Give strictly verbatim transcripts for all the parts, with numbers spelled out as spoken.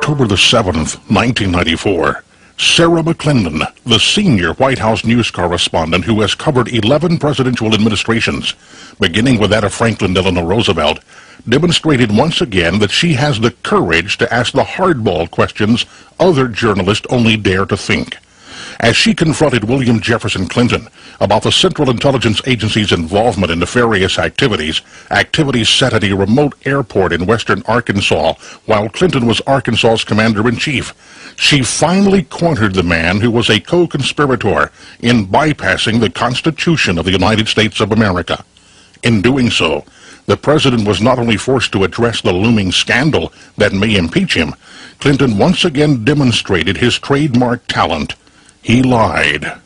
October the seventh, nineteen ninety-four, Sarah McClendon, the senior White House news correspondent who has covered eleven presidential administrations, beginning with that of Franklin Delano Roosevelt, demonstrated once again that she has the courage to ask the hardball questions other journalists only dare to think. As she confronted William Jefferson Clinton about the Central Intelligence Agency's involvement in nefarious activities, activities set at a remote airport in western Arkansas while Clinton was Arkansas's commander-in-chief, she finally cornered the man who was a co-conspirator in bypassing the Constitution of the United States of America. In doing so, the president was not only forced to address the looming scandal that may impeach him, Clinton once again demonstrated his trademark talent. He lied.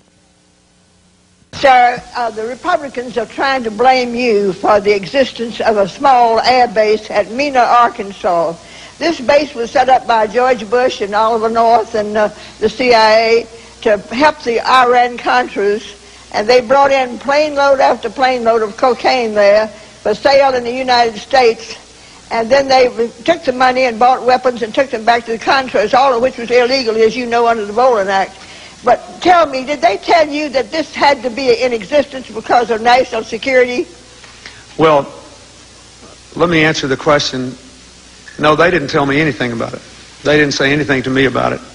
Sir, uh, the Republicans are trying to blame you for the existence of a small air base at Mena, Arkansas. This base was set up by George Bush and Oliver North and uh, the C I A to help the Iran-Contras, and they brought in plane load after plane load of cocaine there for sale in the United States, and then they took the money and bought weapons and took them back to the Contras, all of which was illegal, as you know, under the Boland Act. But tell me, did they tell you that this had to be in existence because of national security? Well, let me answer the question. No, they didn't tell me anything about it. They didn't say anything to me about it.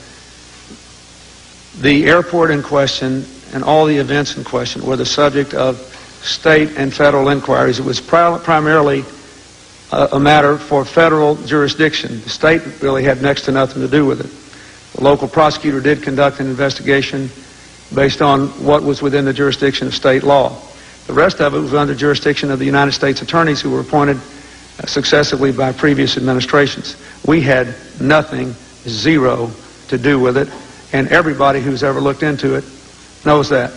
The airport in question and all the events in question were the subject of state and federal inquiries. It was pri primarily a, a matter for federal jurisdiction. The state really had next to nothing to do with it. The local prosecutor did conduct an investigation based on what was within the jurisdiction of state law. The rest of it was under jurisdiction of the United States attorneys who were appointed uh, successively by previous administrations. We had nothing, zero, to do with it, and everybody who's ever looked into it knows that.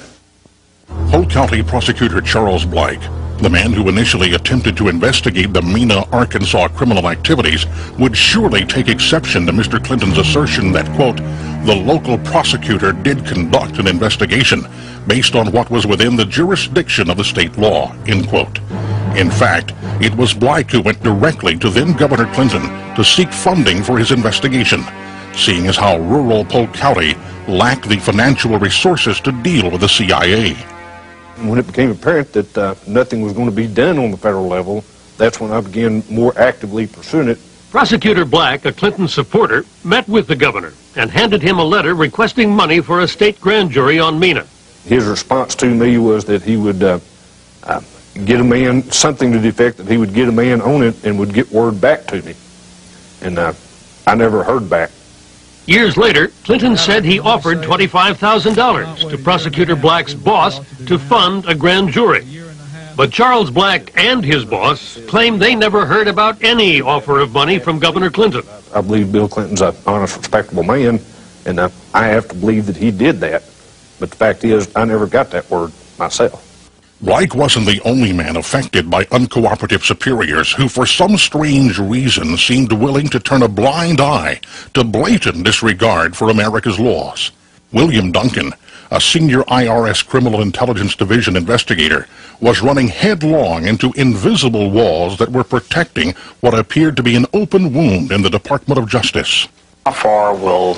Polk County Prosecutor Charles Blake, the man who initially attempted to investigate the Mena, Arkansas criminal activities, would surely take exception to Mister Clinton's assertion that, quote, the local prosecutor did conduct an investigation based on what was within the jurisdiction of the state law, end quote. In fact, it was Blake who went directly to then Governor Clinton to seek funding for his investigation, seeing as how rural Polk County lacked the financial resources to deal with the C I A. When it became apparent that uh, nothing was going to be done on the federal level, that's when I began more actively pursuing it. Prosecutor Black, a Clinton supporter, met with the governor and handed him a letter requesting money for a state grand jury on Mena. His response to me was that he would uh, uh, get a man, something to the effect that he would get a man on it and would get word back to me. And uh, I never heard back. Years later, Clinton said he offered twenty-five thousand dollars to Prosecutor Black's boss to fund a grand jury. But Charles Black and his boss claim they never heard about any offer of money from Governor Clinton. I believe Bill Clinton's an honest, respectable man, and I, I have to believe that he did that. But the fact is, I never got that word myself. Blake wasn't the only man affected by uncooperative superiors who for some strange reason seemed willing to turn a blind eye to blatant disregard for America's laws. William Duncan, a senior I R S Criminal Intelligence Division investigator, was running headlong into invisible walls that were protecting what appeared to be an open wound in the Department of Justice. How far will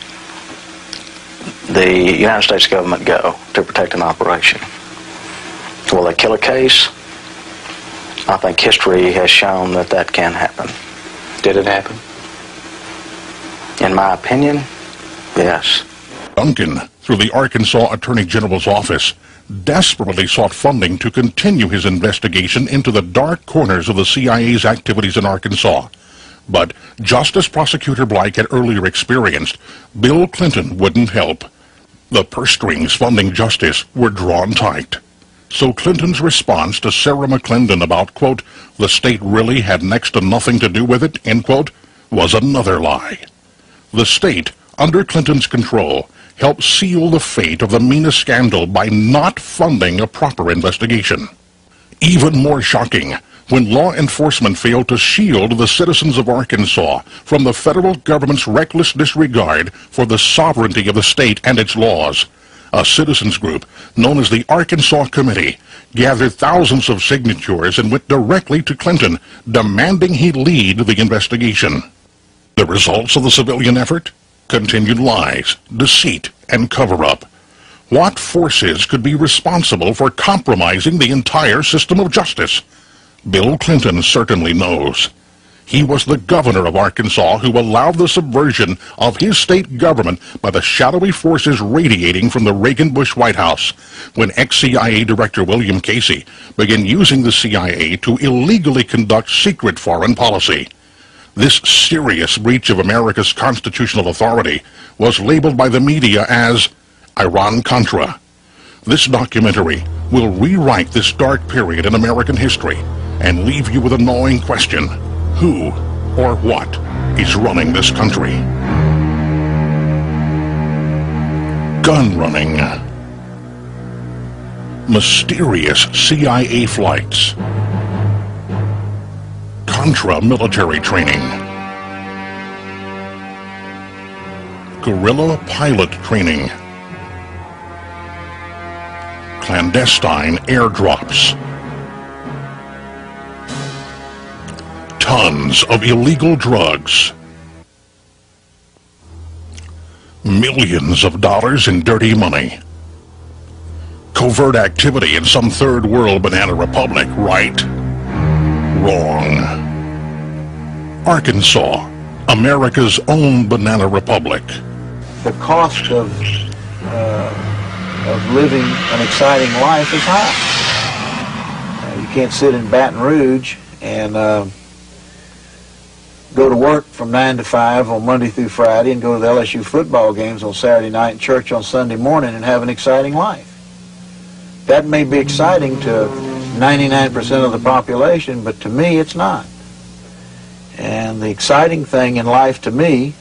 the United States government go to protect an operation? Will they kill a case? I think history has shown that that can happen. Did it happen? In my opinion, yes. Duncan, through the Arkansas Attorney General's office, desperately sought funding to continue his investigation into the dark corners of the C I A's activities in Arkansas. But just as Prosecutor Blake had earlier experienced, Bill Clinton wouldn't help. The purse strings funding justice were drawn tight. So Clinton's response to Sarah McClendon about, quote, the state really had next to nothing to do with it, end quote, was another lie. The state, under Clinton's control, helped seal the fate of the Mena scandal by not funding a proper investigation. Even more shocking, when law enforcement failed to shield the citizens of Arkansas from the federal government's reckless disregard for the sovereignty of the state and its laws. A citizens group known as the Arkansas Committee gathered thousands of signatures and went directly to Clinton, demanding he lead the investigation. The results of the civilian effort? Continued lies, deceit, and cover-up. What forces could be responsible for compromising the entire system of justice? Bill Clinton certainly knows. He was the governor of Arkansas who allowed the subversion of his state government by the shadowy forces radiating from the Reagan-Bush White House when ex-C I A Director William Casey began using the C I A to illegally conduct secret foreign policy. This serious breach of America's constitutional authority was labeled by the media as Iran-Contra. This documentary will rewrite this dark period in American history and leave you with a gnawing question. Who or what is running this country? Gun running. Mysterious C I A flights. Contra military training. Guerrilla pilot training. Clandestine airdrops. Tons of illegal drugs. Millions of dollars in dirty money. Covert activity in some third world banana republic, right? Wrong. Arkansas, America's own banana republic. The cost of, uh, of living an exciting life is high. Uh, you can't sit in Baton Rouge and uh, go to work from nine to five on Monday through Friday and go to the L S U football games on Saturday night and church on Sunday morning and have an exciting life. That may be exciting to ninety-nine percent of the population, but to me it's not. And the exciting thing in life to me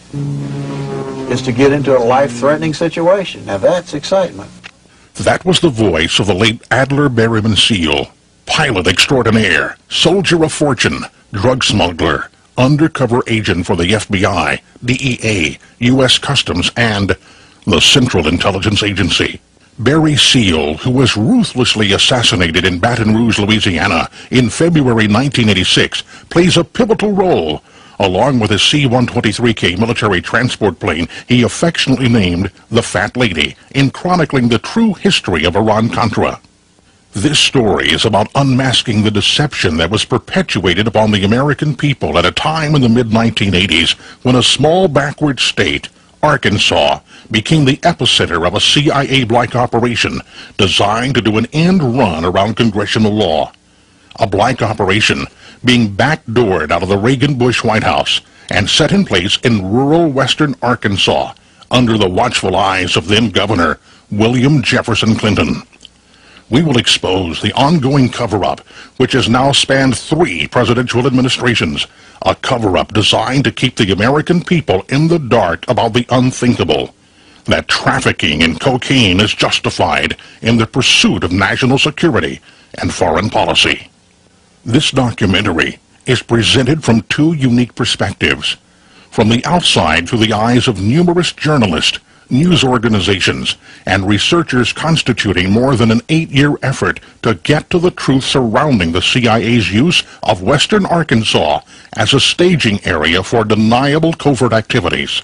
is to get into a life-threatening situation. Now that's excitement. That was the voice of the late Adler Berryman Seal, pilot extraordinaire, soldier of fortune, drug smuggler, undercover agent for the F B I, D E A, U S Customs, and the Central Intelligence Agency. Barry Seal, who was ruthlessly assassinated in Baton Rouge, Louisiana in February nineteen eighty-six, plays a pivotal role. Along with his C one twenty-three K military transport plane he affectionately named the Fat Lady, in chronicling the true history of Iran-Contra. This story is about unmasking the deception that was perpetuated upon the American people at a time in the mid nineteen eighties when a small backward state, Arkansas, became the epicenter of a C I A-like operation designed to do an end run around congressional law. A black operation being backdoored out of the Reagan-Bush White House and set in place in rural western Arkansas under the watchful eyes of then-Governor William Jefferson Clinton. We will expose the ongoing cover-up, which has now spanned three presidential administrations, a cover-up designed to keep the American people in the dark about the unthinkable, that trafficking in cocaine is justified in the pursuit of national security and foreign policy. This documentary is presented from two unique perspectives, from the outside through the eyes of numerous journalists, news organizations, and researchers constituting more than an eight-year effort to get to the truth surrounding the C I A's use of western Arkansas as a staging area for deniable covert activities,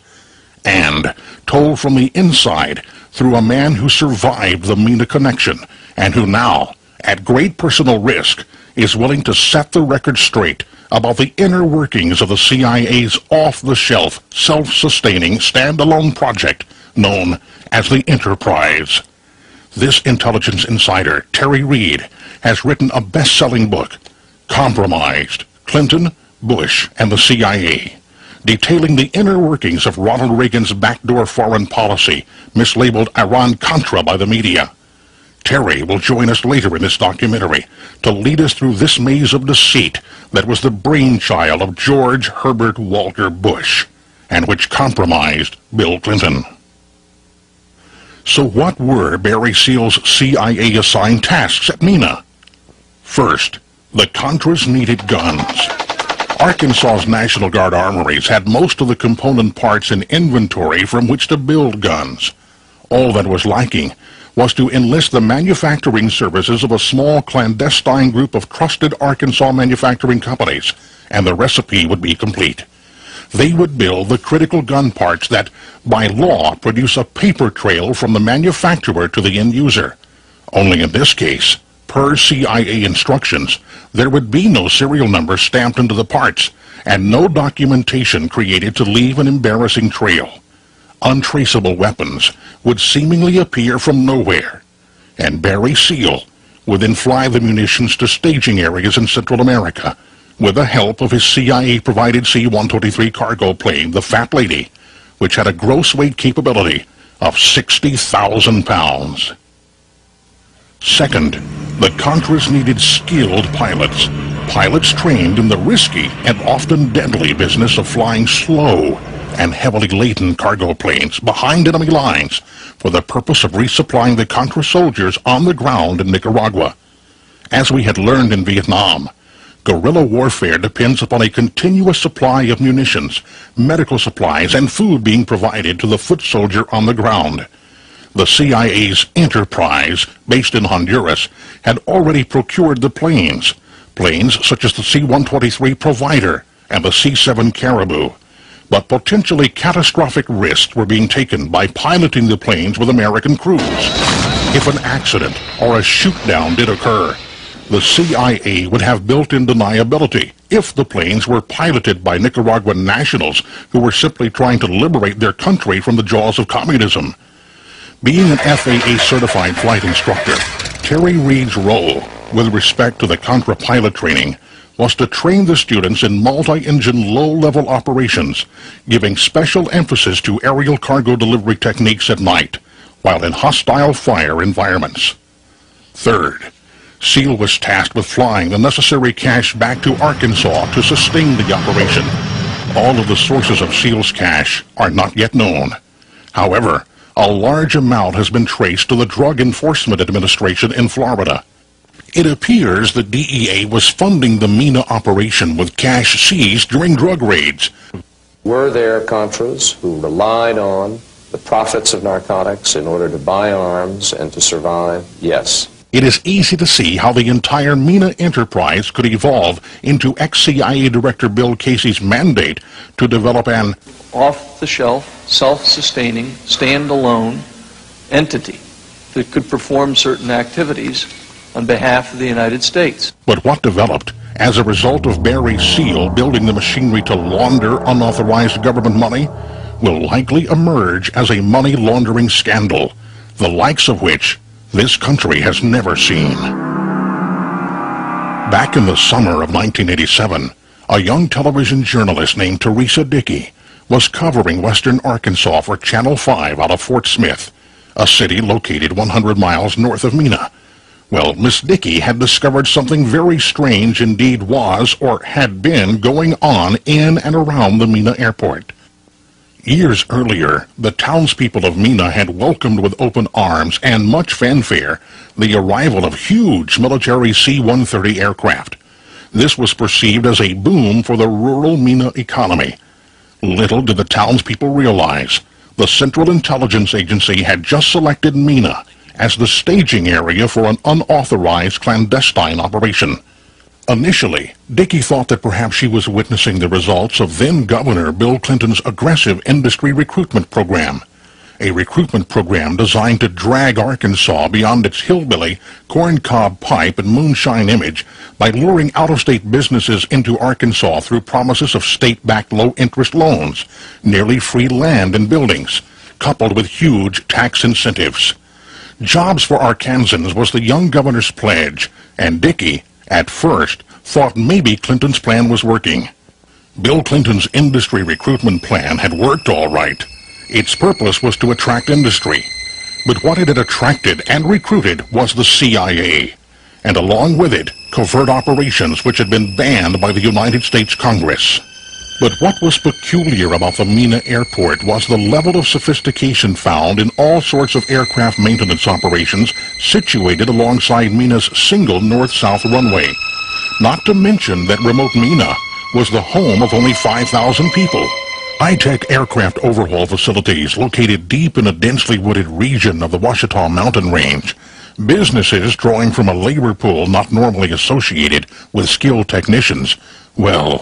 and told from the inside through a man who survived the MENA connection and who now, at great personal risk, is willing to set the record straight about the inner workings of the C I A's off-the-shelf, self-sustaining, standalone project known as the Enterprise. This intelligence insider, Terry Reed, has written a best-selling book, Compromised, Clinton, Bush, and the C I A, detailing the inner workings of Ronald Reagan's backdoor foreign policy, mislabeled Iran-Contra by the media. Terry will join us later in this documentary to lead us through this maze of deceit that was the brainchild of George Herbert Walker Bush, and which compromised Bill Clinton. So what were Barry Seal's C I A-assigned tasks at MENA? First, the Contras needed guns. Arkansas's National Guard armories had most of the component parts in inventory from which to build guns. All that was lacking was to enlist the manufacturing services of a small clandestine group of trusted Arkansas manufacturing companies, and the recipe would be complete. they would build the critical gun parts that, by law, produce a paper trail from the manufacturer to the end user. Only in this case, per C I A instructions, there would be no serial number stamped into the parts, and no documentation created to leave an embarrassing trail. Untraceable weapons would seemingly appear from nowhere, and Barry Seal would then fly the munitions to staging areas in Central America with the help of his C I A-provided C one twenty-three cargo plane, the Fat Lady, which had a gross weight capability of sixty thousand pounds. Second, the Contras needed skilled pilots, pilots trained in the risky and often deadly business of flying slow and heavily laden cargo planes behind enemy lines for the purpose of resupplying the Contra soldiers on the ground in Nicaragua. As we had learned in Vietnam, guerrilla warfare depends upon a continuous supply of munitions, medical supplies, and food being provided to the foot soldier on the ground. The C I A's Enterprise, based in Honduras, had already procured the planes, planes such as the C one twenty-three Provider and the C seven Caribou. But potentially catastrophic risks were being taken by piloting the planes with American crews. If an accident or a shoot-down did occur, the C I A would have built-in deniability if the planes were piloted by Nicaraguan nationals who were simply trying to liberate their country from the jaws of communism. Being an F A A-certified flight instructor, Terry Reed's role with respect to the Contra pilot training was to train the students in multi-engine low-level operations, giving special emphasis to aerial cargo delivery techniques at night, while in hostile fire environments. Third, Seal was tasked with flying the necessary cash back to Arkansas to sustain the operation. All of the sources of Seal's cash are not yet known. However, a large amount has been traced to the Drug Enforcement Administration in Florida. It appears the D E A was funding the MENA operation with cash seized during drug raids. Were there Contras who relied on the profits of narcotics in order to buy arms and to survive? Yes. It is easy to see how the entire MENA enterprise could evolve into ex-C I A Director Bill Casey's mandate to develop an off-the-shelf, self-sustaining, stand-alone entity that could perform certain activities on behalf of the United States. But what developed as a result of Barry Seal building the machinery to launder unauthorized government money will likely emerge as a money laundering scandal, the likes of which this country has never seen. Back in the summer of nineteen eighty-seven, a young television journalist named Teresa Dickey was covering western Arkansas for Channel five out of Fort Smith, a city located one hundred miles north of Mena. Well, Miss Dickey had discovered something very strange indeed was or had been going on in and around the Mena airport. Years earlier, the townspeople of Mena had welcomed with open arms and much fanfare the arrival of huge military C one thirty aircraft. This was perceived as a boom for the rural Mena economy. Little did the townspeople realize the Central Intelligence Agency had just selected Mena as the staging area for an unauthorized clandestine operation. Initially, Dickey thought that perhaps she was witnessing the results of then-Governor Bill Clinton's aggressive industry recruitment program, a recruitment program designed to drag Arkansas beyond its hillbilly, corncob pipe, and moonshine image by luring out-of-state businesses into Arkansas through promises of state-backed low-interest loans, nearly free land and buildings, coupled with huge tax incentives. Jobs for Arkansans was the young governor's pledge, and Dickey, at first, thought maybe Clinton's plan was working. Bill Clinton's industry recruitment plan had worked all right. Its purpose was to attract industry. But what it had attracted and recruited was the C I A, and along with it, covert operations which had been banned by the United States Congress. But what was peculiar about the Mena airport was the level of sophistication found in all sorts of aircraft maintenance operations situated alongside Mena's single north-south runway. Not to mention that remote Mena was the home of only five thousand people. High-tech aircraft overhaul facilities located deep in a densely wooded region of the Ouachita mountain range. Businesses drawing from a labor pool not normally associated with skilled technicians. Well,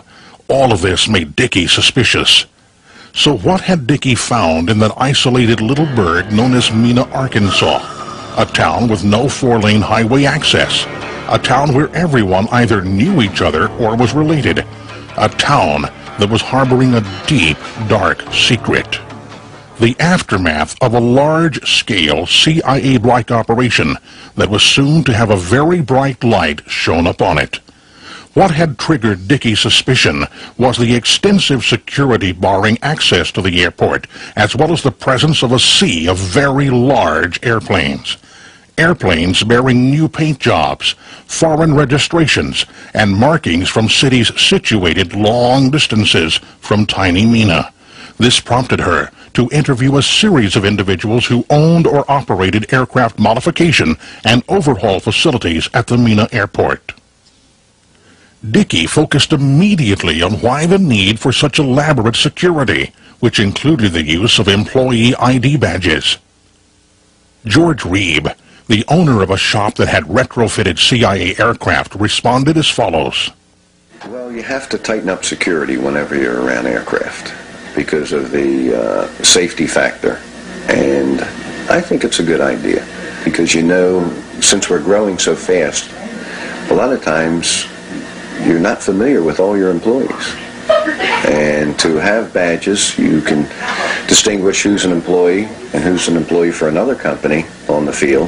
All of this made Dickey suspicious. So what had Dickey found in that isolated little burg known as Mena, Arkansas? A town with no four-lane highway access. A town where everyone either knew each other or was related. A town that was harboring a deep, dark secret. The aftermath of a large-scale C I A-like operation that was soon to have a very bright light shone upon it. What had triggered Dickey's suspicion was the extensive security barring access to the airport, as well as the presence of a sea of very large airplanes. Airplanes bearing new paint jobs, foreign registrations, and markings from cities situated long distances from tiny Mena. This prompted her to interview a series of individuals who owned or operated aircraft modification and overhaul facilities at the Mena airport. Dickey focused immediately on why the need for such elaborate security, which included the use of employee I D badges. George Reeb, the owner of a shop that had retrofitted C I A aircraft, responded as follows. Well, you have to tighten up security whenever you're around aircraft because of the uh, safety factor. And I think it's a good idea because, you know, since we're growing so fast, a lot of times you're not familiar with all your employees. And to have badges, you can distinguish who's an employee and who's an employee for another company on the field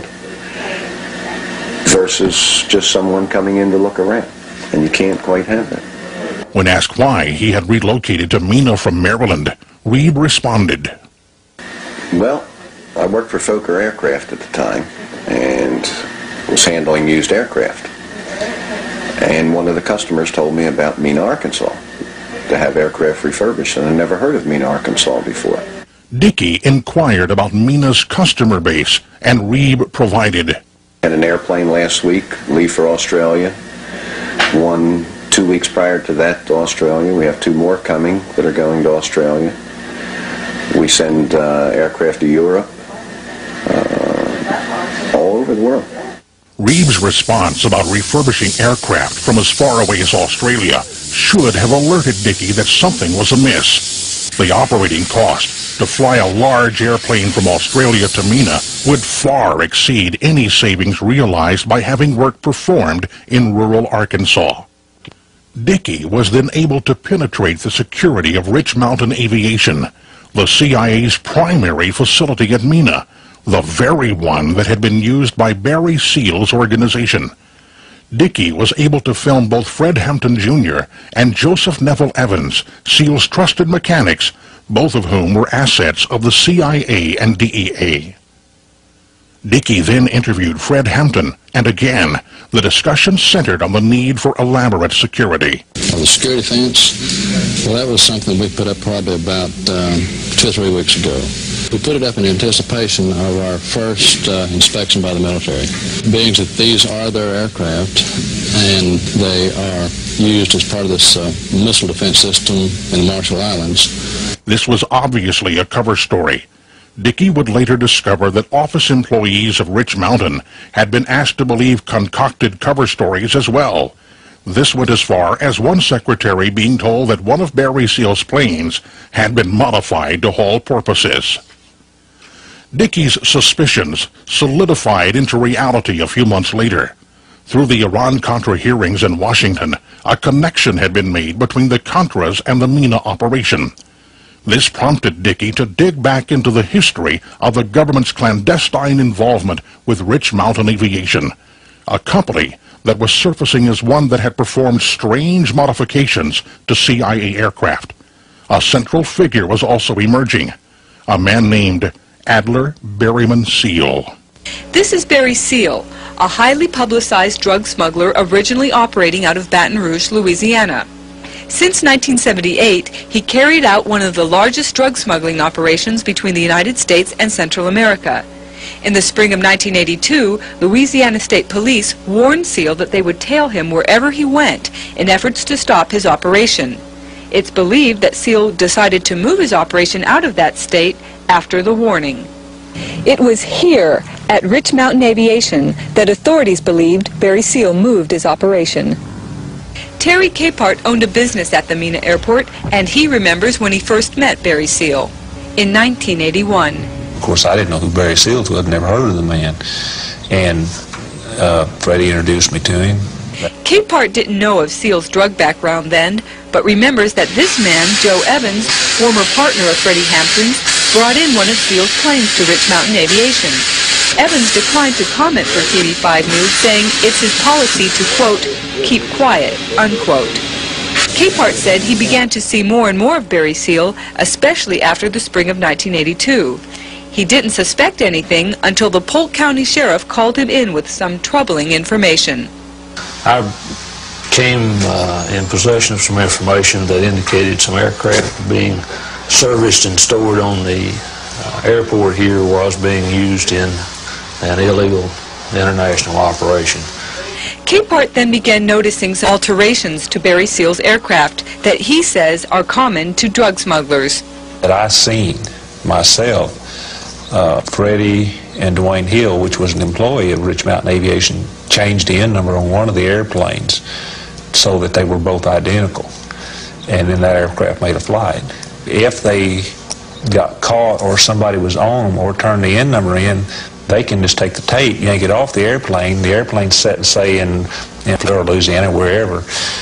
versus just someone coming in to look around. And you can't quite have that. When asked why he had relocated to Mena from Maryland, Reeb responded, Well, I worked for Fokker Aircraft at the time and was handling used aircraft. And one of the customers told me about Mena, Arkansas, to have aircraft refurbished, and I'd never heard of Mena, Arkansas before. Dickey inquired about Mena's customer base, and Reeb provided. Had an airplane last week leave for Australia. One two weeks prior to that to Australia. We have two more coming that are going to Australia. We send uh, aircraft to Europe, uh, all over the world. Reeb's response about refurbishing aircraft from as far away as Australia should have alerted Dickey that something was amiss. The operating cost to fly a large airplane from Australia to Mena would far exceed any savings realized by having work performed in rural Arkansas. Dickey was then able to penetrate the security of Rich Mountain Aviation, the C I A's primary facility at Mena, the very one that had been used by Barry Seal's organization. Dickey was able to film both Fred Hampton Junior and Joseph Neville Evans, Seal's trusted mechanics, both of whom were assets of the C I A and D E A. Dickey then interviewed Fred Hampton, and again, the discussion centered on the need for elaborate security. Well, the security fence, well, that was something we put up probably about um, two or three weeks ago. We put it up in anticipation of our first uh, inspection by the military. Being that these are their aircraft, and they are used as part of this uh, missile defense system in the Marshall Islands. This was obviously a cover story. Dickey would later discover that office employees of Rich Mountain had been asked to believe concocted cover stories as well. This went as far as one secretary being told that one of Barry Seal's planes had been modified to haul porpoises. Dickey's suspicions solidified into reality a few months later. Through the Iran-Contra hearings in Washington, a connection had been made between the Contras and the Mena operation. This prompted Dickey to dig back into the history of the government's clandestine involvement with Rich Mountain Aviation, a company that was surfacing as one that had performed strange modifications to C I A aircraft. A central figure was also emerging, a man named Adler Berryman Seal. This is Barry Seal, a highly publicized drug smuggler originally operating out of Baton Rouge, Louisiana. Since nineteen seventy-eight, he carried out one of the largest drug smuggling operations between the United States and Central America. In the spring of nineteen eighty-two, Louisiana State Police warned Seal that they would tail him wherever he went in efforts to stop his operation. It's believed that Seal decided to move his operation out of that state after the warning. It was here, at Rich Mountain Aviation, that authorities believed Barry Seal moved his operation. Terry Capehart owned a business at the Mena Airport, and he remembers when he first met Barry Seal in nineteen eighty-one. Of course, I didn't know who Barry Seals was. I'd never heard of the man. And uh, Freddie introduced me to him. Capehart didn't know of Seal's drug background then, but remembers that this man, Joe Evans, former partner of Freddie Hampton's, brought in one of Seal's planes to Rich Mountain Aviation. Evans declined to comment for T V five News, saying it's his policy to, quote, keep quiet, unquote. Capehart said he began to see more and more of Barry Seal, especially after the spring of nineteen eighty-two. He didn't suspect anything until the Polk County Sheriff called him in with some troubling information. I came uh, in possession of some information that indicated some aircraft being serviced and stored on the uh, airport here was being used in an illegal international operation. Capehart then began noticing some alterations to Barry Seal's aircraft that he says are common to drug smugglers. That I seen myself, uh, Freddie and Dwayne Hill, which was an employee of Rich Mountain Aviation, changed the N number on one of the airplanes so that they were both identical, and then that aircraft made a flight. If they got caught or somebody was on them or turned the N number in, they can just take the tape, yank it off the airplane. The airplane's set, say, in, in Florida, Louisiana, wherever.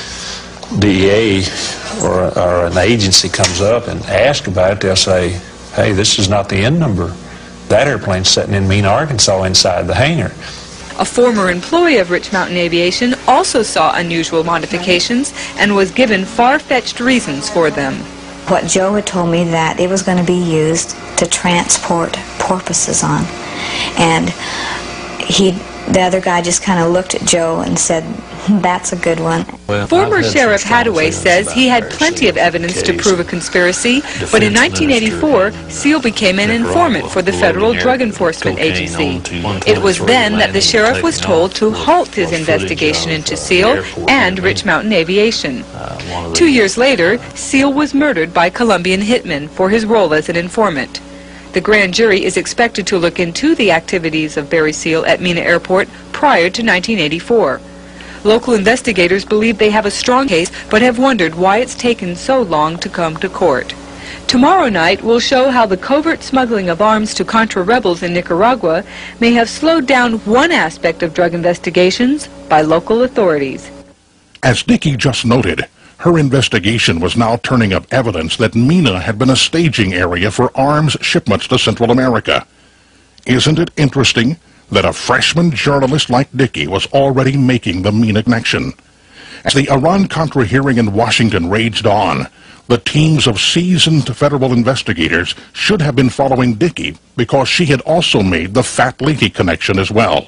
D E A or, or an agency comes up and asks about it, they'll say, hey, this is not the N number. That airplane's sitting in Mena, Arkansas, inside the hangar. A former employee of Rich Mountain Aviation also saw unusual modifications and was given far-fetched reasons for them. What Joe had told me that it was going to be used to transport porpoises on. And he, the other guy just kind of looked at Joe and said, that's a good one. Well, Former Sheriff Hadaway says he had plenty of evidence to prove a conspiracy, but in nineteen eighty-four, Seal became an informant for the Federal Drug Enforcement Agency. It was then that the sheriff was told to halt his investigation into Seal and Rich Mountain Aviation. Two years later, Seal was murdered by Colombian hitmen for his role as an informant. The grand jury is expected to look into the activities of Barry Seal at Mena Airport prior to nineteen eighty-four. Local investigators believe they have a strong case, but have wondered why it's taken so long to come to court. Tomorrow night will show how the covert smuggling of arms to Contra rebels in Nicaragua may have slowed down one aspect of drug investigations by local authorities. As Dickey just noted, her investigation was now turning up evidence that Mena had been a staging area for arms shipments to Central America. Isn't it interesting that a freshman journalist like Dickey was already making the Mena connection? As the Iran-Contra hearing in Washington raged on, the teams of seasoned federal investigators should have been following Dickey because she had also made the Fat Lady connection as well.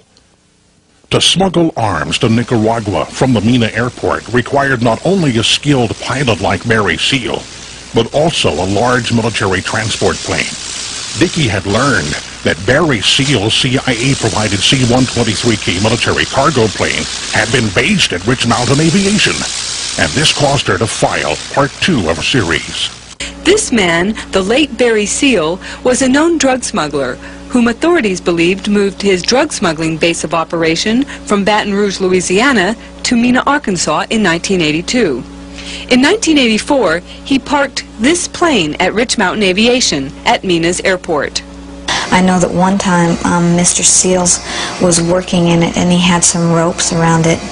To smuggle arms to Nicaragua from the Mena airport required not only a skilled pilot like Barry Seal, but also a large military transport plane. Dickey had learned that Barry Seal's C I A-provided C one twenty-three K military cargo plane had been based at Rich Mountain Aviation, and this caused her to file part two of a series. This man, the late Barry Seal, was a known drug smuggler whom authorities believed moved his drug smuggling base of operation from Baton Rouge, Louisiana to Mena, Arkansas in nineteen eighty-two. In nineteen eighty-four, he parked this plane at Rich Mountain Aviation at Mena's airport. I know that one time um, Mister Seals was working in it and he had some ropes around it,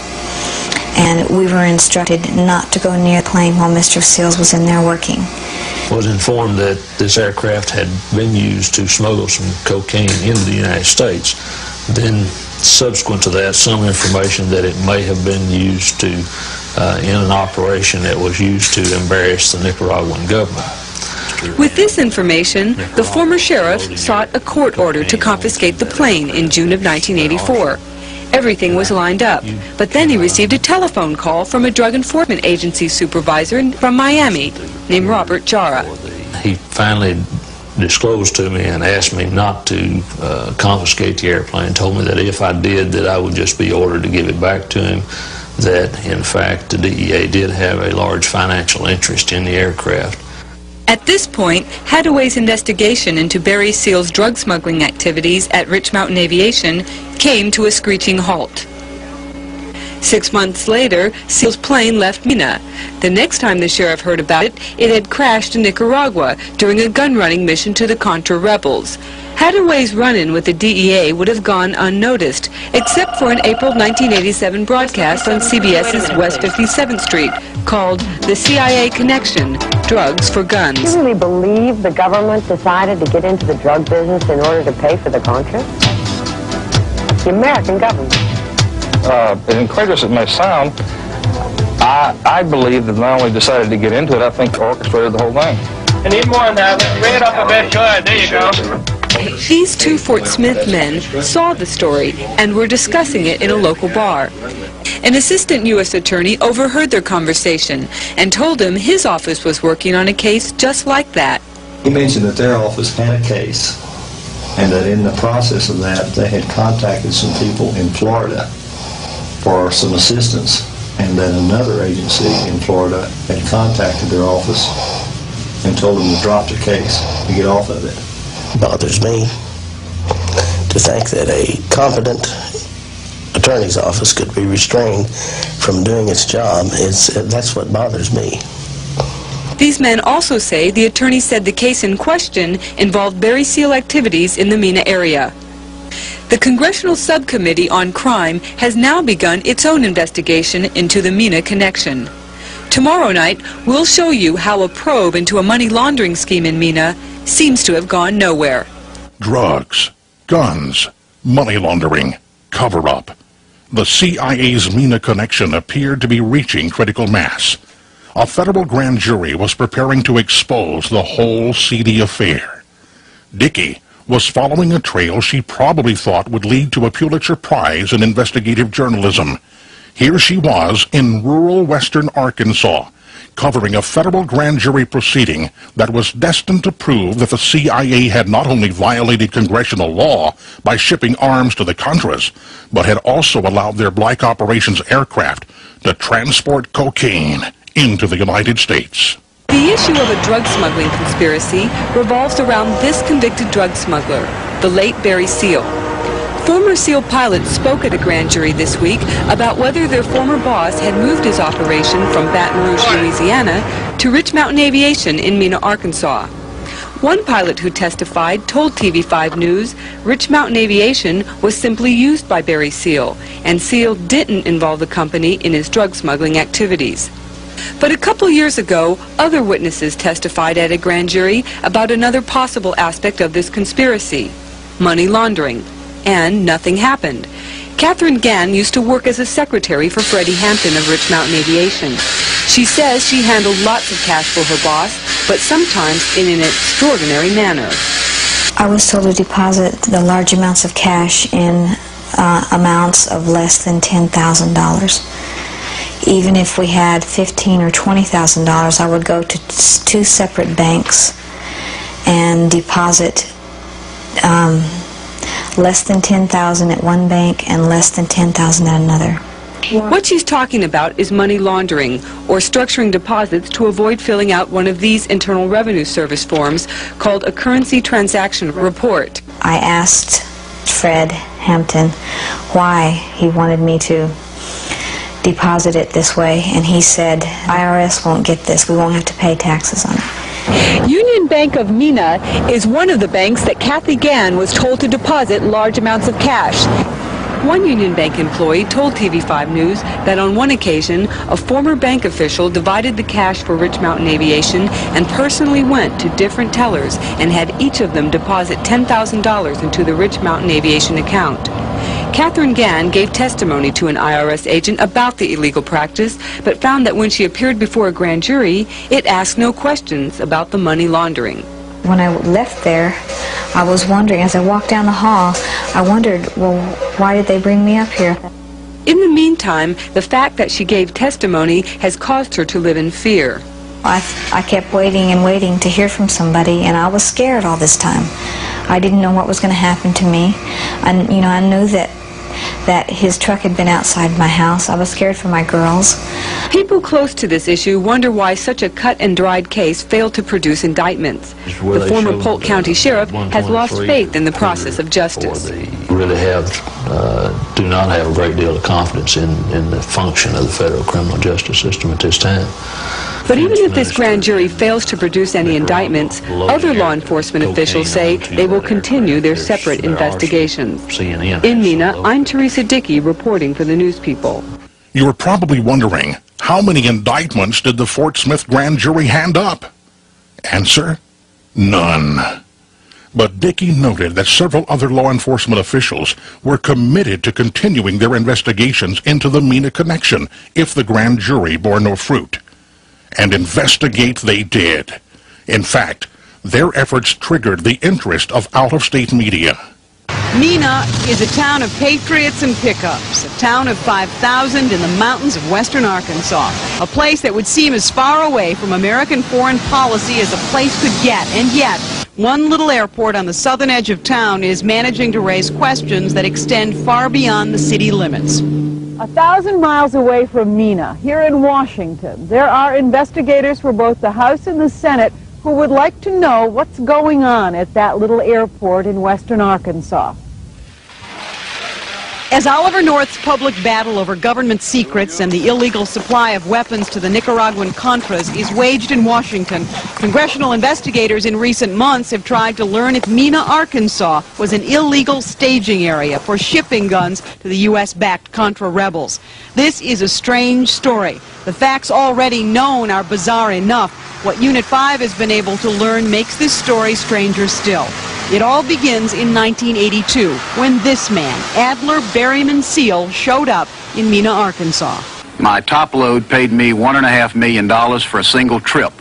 and we were instructed not to go near the plane while Mister Seals was in there working. Was informed that this aircraft had been used to smuggle some cocaine into the United States. Then, subsequent to that, some information that it may have been used to uh, in an operation that was used to embarrass the Nicaraguan government. With this information, the former sheriff sought a court order to confiscate the plane in June of nineteen eighty-four. Everything was lined up, but then he received a telephone call from a drug enforcement agency supervisor from Miami named Robert Jara. He finally disclosed to me and asked me not to uh, confiscate the airplane, told me that if I did, that I would just be ordered to give it back to him, that in fact the D E A did have a large financial interest in the aircraft. At this point, Hadaway's investigation into Barry Seal's drug smuggling activities at Rich Mountain Aviation came to a screeching halt. Six months later, Seal's plane left Mina. The next time the sheriff heard about it, it had crashed in Nicaragua during a gun-running mission to the Contra rebels. Hadaway's run-in with the D E A would have gone unnoticed, except for an April nineteen eighty-seven broadcast on C B S's West fifty-seventh Street called The C I A Connection, Drugs for Guns. Do you really believe the government decided to get into the drug business in order to pay for the Contras? The American government. Uh, as incredulous as it may sound, I, I believe that not only decided to get into it, I think orchestrated the whole thing. I need more on that. Bring it up a bit. Good. There you go. These two Fort Smith men saw the story and were discussing it in a local bar. An assistant U S attorney overheard their conversation and told him his office was working on a case just like that. He mentioned that their office had a case and that in the process of that they had contacted some people in Florida for some assistance, and that another agency in Florida had contacted their office and told them to drop the case, to get off of it. Bothers me to think that a competent attorney's office could be restrained from doing its job. It's, that's what bothers me. These men also say the attorney said the case in question involved Barry Seal activities in the Mena area. The Congressional Subcommittee on Crime has now begun its own investigation into the Mena connection. Tomorrow night, we'll show you how a probe into a money laundering scheme in Mena seems to have gone nowhere. Drugs, guns, money laundering, cover-up. The C I A's Mena connection appeared to be reaching critical mass. A federal grand jury was preparing to expose the whole seedy affair. Dickey was following a trail she probably thought would lead to a Pulitzer Prize in investigative journalism. Here she was in rural western Arkansas, covering a federal grand jury proceeding that was destined to prove that the C I A had not only violated congressional law by shipping arms to the Contras, but had also allowed their Black Operations aircraft to transport cocaine into the United States. The issue of a drug smuggling conspiracy revolves around this convicted drug smuggler, the late Barry Seal. Former SEAL pilots spoke at a grand jury this week about whether their former boss had moved his operation from Baton Rouge, Louisiana to Rich Mountain Aviation in Mena, Arkansas. One pilot who testified told T V five News Rich Mountain Aviation was simply used by Barry Seal, and Seal didn't involve the company in his drug smuggling activities. But a couple years ago, other witnesses testified at a grand jury about another possible aspect of this conspiracy, money laundering. And nothing happened. Catherine Gann used to work as a secretary for Freddie Hampton of Rich Mountain Aviation. She says she handled lots of cash for her boss, but sometimes in an extraordinary manner. I was told to deposit the large amounts of cash in uh, amounts of less than ten thousand dollars. Even if we had fifteen thousand dollars or twenty thousand dollars, I would go to two separate banks and deposit um, less than ten thousand dollars at one bank and less than ten thousand dollars at another. What she's talking about is money laundering, or structuring deposits to avoid filling out one of these Internal Revenue Service forms called a Currency Transaction Report. I asked Fred Hampton why he wanted me to deposit it this way, and he said, I R S won't get this, we won't have to pay taxes on it. Union Bank of Mena is one of the banks that Kathy Gann was told to deposit large amounts of cash. One Union Bank employee told T V five News that on one occasion, a former bank official divided the cash for Rich Mountain Aviation and personally went to different tellers and had each of them deposit ten thousand dollars into the Rich Mountain Aviation account. Catherine Gann gave testimony to an I R S agent about the illegal practice, but found that when she appeared before a grand jury, it asked no questions about the money laundering. When I left there, I was wondering, as I walked down the hall, I wondered, well, why did they bring me up here? In the meantime, the fact that she gave testimony has caused her to live in fear. I, I kept waiting and waiting to hear from somebody, and I was scared all this time. I didn't know what was going to happen to me. And, you know, I knew that that his truck had been outside my house. I was scared for my girls. People close to this issue wonder why such a cut-and-dried case failed to produce indictments. The former Polk County Sheriff has lost faith in the process of justice. really have, uh, do not have a great deal of confidence in, in the function of the federal criminal justice system at this time. But even if this grand jury fails to produce any indictments, other law enforcement officials say they will continue their separate investigations. In Mena, I'm Teresa Dickey reporting for the News People. You're probably wondering, how many indictments did the Fort Smith grand jury hand up? Answer, none. But Dickey noted that several other law enforcement officials were committed to continuing their investigations into the Mena connection if the grand jury bore no fruit. And investigate they did. In fact, their efforts triggered the interest of out-of-state media. Mena is a town of patriots and pickups, a town of five thousand in the mountains of western Arkansas, a place that would seem as far away from American foreign policy as a place could get, and yet one little airport on the southern edge of town is managing to raise questions that extend far beyond the city limits. A thousand miles away from Mena, here in Washington, there are investigators for both the House and the Senate who would like to know what's going on at that little airport in western Arkansas. As Oliver North's public battle over government secrets and the illegal supply of weapons to the Nicaraguan Contras is waged in Washington, congressional investigators in recent months have tried to learn if Mena, Arkansas was an illegal staging area for shipping guns to the U S-backed Contra rebels. This is a strange story. The facts already known are bizarre enough. What Unit five has been able to learn makes this story stranger still. It all begins in nineteen eighty-two, when this man, Adler Berryman Seal, showed up in Mena, Arkansas. My top load paid me one and a half million dollars for a single trip.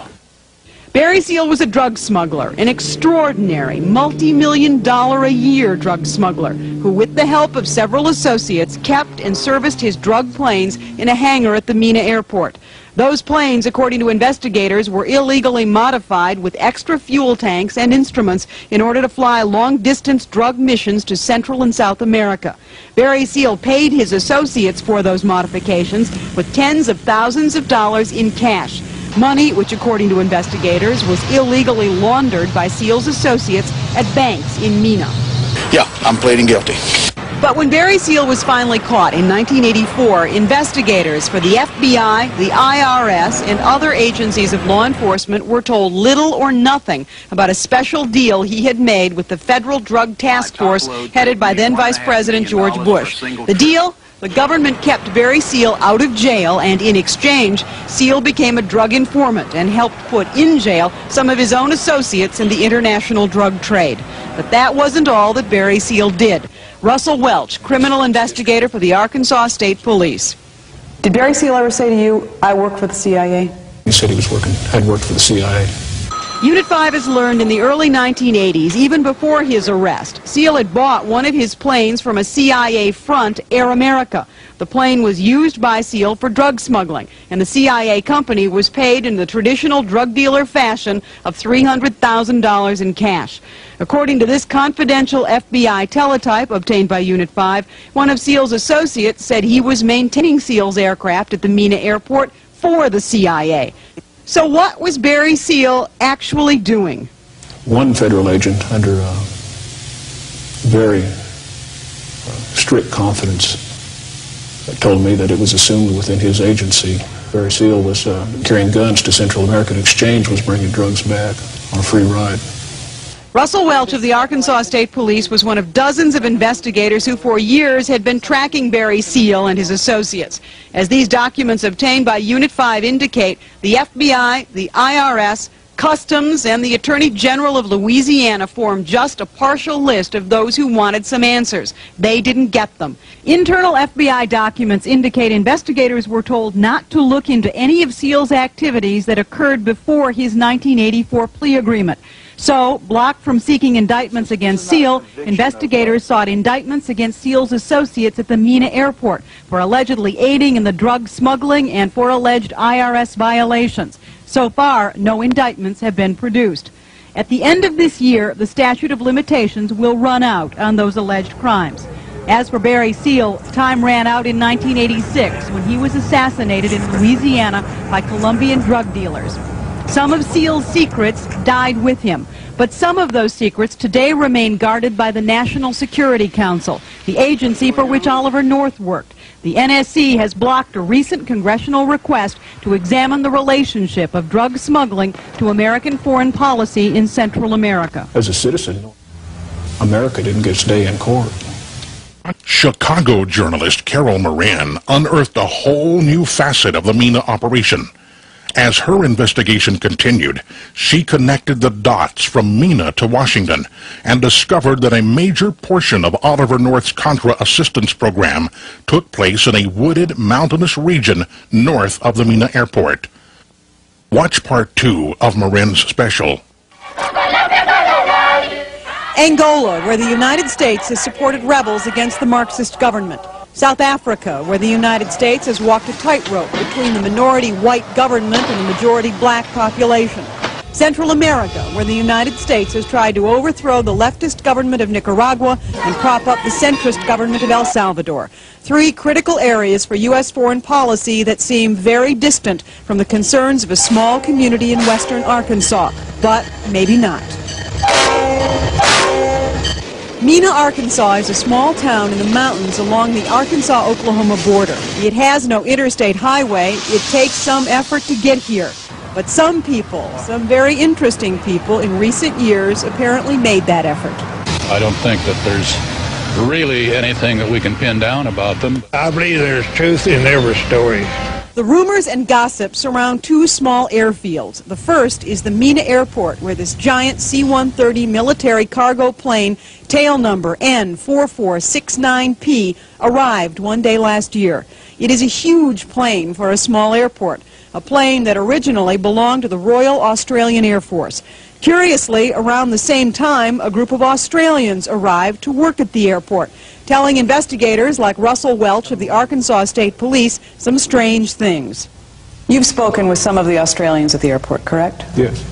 Barry Seal was a drug smuggler, an extraordinary, multi-million dollar a year drug smuggler, who with the help of several associates kept and serviced his drug planes in a hangar at the Mena airport. Those planes, according to investigators, were illegally modified with extra fuel tanks and instruments in order to fly long-distance drug missions to Central and South America. Barry Seal paid his associates for those modifications with tens of thousands of dollars in cash. Money which, according to investigators, was illegally laundered by Seal's associates at banks in Mena. Yeah, I'm pleading guilty. But when Barry Seal was finally caught in nineteen eighty-four, investigators for the F B I, the I R S, and other agencies of law enforcement were told little or nothing about a special deal he had made with the Federal Drug Task Force headed by then Vice President George Bush. The deal? The government kept Barry Seal out of jail, and in exchange, Seal became a drug informant and helped put in jail some of his own associates in the international drug trade. But that wasn't all that Barry Seal did. Russell Welch, criminal investigator for the Arkansas State Police. Did Barry Seal ever say to you, I work for the C I A? He said he was working, had worked for the C I A. Unit five has learned in the early nineteen eighties, even before his arrest, Seal had bought one of his planes from a C I A front, Air America. The plane was used by Seal for drug smuggling, and the C I A company was paid in the traditional drug dealer fashion of three hundred thousand dollars in cash. According to this confidential F B I teletype obtained by Unit five, one of Seal's associates said he was maintaining Seal's aircraft at the Mena airport for the C I A. So what was Barry Seal actually doing? One federal agent, under uh, very uh, strict confidence, told me that it was assumed within his agency Barry Seal was uh, carrying guns to Central America. In exchange, was bringing drugs back on a free ride. Russell Welch of the Arkansas State Police was one of dozens of investigators who for years had been tracking Barry Seal and his associates. As these documents obtained by Unit five indicate, the F B I, the I R S, Customs, and the Attorney General of Louisiana formed just a partial list of those who wanted some answers. They didn't get them. Internal F B I documents indicate investigators were told not to look into any of Seal's activities that occurred before his nineteen eighty-four plea agreement. So, blocked from seeking indictments against Seal, investigators sought indictments against Seal's associates at the Mena airport for allegedly aiding in the drug smuggling and for alleged I R S violations. So far, no indictments have been produced. At the end of this year, the statute of limitations will run out on those alleged crimes. As for Barry Seal, time ran out in nineteen eighty-six when he was assassinated in Louisiana by Colombian drug dealers. Some of Seal's secrets died with him. But some of those secrets today remain guarded by the National Security Council, the agency for which Oliver North worked. The N S C has blocked a recent congressional request to examine the relationship of drug smuggling to American foreign policy in Central America. As a citizen, America didn't get its day in court. Chicago journalist Carol Moran unearthed a whole new facet of the MENA operation. As her investigation continued, she connected the dots from MENA to Washington and discovered that a major portion of Oliver North's Contra assistance program took place in a wooded, mountainous region north of the MENA airport. Watch part two of Moran's special. Angola, where the United States has supported rebels against the Marxist government. South Africa, where the United States has walked a tightrope between the minority white government and the majority black population. Central America, where the United States has tried to overthrow the leftist government of Nicaragua and prop up the centrist government of El Salvador. Three critical areas for U S foreign policy that seem very distant from the concerns of a small community in western Arkansas, but maybe not. Mena, Arkansas is a small town in the mountains along the Arkansas-Oklahoma border. It has no interstate highway. It takes some effort to get here. But some people, some very interesting people in recent years apparently made that effort. I don't think that there's really anything that we can pin down about them. I believe there's truth in every story. The rumors and gossip surround two small airfields. The first is the Mena Airport, where this giant C one thirty military cargo plane, tail number N four four six nine P, arrived one day last year. It is a huge plane for a small airport, a plane that originally belonged to the Royal Australian Air Force. Curiously, around the same time, a group of Australians arrived to work at the airport, telling investigators like Russell Welch of the Arkansas State Police some strange things. You've spoken with some of the Australians at the airport, correct? Yes.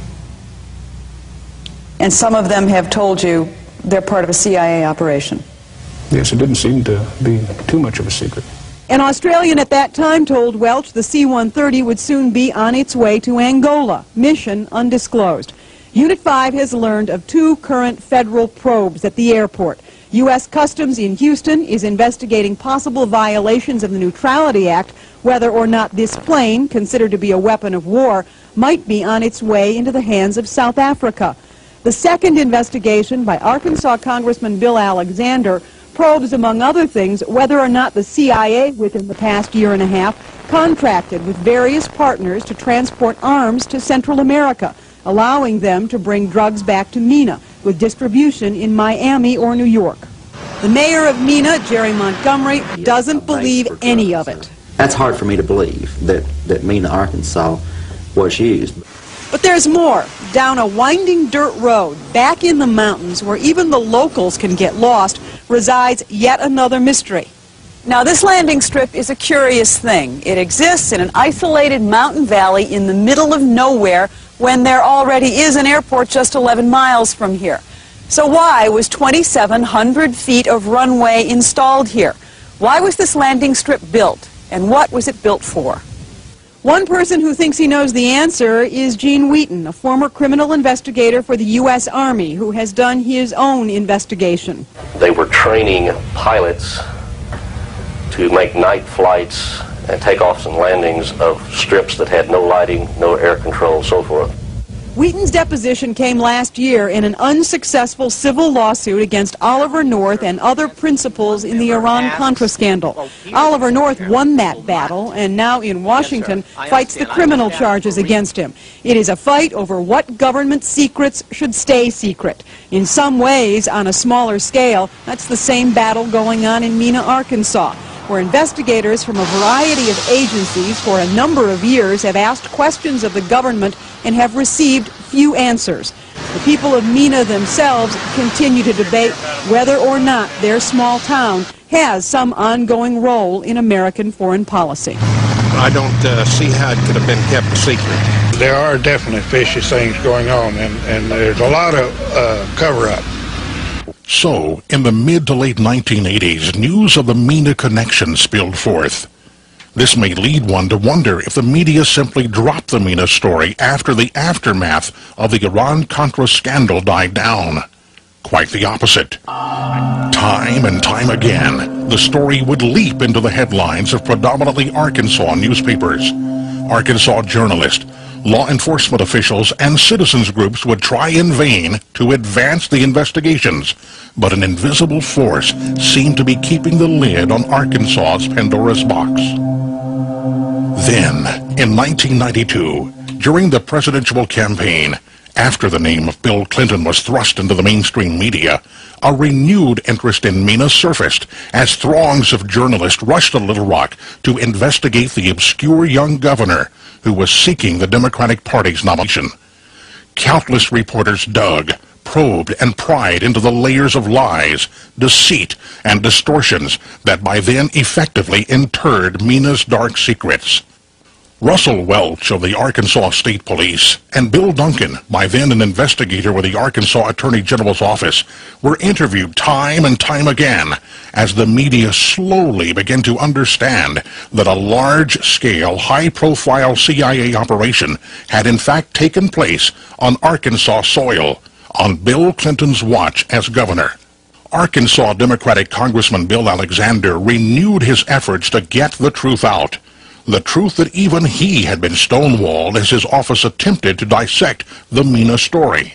And some of them have told you they're part of a C I A operation? Yes, it didn't seem to be too much of a secret. An Australian at that time told Welch the C one thirty would soon be on its way to Angola, mission undisclosed. Unit five has learned of two current federal probes at the airport. U S Customs in Houston is investigating possible violations of the Neutrality Act, whether or not this plane, considered to be a weapon of war, might be on its way into the hands of South Africa. The second investigation by Arkansas Congressman Bill Alexander probes, among other things, whether or not the C I A within the past year and a half contracted with various partners to transport arms to Central America, allowing them to bring drugs back to Mena, with distribution in Miami or New York. The mayor of Mena, Jerry Montgomery, doesn't believe any of it. That's hard for me to believe, that, that Mena, Arkansas was used. But there's more. Down a winding dirt road, back in the mountains, where even the locals can get lost, resides yet another mystery. Now, this landing strip is a curious thing. It exists in an isolated mountain valley in the middle of nowhere when there already is an airport just eleven miles from here. So why was twenty-seven hundred feet of runway installed here? Why was this landing strip built? And what was it built for? One person who thinks he knows the answer is Gene Wheaton, a former criminal investigator for the U S Army who has done his own investigation. They were training pilots to make night flights and takeoffs and landings of strips that had no lighting, no air control, so forth. Wheaton's deposition came last year in an unsuccessful civil lawsuit against Oliver North and other principals in the Iran-Contra scandal. Oliver North won that battle and now in Washington fights the criminal charges against him. It is a fight over what government secrets should stay secret. In some ways, on a smaller scale, that's the same battle going on in Mena, Arkansas, where investigators from a variety of agencies for a number of years have asked questions of the government and have received few answers. The people of Mena themselves continue to debate whether or not their small town has some ongoing role in American foreign policy. I don't uh, see how it could have been kept a secret. There are definitely fishy things going on, and, and there's a lot of uh, cover-up. So, in the mid to late nineteen eighties, news of the Mena connection spilled forth. This may lead one to wonder if the media simply dropped the Mena story after the aftermath of the Iran-Contra scandal died down. Quite the opposite. Time and time again, the story would leap into the headlines of predominantly Arkansas newspapers. Arkansas journalists, law enforcement officials, and citizens groups would try in vain to advance the investigations, but an invisible force seemed to be keeping the lid on Arkansas's Pandora's box. Then, in nineteen ninety-two, during the presidential campaign, after the name of Bill Clinton was thrust into the mainstream media, a renewed interest in Mena surfaced as throngs of journalists rushed to Little Rock to investigate the obscure young governor who was seeking the Democratic Party's nomination. Countless reporters dug, probed, and pried into the layers of lies, deceit, and distortions that by then effectively interred Mena's dark secrets. Russell Welch of the Arkansas State Police and Bill Duncan, by then an investigator with the Arkansas Attorney General's office, were interviewed time and time again as the media slowly began to understand that a large-scale, high-profile C I A operation had in fact taken place on Arkansas soil on Bill Clinton's watch as governor. Arkansas Democratic Congressman Bill Alexander renewed his efforts to get the truth out. The truth that even he had been stonewalled as his office attempted to dissect the Mena story.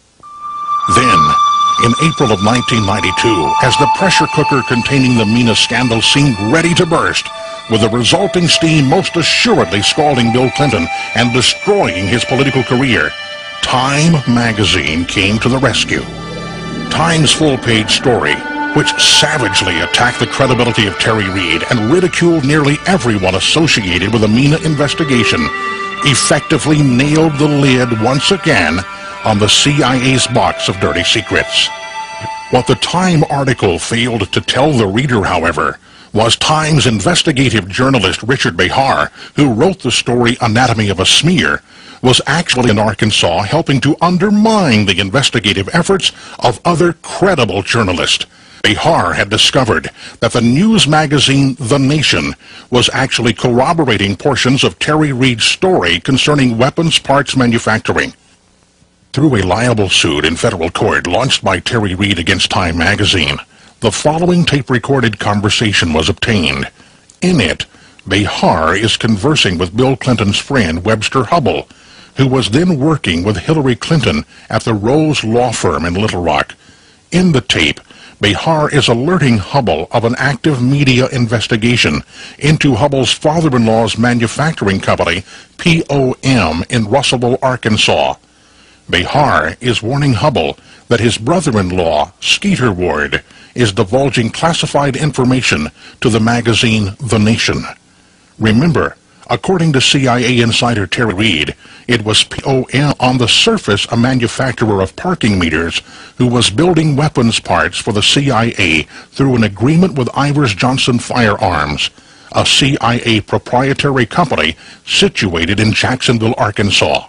Then, in April of nineteen ninety-two, as the pressure cooker containing the Mena scandal seemed ready to burst, with the resulting steam most assuredly scalding Bill Clinton and destroying his political career, Time magazine came to the rescue. Time's full-page story, which savagely attacked the credibility of Terry Reid and ridiculed nearly everyone associated with the Mena investigation, effectively nailed the lid once again on the C I A's box of dirty secrets. What the Time article failed to tell the reader, however, was Time's investigative journalist Richard Behar, who wrote the story Anatomy of a Smear, was actually in Arkansas helping to undermine the investigative efforts of other credible journalists. Behar had discovered that the news magazine The Nation was actually corroborating portions of Terry Reid's story concerning weapons parts manufacturing. Through a libel suit in federal court launched by Terry Reid against Time magazine, the following tape-recorded conversation was obtained. In it, Behar is conversing with Bill Clinton's friend Webster Hubbell, who was then working with Hillary Clinton at the Rose Law Firm in Little Rock. In the tape, Behar is alerting Hubbell of an active media investigation into Hubbell's father-in-law's manufacturing company, P O M, in Russellville, Arkansas. Behar is warning Hubbell that his brother-in-law, Skeeter Ward, is divulging classified information to the magazine The Nation. Remember, according to C I A insider Terry Reid, it was P O M, on the surface a manufacturer of parking meters, who was building weapons parts for the C I A through an agreement with Ivers Johnson Firearms, a C I A proprietary company situated in Jacksonville, Arkansas.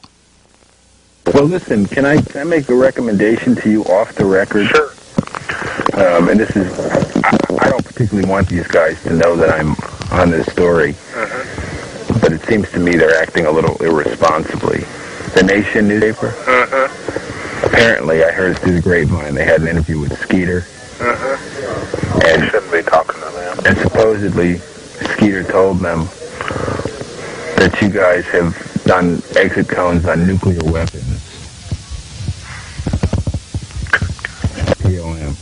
Well, listen, can I, can I make a recommendation to you off the record? Sure. Um, and this is, I, I don't particularly want these guys to know that I'm on this story. Uh-huh. But it seems to me they're acting a little irresponsibly. The Nation newspaper? Uh-huh. Apparently, I heard through the grapevine they had an interview with Skeeter. Uh-huh. And, You shouldn't be talking to them. and supposedly, Skeeter told them that you guys have done exit cones on nuclear weapons. P O M.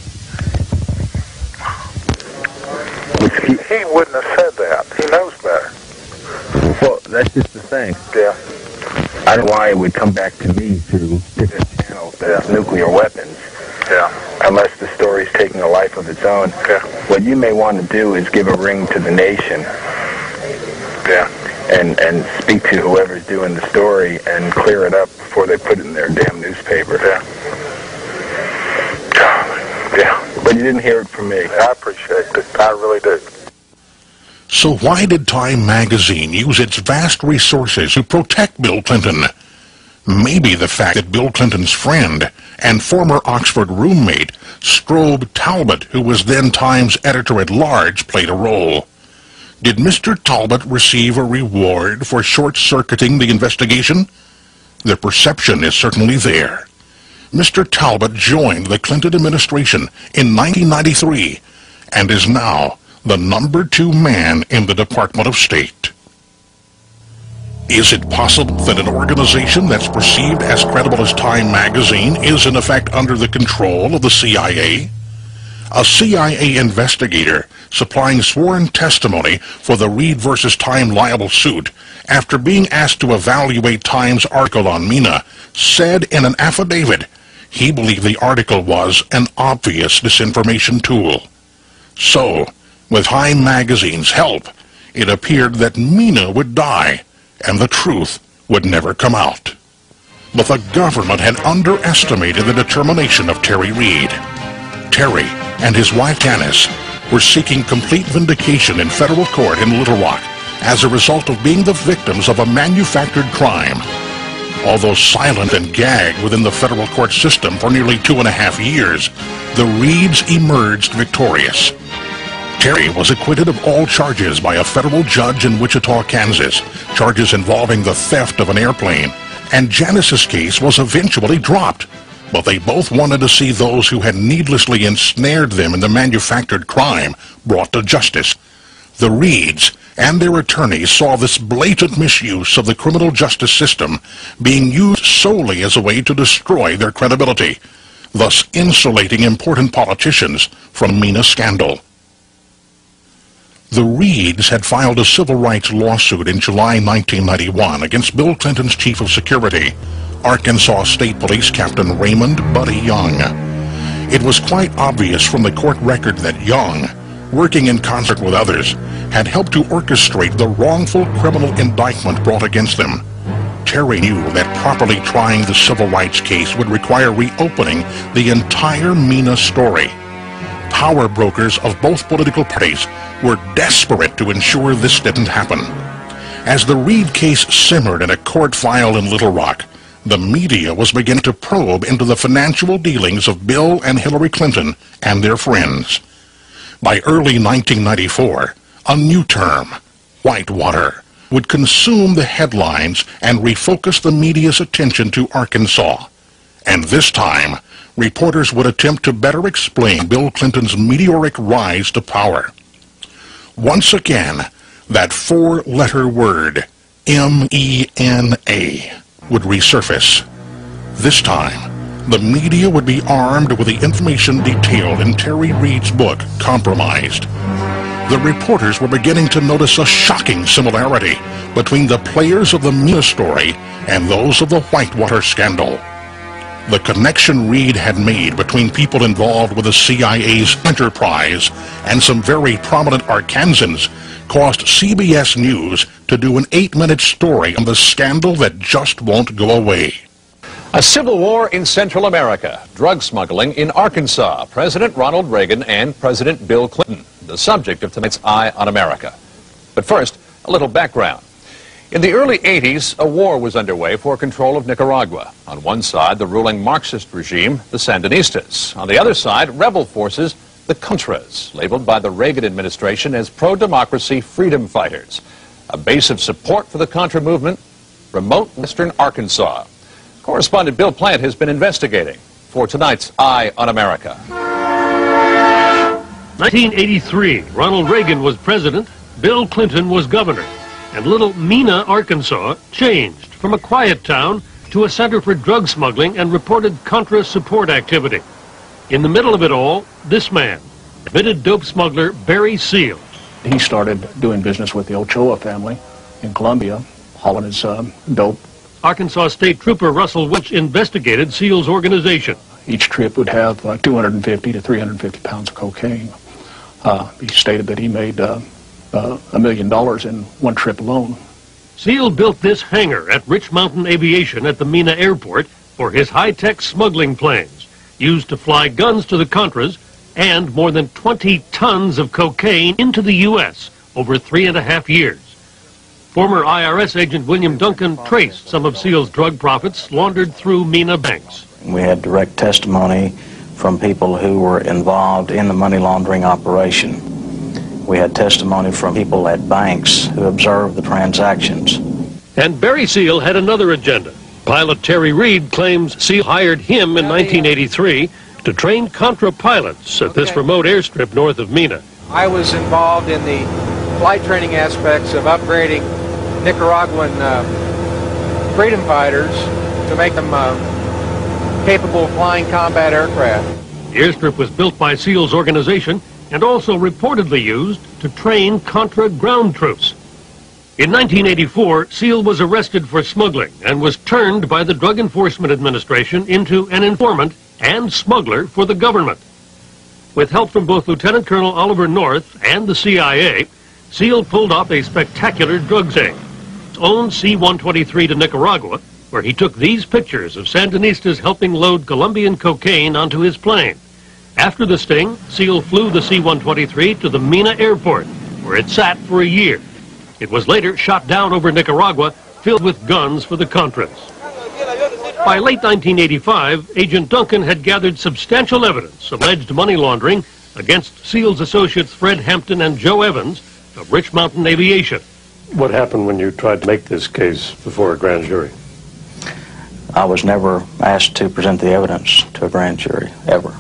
He, he wouldn't have said that. He knows better. Well, that's just the thing. Yeah. I don't know why it would come back to me through different channels that it's nuclear weapons. Yeah. Unless the story's taking a life of its own. Yeah. What you may want to do is give a ring to the Nation. Yeah. And, and speak to whoever's doing the story and clear it up before they put it in their damn newspaper. Yeah. Yeah. But you didn't hear it from me. I appreciate it. I really do. So why did Time magazine use its vast resources to protect Bill Clinton? Maybe the fact that Bill Clinton's friend and former Oxford roommate, Strobe Talbot, who was then Time's editor-at-large, played a role. Did Mister Talbot receive a reward for short-circuiting the investigation? The perception is certainly there. Mister Talbot joined the Clinton administration in nineteen ninety-three and is now the number two man in the Department of State. Is it possible that an organization that's perceived as credible as Time magazine is in effect under the control of the C I A? A C I A investigator supplying sworn testimony for the Reed versus Time libel suit after being asked to evaluate Time's article on Mena said in an affidavit he believed the article was an obvious disinformation tool. So, with Time magazine's help, it appeared that Mena would die and the truth would never come out. But the government had underestimated the determination of Terry Reed. Terry and his wife Janice were seeking complete vindication in federal court in Little Rock as a result of being the victims of a manufactured crime. Although silent and gagged within the federal court system for nearly two and a half years, the Reeds emerged victorious. Terry was acquitted of all charges by a federal judge in Wichita, Kansas, charges involving the theft of an airplane, and Janice's case was eventually dropped. But they both wanted to see those who had needlessly ensnared them in the manufactured crime brought to justice. The Reeds and their attorneys saw this blatant misuse of the criminal justice system being used solely as a way to destroy their credibility, thus insulating important politicians from Mena scandal. The Reeds had filed a civil rights lawsuit in July nineteen ninety-one against Bill Clinton's chief of security, Arkansas State Police Captain Raymond Buddy Young. It was quite obvious from the court record that Young, working in concert with others, had helped to orchestrate the wrongful criminal indictment brought against them. Terry knew that properly trying the civil rights case would require reopening the entire Mena story. Power brokers of both political parties were desperate to ensure this didn't happen. As the Reed case simmered in a court file in Little Rock, the media was beginning to probe into the financial dealings of Bill and Hillary Clinton and their friends. By early nineteen ninety-four, a new term, whitewater, would consume the headlines and refocus the media's attention to Arkansas. And this time, reporters would attempt to better explain Bill Clinton's meteoric rise to power. Once again, that four-letter word, M E N A, would resurface. This time, the media would be armed with the information detailed in Terry Reed's book, Compromised. The reporters were beginning to notice a shocking similarity between the players of the Mena story and those of the Whitewater scandal. The connection Reed had made between people involved with the C I A's enterprise and some very prominent Arkansans caused C B S News to do an eight-minute story on the scandal that just won't go away. A civil war in Central America, drug smuggling in Arkansas, President Ronald Reagan and President Bill Clinton, the subject of tonight's Eye on America. But first, a little background. In the early eighties, a war was underway for control of Nicaragua. On one side, the ruling Marxist regime, the Sandinistas. On the other side, rebel forces, the Contras, labeled by the Reagan administration as pro-democracy freedom fighters. A base of support for the Contra movement, remote western Arkansas. Correspondent Bill Plant has been investigating for tonight's Eye on America. nineteen eighty-three, Ronald Reagan was president, Bill Clinton was governor, and little Mena, Arkansas, changed from a quiet town to a center for drug smuggling and reported Contra support activity. In the middle of it all, this man, admitted dope smuggler Barry Seal. He started doing business with the Ochoa family in Colombia, hauling his uh, dope. Arkansas State Trooper Russell Welch investigated Seal's organization. Each trip would have uh, two hundred fifty to three hundred fifty pounds of cocaine. Uh, he stated that he made uh, uh, a million dollars in one trip alone. Seal built this hangar at Rich Mountain Aviation at the Mena Airport for his high-tech smuggling planes, used to fly guns to the Contras and more than twenty tons of cocaine into the U S over three and a half years. Former I R S agent William Duncan traced some of Seal's drug profits laundered through Mena banks. We had direct testimony from people who were involved in the money laundering operation. We had testimony from people at banks who observed the transactions. And Barry Seal had another agenda. Pilot Terry Reed claims Seal hired him in nineteen eighty-three to train Contra pilots at this remote airstrip north of Mina. I was involved in the flight training aspects of upgrading Nicaraguan uh, freedom fighters to make them uh, capable of flying combat aircraft. The airstrip was built by Seal's organization and also reportedly used to train Contra ground troops. In nineteen eighty-four, Seal was arrested for smuggling and was turned by the Drug Enforcement Administration into an informant and smuggler for the government. With help from both Lieutenant Colonel Oliver North and the C I A, Seal pulled off a spectacular drug sting. His own C one twenty-three to Nicaragua, where he took these pictures of Sandinistas helping load Colombian cocaine onto his plane. After the sting, Seal flew the C one twenty-three to the Mina airport, where it sat for a year. It was later shot down over Nicaragua, filled with guns for the Contras. By late nineteen eighty-five, Agent Duncan had gathered substantial evidence of alleged money laundering against Seal's associates Fred Hampton and Joe Evans of Rich Mountain Aviation. What happened when you tried to make this case before a grand jury? I was never asked to present the evidence to a grand jury, ever.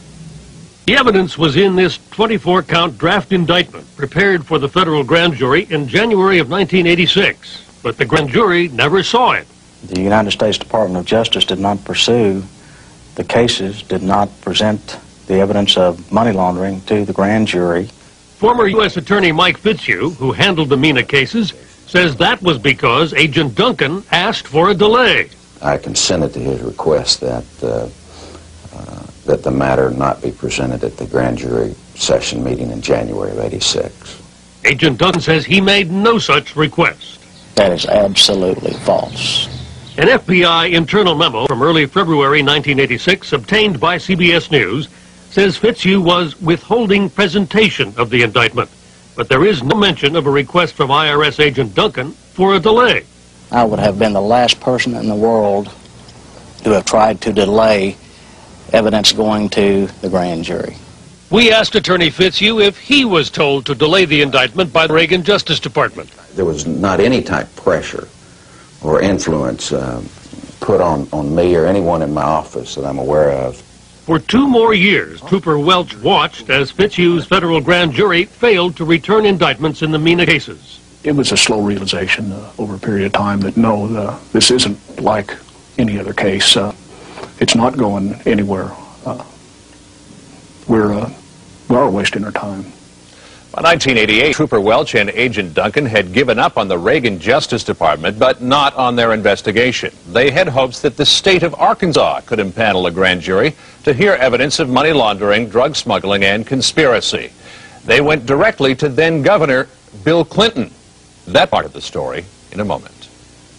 The evidence was in this twenty-four count draft indictment prepared for the federal grand jury in January of nineteen eighty-six, but the grand jury never saw it. The United States Department of Justice did not pursue the cases, did not present the evidence of money laundering to the grand jury. Former U S Attorney Mike Fitzhugh, who handled the Mina cases, says that was because Agent Duncan asked for a delay. I consented to his request that uh, uh, that the matter not be presented at the grand jury session meeting in January of eighty-six. Agent Duncan says he made no such request. That is absolutely false. An F B I internal memo from early February nineteen eighty-six, obtained by C B S News, says Fitzhugh was withholding presentation of the indictment, but there is no mention of a request from I R S Agent Duncan for a delay. I would have been the last person in the world to have tried to delay evidence going to the grand jury. We asked Attorney Fitzhugh if he was told to delay the indictment by the Reagan Justice Department. There was not any type of pressure or influence uh, put on, on me or anyone in my office that I'm aware of. For two more years, Trooper Welch watched as Fitzhugh's federal grand jury failed to return indictments in the Mina cases. It was a slow realization uh, over a period of time that no, uh, this isn't like any other case. Uh, it's not going anywhere. Uh, we're, uh, we are wasting our time. By nineteen eighty-eight, Trooper Welch and Agent Duncan had given up on the Reagan Justice Department, but not on their investigation. They had hopes that the state of Arkansas could impanel a grand jury to hear evidence of money laundering, drug smuggling, and conspiracy. They went directly to then-Governor Bill Clinton. That part of the story in a moment.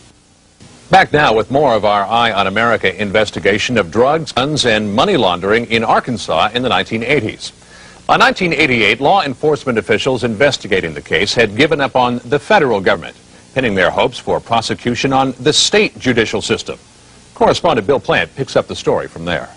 Back now with more of our Eye on America investigation of drugs, guns, and money laundering in Arkansas in the nineteen eighties. By nineteen eighty-eight, law enforcement officials investigating the case had given up on the federal government, pinning their hopes for prosecution on the state judicial system. Correspondent Bill Plant picks up the story from there.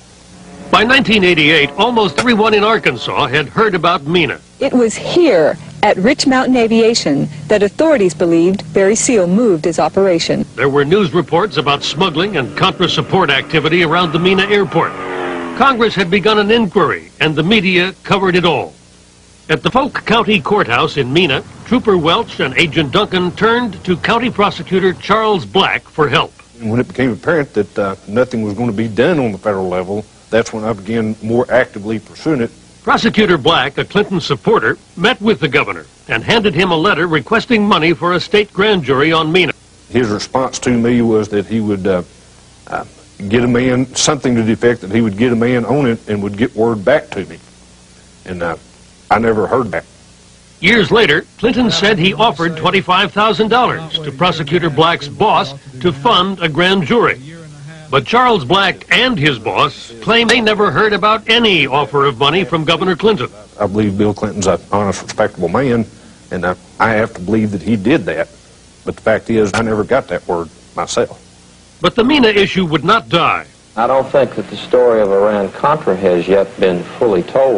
By nineteen eighty-eight, almost everyone in Arkansas had heard about Mina. It was here at Rich Mountain Aviation that authorities believed Barry Seal moved his operation. There were news reports about smuggling and Contra support activity around the Mina airport. Congress had begun an inquiry, and the media covered it all. At the Polk County Courthouse in Mina, Trooper Welch and Agent Duncan turned to County Prosecutor Charles Black for help. When it became apparent that uh, nothing was going to be done on the federal level, that's when I began more actively pursuing it. Prosecutor Black, a Clinton supporter, met with the governor and handed him a letter requesting money for a state grand jury on Mina. His response to me was that he would uh, uh, get a man, something to the effect that he would get a man on it and would get word back to me. And uh, I never heard back. Years later, Clinton said he offered twenty-five thousand dollars to Prosecutor Black's boss to fund a grand jury. But Charles Black and his boss claim they never heard about any offer of money from Governor Clinton. I believe Bill Clinton's an honest, respectable man, and I, I have to believe that he did that. But the fact is, I never got that word myself. But the Mina issue would not die. I don't think that the story of Iran-Contra has yet been fully told.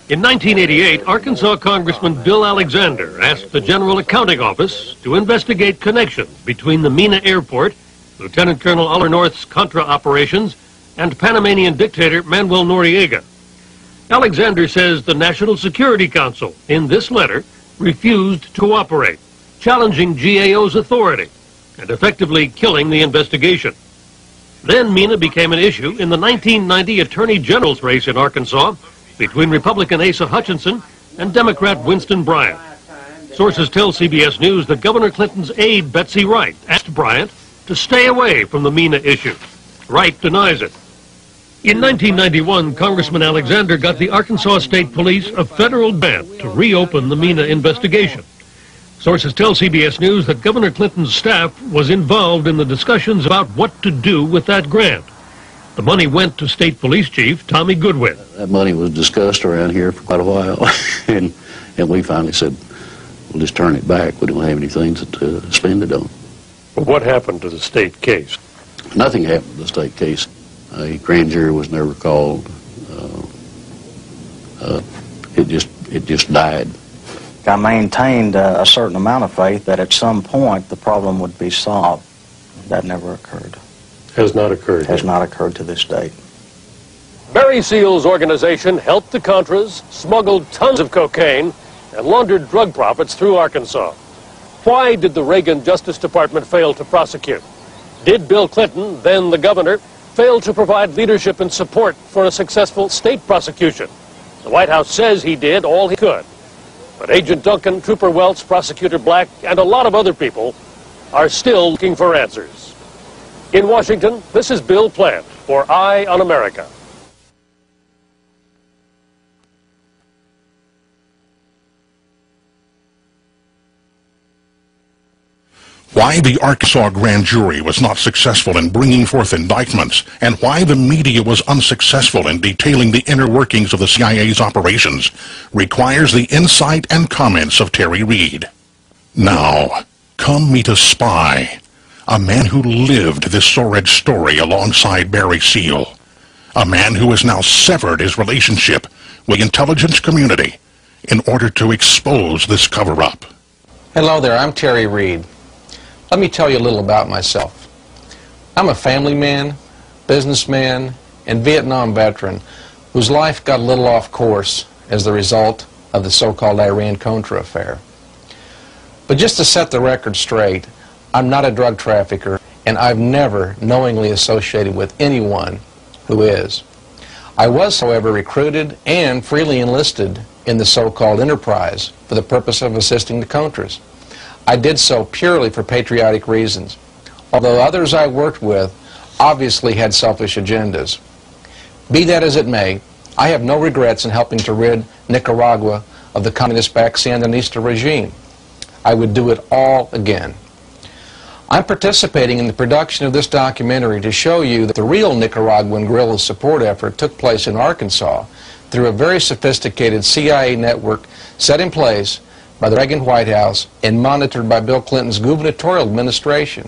In nineteen eighty-eight, Arkansas Congressman Bill Alexander asked the General Accounting Office to investigate connections between the Mena Airport, Lieutenant Colonel Oliver North's Contra operations, and Panamanian dictator Manuel Noriega. Alexander says the National Security Council, in this letter, refused to cooperate, challenging G A O's authority and effectively killing the investigation. Then Mena became an issue in the nineteen ninety Attorney General's race in Arkansas between Republican Asa Hutchinson and Democrat Winston Bryant. Sources tell C B S News that Governor Clinton's aide, Betsy Wright, asked Bryant to stay away from the Mena issue. Wright denies it. In nineteen ninety-one, Congressman Alexander got the Arkansas State Police a federal grant to reopen the Mena investigation. Sources tell C B S News that Governor Clinton's staff was involved in the discussions about what to do with that grant. The money went to State Police Chief Tommy Goodwin. That money was discussed around here for quite a while, and, and we finally said, we'll just turn it back. We don't have anything to, to spend it on. Well, what happened to the state case? Nothing happened to the state case. A grand jury was never called. Uh, uh, it just it just died. I maintained uh, a certain amount of faith that at some point the problem would be solved. That never occurred. Has not occurred. Has not occurred to this date. Barry Seal's organization helped the Contras, smuggled tons of cocaine, and laundered drug profits through Arkansas. Why did the Reagan Justice Department fail to prosecute? Did Bill Clinton, then the governor, fail to provide leadership and support for a successful state prosecution? The White House says he did all he could. But Agent Duncan, Trooper Welch, Prosecutor Black, and a lot of other people are still looking for answers. In Washington, this is Bill Plant for Eye on America. Why the Arkansas grand jury was not successful in bringing forth indictments, and why the media was unsuccessful in detailing the inner workings of the C I A's operations, requires the insight and comments of Terry Reed. Now, come meet a spy, a man who lived this sordid story alongside Barry Seal, a man who has now severed his relationship with the intelligence community in order to expose this cover-up. Hello there, I'm Terry Reed. Let me tell you a little about myself. I'm a family man, businessman, and Vietnam veteran whose life got a little off course as the result of the so-called Iran-Contra affair. But just to set the record straight, I'm not a drug trafficker, and I've never knowingly associated with anyone who is. I was, however, recruited and freely enlisted in the so-called enterprise for the purpose of assisting the Contras. I did so purely for patriotic reasons, although others I worked with obviously had selfish agendas. Be that as it may, I have no regrets in helping to rid Nicaragua of the communist-backed Sandinista regime. I would do it all again. I'm participating in the production of this documentary to show you that the real Nicaraguan guerrilla support effort took place in Arkansas through a very sophisticated C I A network set in place by the Reagan White House and monitored by Bill Clinton's gubernatorial administration.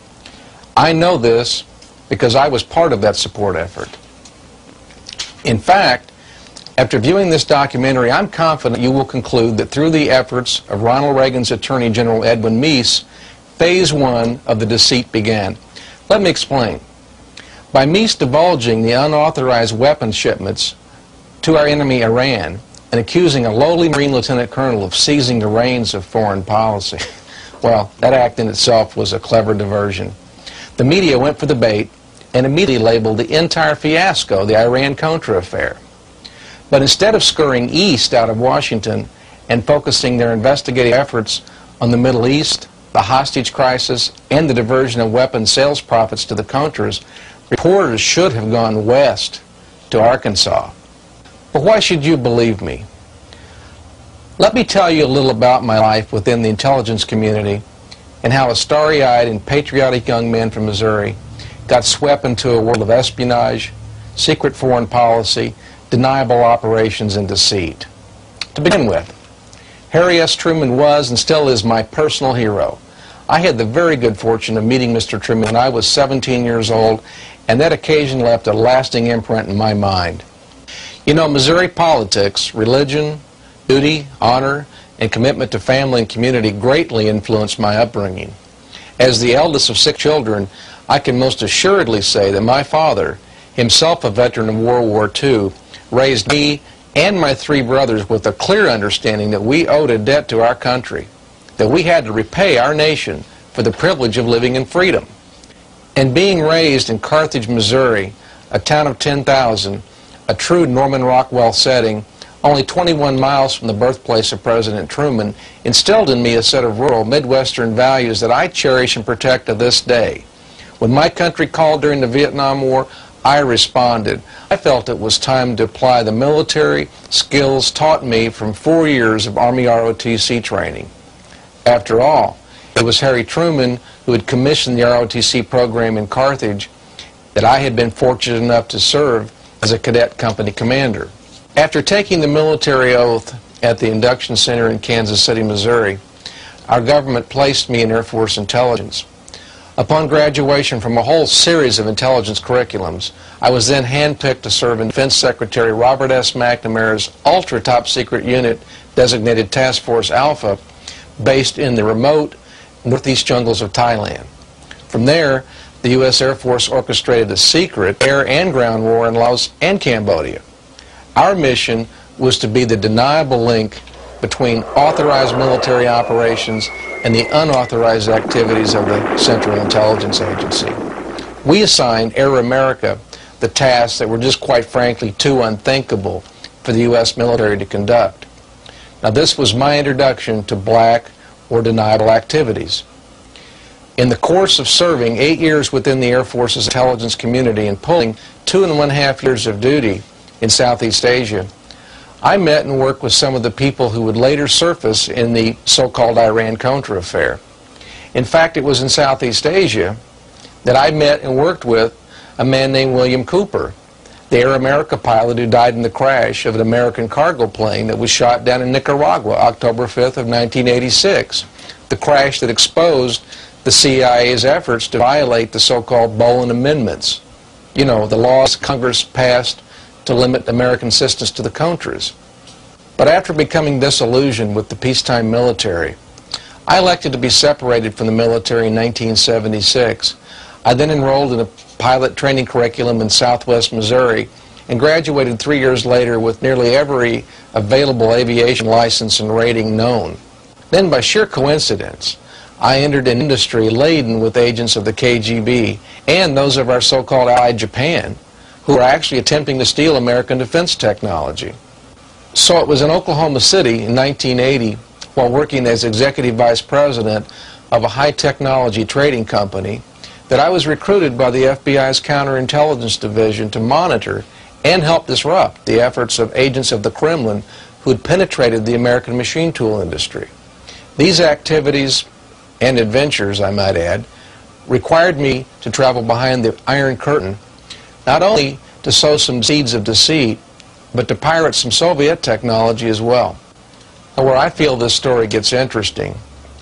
I know this because I was part of that support effort. In fact, after viewing this documentary, I'm confident you will conclude that through the efforts of Ronald Reagan's Attorney General Edwin Meese, phase one of the deceit began. Let me explain. By Meese divulging the unauthorized weapons shipments to our enemy Iran and accusing a lowly Marine lieutenant colonel of seizing the reins of foreign policy, well, that act in itself was a clever diversion. The media went for the bait and immediately labeled the entire fiasco the Iran-Contra affair. But instead of scurrying east out of Washington and focusing their investigative efforts on the Middle East, the hostage crisis, and the diversion of weapons sales profits to the Contras, reporters should have gone west to Arkansas. But why should you believe me? Let me tell you a little about my life within the intelligence community and how a starry-eyed and patriotic young man from Missouri got swept into a world of espionage, secret foreign policy, deniable operations, and deceit. To begin with, Harry S. Truman was and still is my personal hero. I had the very good fortune of meeting Mister Truman when I was seventeen years old, and that occasion left a lasting imprint in my mind. You know, Missouri politics, religion, duty, honor, and commitment to family and community greatly influenced my upbringing. As the eldest of six children, I can most assuredly say that my father, himself a veteran of World War Two, raised me and my three brothers with a clear understanding that we owed a debt to our country, that we had to repay our nation for the privilege of living in freedom. And being raised in Carthage, Missouri, a town of ten thousand, a true Norman Rockwell setting, only twenty-one miles from the birthplace of President Truman, instilled in me a set of rural Midwestern values that I cherish and protect to this day. When my country called during the Vietnam War, I responded. I felt it was time to apply the military skills taught me from four years of Army R O T C training. After all, it was Harry Truman who had commissioned the R O T C program in Carthage that I had been fortunate enough to serve as a cadet company commander. After taking the military oath at the induction center in Kansas City, Missouri, our government placed me in Air Force intelligence. Upon graduation from a whole series of intelligence curriculums, I was then handpicked to serve in Defense Secretary Robert S. McNamara's ultra top secret unit designated Task Force Alpha, based in the remote northeast jungles of Thailand. From there, the U S Air Force orchestrated a secret air and ground war in Laos and Cambodia. Our mission was to be the deniable link between authorized military operations and the unauthorized activities of the Central Intelligence Agency. We assigned Air America the tasks that were just quite frankly too unthinkable for the U S military to conduct. Now, this was my introduction to black or deniable activities. In the course of serving eight years within the Air Force's intelligence community and pulling two and one half years of duty in Southeast Asia, I met and worked with some of the people who would later surface in the so-called Iran-Contra affair. In fact, it was in Southeast Asia that I met and worked with a man named William Cooper, the Air America pilot who died in the crash of an American cargo plane that was shot down in Nicaragua, October fifth of nineteen eighty-six, the crash that exposed the C I A's efforts to violate the so-called Bowen Amendments, you know, the laws Congress passed to limit American assistance to the Contras. But after becoming disillusioned with the peacetime military, I elected to be separated from the military in nineteen seventy-six. I then enrolled in a pilot training curriculum in Southwest Missouri and graduated three years later with nearly every available aviation license and rating known. Then, by sheer coincidence, I entered an industry laden with agents of the K G B and those of our so-called ally Japan, who were actually attempting to steal American defense technology. So it was in Oklahoma City in nineteen eighty, while working as executive vice president of a high-technology trading company, that I was recruited by the F B I's counterintelligence division to monitor and help disrupt the efforts of agents of the Kremlin who had penetrated the American machine tool industry. These activities and adventures, I might add, required me to travel behind the Iron Curtain, not only to sow some seeds of deceit, but to pirate some Soviet technology as well. Now, where I feel this story gets interesting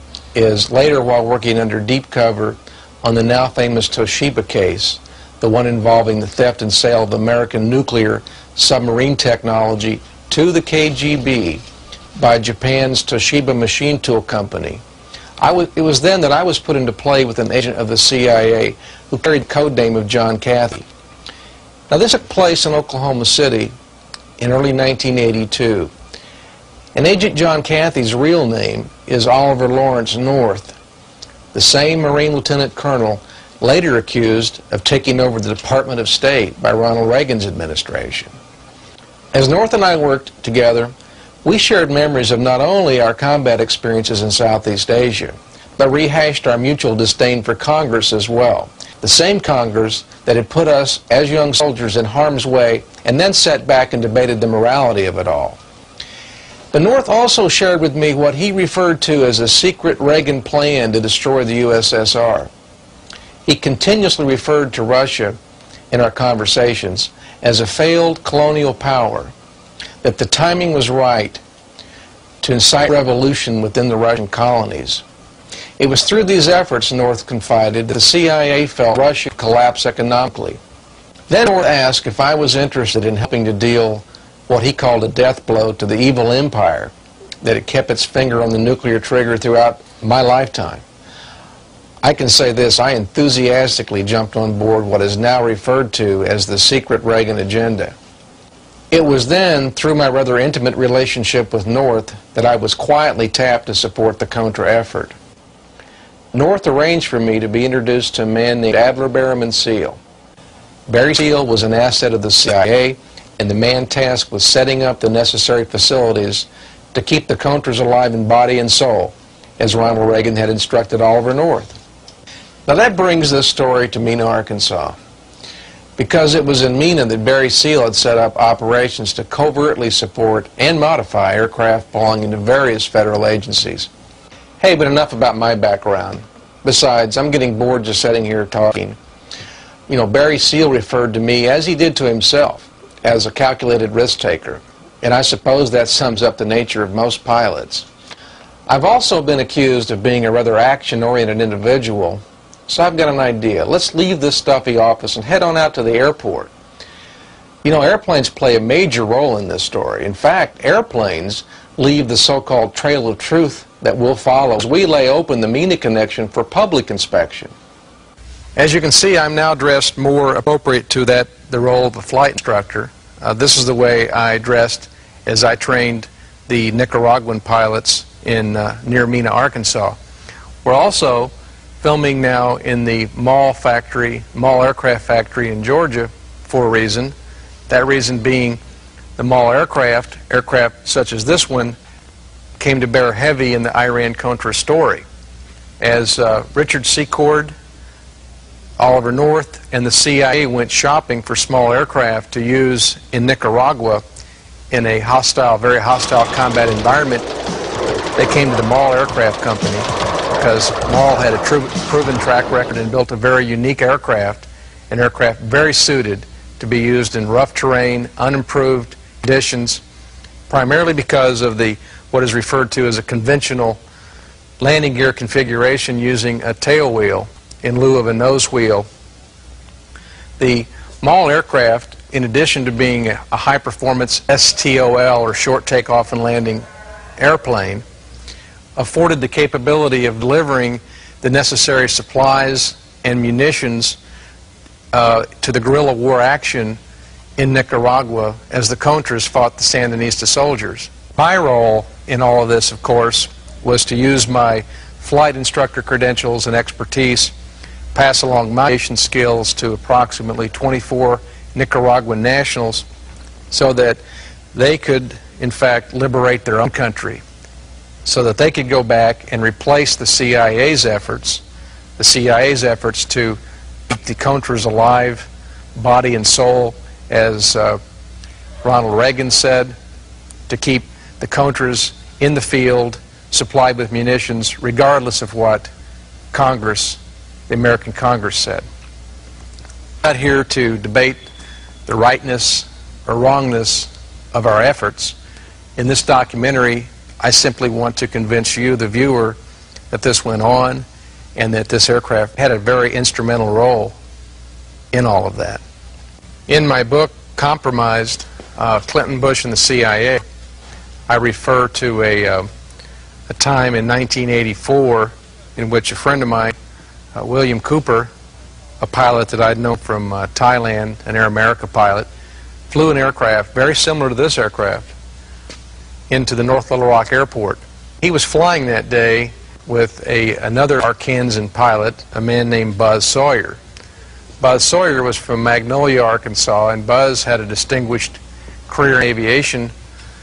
is later, while working under deep cover on the now famous Toshiba case, the one involving the theft and sale of American nuclear submarine technology to the K G B by Japan's Toshiba Machine Tool Company. I was, it was then that I was put into play with an agent of the C I A who carried the code name of John Cathy. Now, this took place in Oklahoma City in early nineteen eighty-two. And Agent John Cathy's real name is Oliver Lawrence North, the same Marine Lieutenant Colonel later accused of taking over the Department of State by Ronald Reagan's administration. As North and I worked together, we shared memories of not only our combat experiences in Southeast Asia, but rehashed our mutual disdain for Congress as well. The same Congress that had put us as young soldiers in harm's way and then sat back and debated the morality of it all. But North also shared with me what he referred to as a secret Reagan plan to destroy the U S S R. He continuously referred to Russia in our conversations as a failed colonial power, that the timing was right to incite revolution within the Russian colonies. It was through these efforts, North confided, that the C I A felt Russia collapse economically. Then North asked if I was interested in helping to deal what he called a death blow to the evil empire that had kept its finger on the nuclear trigger throughout my lifetime. I can say this, I enthusiastically jumped on board what is now referred to as the secret Reagan agenda. It was then, through my rather intimate relationship with North, that I was quietly tapped to support the Contra effort. North arranged for me to be introduced to a man named Adler Berriman Seal. Barry Seal was an asset of the C I A, and the man tasked with setting up the necessary facilities to keep the Contras alive in body and soul, as Ronald Reagan had instructed Oliver North. Now that brings this story to Mena, Arkansas, because it was in Mena that Barry Seal had set up operations to covertly support and modify aircraft belonging to various federal agencies. Hey, but enough about my background. Besides, I'm getting bored just sitting here talking. You know, Barry Seal referred to me, as he did to himself, as a calculated risk taker, and I suppose that sums up the nature of most pilots. I've also been accused of being a rather action-oriented individual, so I've got an idea. Let's leave this stuffy office and head on out to the airport. You know, airplanes play a major role in this story. In fact, airplanes leave the so-called trail of truth that we'll follow as we lay open the Mena connection for public inspection. As you can see, I'm now dressed more appropriate to that, the role of a flight instructor. Uh, this is the way I dressed as I trained the Nicaraguan pilots in uh, near Mena, Arkansas. We're also filming now in the Mall factory, Mall aircraft factory in Georgia for a reason. That reason being the Mall aircraft, aircraft such as this one, came to bear heavy in the Iran-Contra story. As uh, Richard Secord, Oliver North, and the C I A went shopping for small aircraft to use in Nicaragua in a hostile, very hostile combat environment, they came to the Mall Aircraft Company because Mall had a true, proven track record and built a very unique aircraft, an aircraft very suited to be used in rough terrain, unimproved conditions, primarily because of the what is referred to as a conventional landing gear configuration using a tail wheel in lieu of a nose wheel. The Mall aircraft, in addition to being a high-performance S T O L, or short takeoff and landing airplane, afforded the capability of delivering the necessary supplies and munitions uh, to the guerrilla war action in Nicaragua as the Contras fought the Sandinista soldiers. My role in all of this, of course, was to use my flight instructor credentials and expertise, pass along my aviation skills to approximately twenty-four Nicaraguan nationals so that they could, in fact, liberate their own country, so that they could go back and replace the C I A's efforts, the C I A's efforts to keep the Contras alive, body and soul, as uh, Ronald Reagan said, to keep the Contras in the field, supplied with munitions, regardless of what Congress, the American Congress, said. I'm not here to debate the rightness or wrongness of our efforts. In this documentary, I simply want to convince you, the viewer, that this went on and that this aircraft had a very instrumental role in all of that. In my book, Compromised, uh, Clinton, Bush, and the C I A, I refer to a, uh, a time in nineteen eighty-four in which a friend of mine, uh, William Cooper, a pilot that I'd known from uh, Thailand, an Air America pilot, flew an aircraft very similar to this aircraft into the North Little Rock Airport. He was flying that day with a, another Arkansan pilot, a man named Buzz Sawyer. Buzz Sawyer was from Magnolia, Arkansas, and Buzz had a distinguished career in aviation.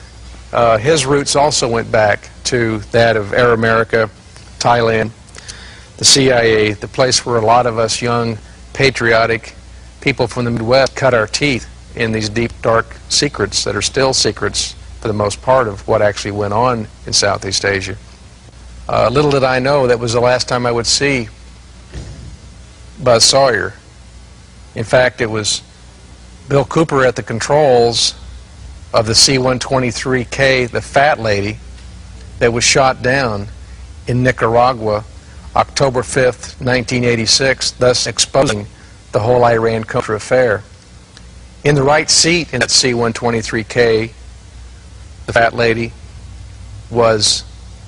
Uh, his roots also went back to that of Air America, Thailand, the C I A, the place where a lot of us young, patriotic people from the Midwest cut our teeth in these deep, dark secrets that are still secrets for the most part of what actually went on in Southeast Asia. Uh, little did I know that was the last time I would see Buzz Sawyer. In fact, it was Bill Cooper at the controls of the C one twenty-three K, the Fat Lady, that was shot down in Nicaragua October fifth, nineteen eighty-six, thus exposing the whole Iran-Contra affair. In the right seat in that C one twenty-three K the fat lady, was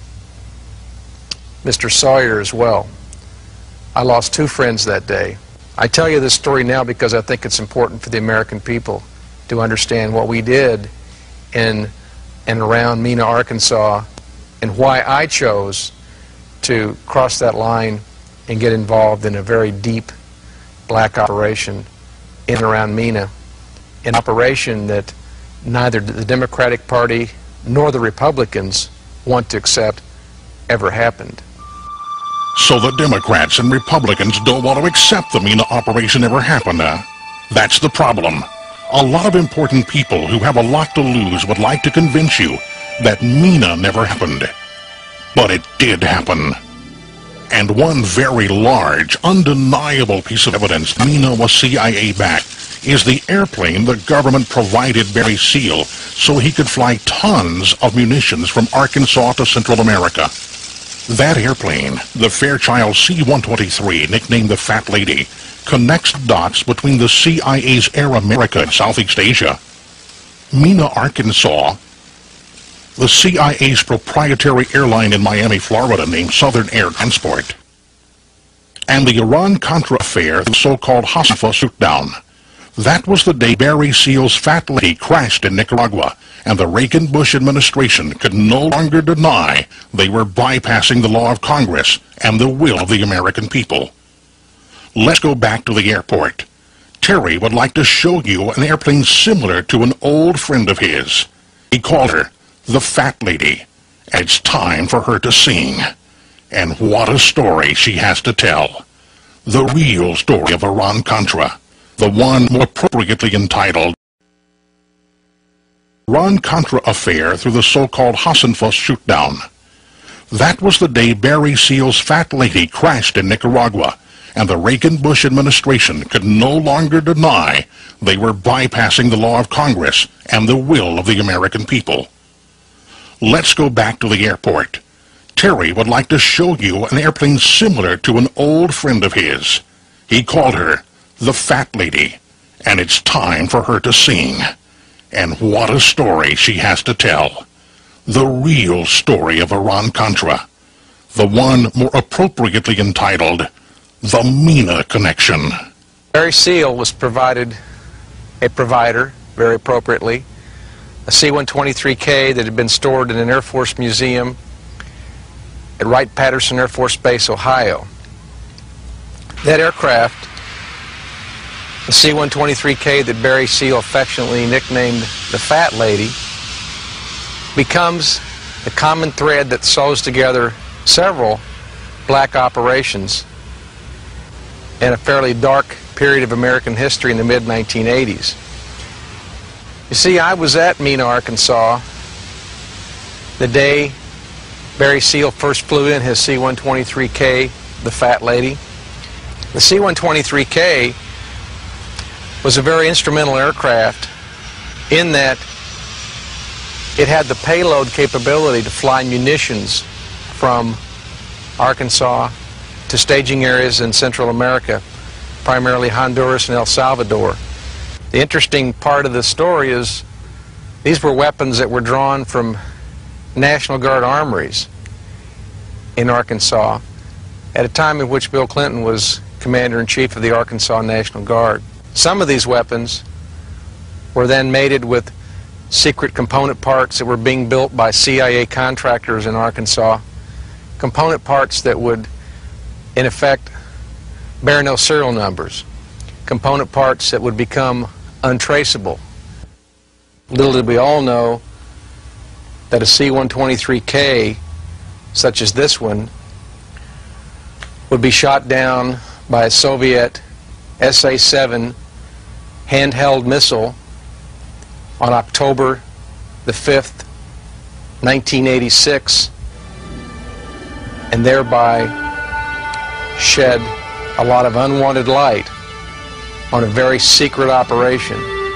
Mister Sawyer as well. I lost two friends that day. I tell you this story now because I think it's important for the American people to understand what we did in and around Mena, Arkansas, and why I chose to cross that line and get involved in a very deep black operation in and around Mena, an operation that neither the Democratic Party nor the Republicans want to accept ever happened. So the Democrats and Republicans don't want to accept the Mena operation ever happened, huh? That's the problem. A lot of important people who have a lot to lose would like to convince you that Mena never happened. But it did happen. And one very large, undeniable piece of evidence Mena was C I A-backed is the airplane the government provided Barry Seal so he could fly tons of munitions from Arkansas to Central America. That airplane, the Fairchild C one twenty-three, nicknamed the Fat Lady, connects dots between the C I A's Air America and Southeast Asia. Mena, Arkansas, the C I A's proprietary airline in Miami, Florida, named Southern Air Transport. And the Iran-Contra affair, the so-called Hasfa shootdown. That was the day Barry Seal's Fat Lady crashed in Nicaragua, and the Reagan-Bush administration could no longer deny they were bypassing the law of Congress and the will of the American people. Let's go back to the airport. Terry would like to show you an airplane similar to an old friend of his. He called her the Fat Lady, and it's time for her to sing. And what a story she has to tell. The real story of Iran-Contra, the one more appropriately entitled Iran-Contra Affair through the so-called Hassanfuss shootdown. That was the day Barry Seal's Fat Lady crashed in Nicaragua, and the Reagan-Bush administration could no longer deny they were bypassing the law of Congress and the will of the American people. Let's go back to the airport. Terry would like to show you an airplane similar to an old friend of his. He called her the Fat Lady, and it's time for her to sing. And what a story she has to tell. The real story of Iran-Contra. The one more appropriately entitled The Mena Connection. Barry Seal was provided a provider, very appropriately, a C one twenty-three K that had been stored in an Air Force museum at Wright-Patterson Air Force Base, Ohio. That aircraft, the C one twenty-three K that Barry Seal affectionately nicknamed the Fat Lady, becomes the common thread that sews together several black operations in a fairly dark period of American history in the mid nineteen eighties. You see, I was at Mena, Arkansas the day Barry Seal first flew in his C one twenty-three K, the Fat Lady. The C one twenty-three K was a very instrumental aircraft in that it had the payload capability to fly munitions from Arkansas to staging areas in Central America, primarily Honduras and El Salvador. The interesting part of the story is these were weapons that were drawn from National Guard armories in Arkansas at a time in which Bill Clinton was Commander-in-Chief of the Arkansas National Guard. Some of these weapons were then mated with secret component parts that were being built by C I A contractors in Arkansas, component parts that would, in effect, bear no serial numbers, component parts that would become untraceable. Little did we all know that a C one twenty-three K, such as this one, would be shot down by a Soviet S A seven handheld missile on October the fifth, nineteen eighty-six, and thereby shed a lot of unwanted light on a very secret operation,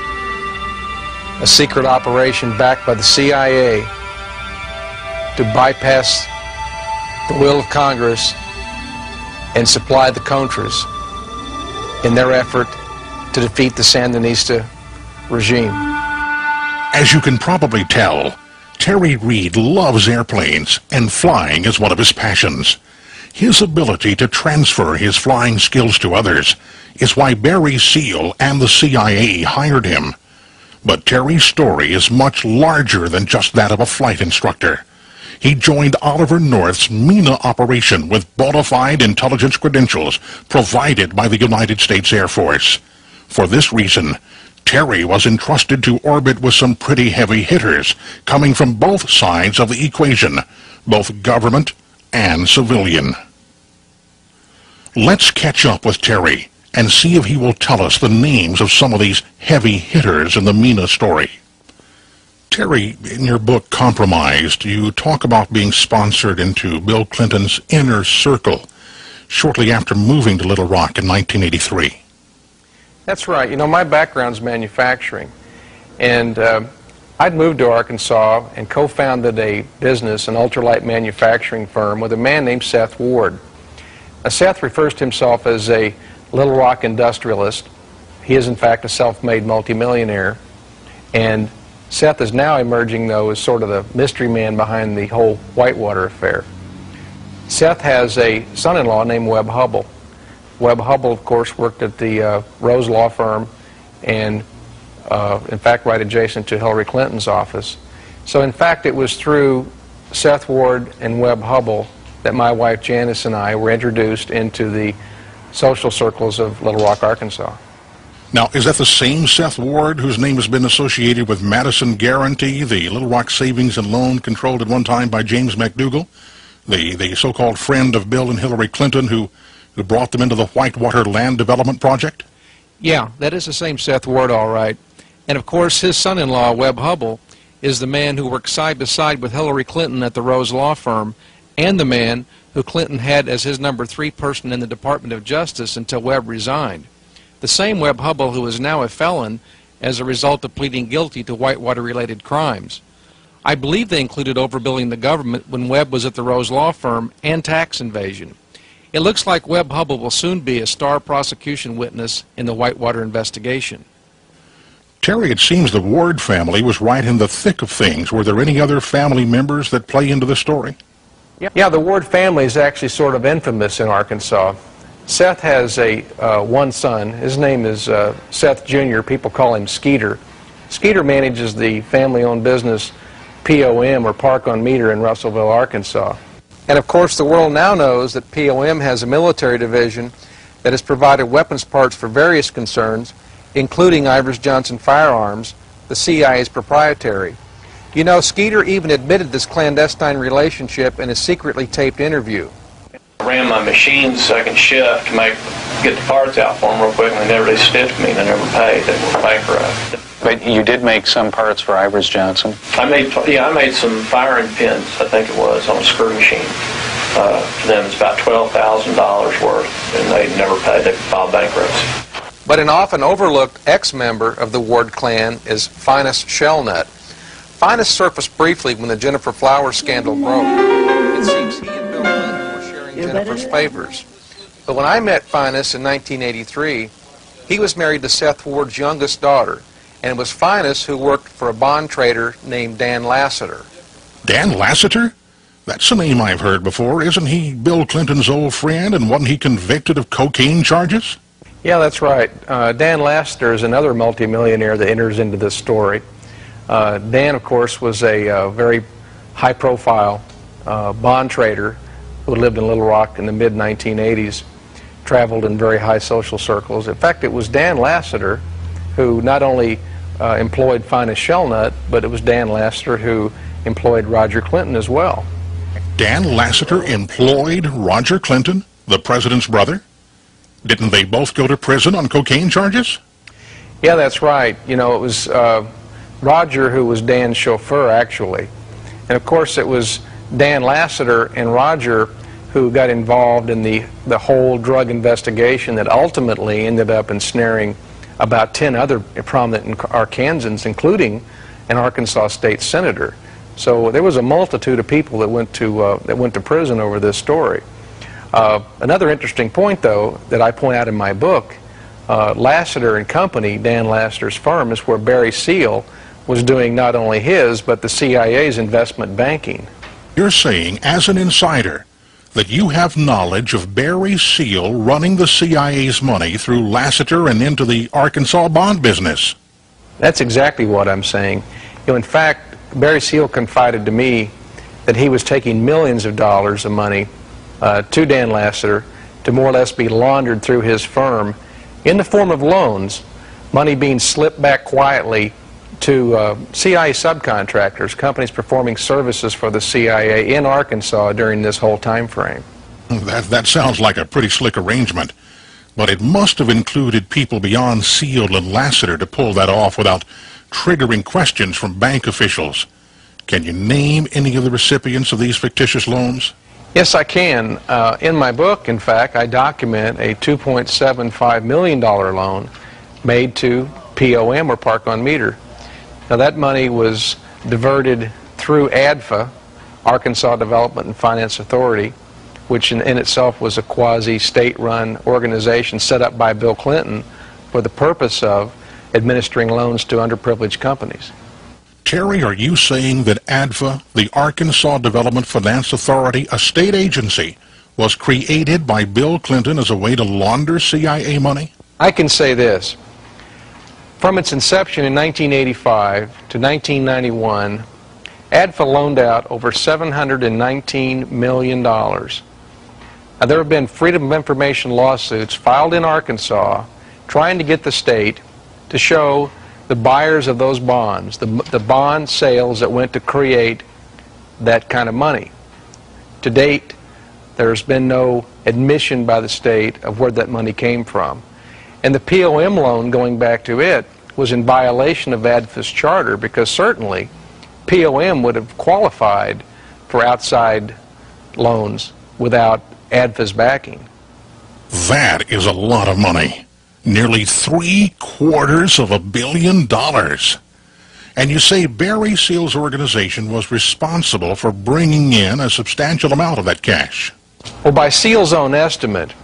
a secret operation backed by the C I A to bypass the will of Congress and supply the Contras in their effort to defeat the Sandinista regime. As you can probably tell, Terry Reed loves airplanes, and flying is one of his passions. His ability to transfer his flying skills to others is why Barry Seal and the C I A hired him. But Terry's story is much larger than just that of a flight instructor. He joined Oliver North's MENA operation with bona fide intelligence credentials provided by the United States Air Force. For this reason, Terry was entrusted to orbit with some pretty heavy hitters, coming from both sides of the equation, both government and civilian. Let's catch up with Terry and see if he will tell us the names of some of these heavy hitters in the MENA story. Terry, in your book Compromised, you talk about being sponsored into Bill Clinton's inner circle shortly after moving to Little Rock in nineteen eighty-three. That's right. You know, my background's manufacturing, and uh, I'd moved to Arkansas and co-founded a business, an ultralight manufacturing firm, with a man named Seth Ward. Now, Seth refers to himself as a Little Rock industrialist. He is, in fact, a self-made multimillionaire, and Seth is now emerging, though, as sort of the mystery man behind the whole Whitewater affair. Seth has a son-in-law named Webb Hubbell. Webb Hubbell, of course, worked at the uh, Rose Law Firm and, uh, in fact, right adjacent to Hillary Clinton's office. So, in fact, it was through Seth Ward and Webb Hubbell that my wife Janice and I were introduced into the social circles of Little Rock, Arkansas. Now, is that the same Seth Ward whose name has been associated with Madison Guaranty, the Little Rock savings and loan controlled at one time by James McDougal, the, the so-called friend of Bill and Hillary Clinton who who brought them into the Whitewater Land Development Project? Yeah, that is the same Seth Ward, all right. And of course, his son-in-law, Webb Hubbell, is the man who worked side by side with Hillary Clinton at the Rose Law Firm, and the man who Clinton had as his number three person in the Department of Justice until Webb resigned. The same Webb Hubbell who is now a felon as a result of pleading guilty to Whitewater-related crimes. I believe they included overbilling the government when Webb was at the Rose Law Firm and tax invasion. It looks like Webb Hubbell will soon be a star prosecution witness in the Whitewater investigation. Terry, it seems the Ward family was right in the thick of things. Were there any other family members that play into the story? Yeah, the Ward family is actually sort of infamous in Arkansas. Seth has a uh, one son. His name is uh, Seth Junior People call him Skeeter. Skeeter manages the family-owned business P O M, or Park on Meter, in Russellville, Arkansas. And of course, the world now knows that P O M has a military division that has provided weapons parts for various concerns, including Ivers Johnson Firearms, the C I A's proprietary. You know, Skeeter even admitted this clandestine relationship in a secretly taped interview. I ran my machine second shift to make get the parts out for them real quick, and they never they stiffed me, and they never paid. They were bankrupt. But you did make some parts for Ivers Johnson? I made, yeah, I made some firing pins, I think it was, on a screw machine. Uh, for them, it's about twelve thousand dollars worth, and they never paid. They filed bankruptcy. But an often overlooked ex-member of the Ward clan is Finus Shellnut. Finus surfaced briefly when the Jennifer Flowers scandal broke. It seems he and Bill Clinton were sharing Jennifer's favors. But when I met Finus in nineteen eighty-three, he was married to Seth Ward's youngest daughter, and it was Finus who worked for a bond trader named Dan Lassiter. Dan Lassiter? That's a name I've heard before. Isn't he Bill Clinton's old friend, and wasn't he convicted of cocaine charges? Yeah, that's right. Uh, Dan Lassiter is another multimillionaire that enters into this story. Uh, Dan, of course, was a uh, very high-profile uh, bond trader who lived in Little Rock in the mid nineteen eighties, traveled in very high social circles. In fact, it was Dan Lassiter who not only uh, employed Finus Shellnut, but it was Dan Lassiter who employed Roger Clinton as well. Dan Lassiter employed Roger Clinton, the president's brother? Didn't they both go to prison on cocaine charges? Yeah, that's right. You know, it was uh, Roger who was Dan's chauffeur, actually. And of course, it was Dan Lassiter and Roger who got involved in the, the whole drug investigation that ultimately ended up ensnaring about ten other prominent Arkansans, including an Arkansas state senator. So there was a multitude of people that went to, uh, that went to prison over this story. Uh, another interesting point, though, that I point out in my book, uh, Lassiter and Company, Dan Lassiter's firm, is where Barry Seal was doing not only his, but the C I A's investment banking. You're saying, as an insider, that you have knowledge of Barry Seal running the C I A's money through Lassiter and into the Arkansas bond business. That's exactly what I'm saying. You know, in fact, Barry Seal confided to me that he was taking millions of dollars of money uh, to Dan Lassiter to more or less be laundered through his firm in the form of loans, money being slipped back quietly to uh, C I A subcontractors, companies performing services for the C I A in Arkansas during this whole time frame. That, that sounds like a pretty slick arrangement, but it must have included people beyond Seal and Lassiter to pull that off without triggering questions from bank officials. Can you name any of the recipients of these fictitious loans? Yes, I can. Uh, in my book, in fact, I document a two point seven five million dollar loan made to P O M, or Park on Meter. Now, that money was diverted through A D F A, Arkansas Development and Finance Authority, which in, in itself was a quasi-state-run organization set up by Bill Clinton for the purpose of administering loans to underprivileged companies. Terry, are you saying that A D F A, the Arkansas Development Finance Authority, a state agency, was created by Bill Clinton as a way to launder C I A money? I can say this. From its inception in nineteen eighty-five to nineteen ninety-one, A D F A loaned out over seven hundred nineteen million dollars. Now, there have been Freedom of Information lawsuits filed in Arkansas trying to get the state to show the buyers of those bonds, the, the bond sales that went to create that kind of money. To date, there's been no admission by the state of where that money came from. And the P O M loan, going back to it, was in violation of A D F A's charter, because certainly P O M would have qualified for outside loans without A D F A's backing. That is a lot of money. Nearly three quarters of a billion dollars. And you say Barry Seal's organization was responsible for bringing in a substantial amount of that cash. Well, by Seal's own estimate,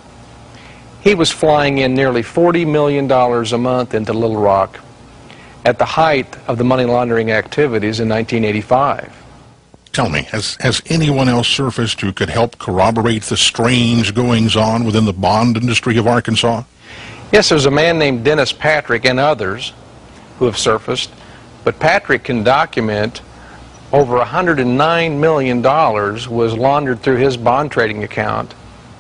he was flying in nearly forty million dollars a month into Little Rock at the height of the money laundering activities in nineteen eighty-five. Tell me, has, has anyone else surfaced who could help corroborate the strange goings-on within the bond industry of Arkansas? Yes, there's a man named Dennis Patrick and others who have surfaced, but Patrick can document over one hundred nine million dollars was laundered through his bond trading account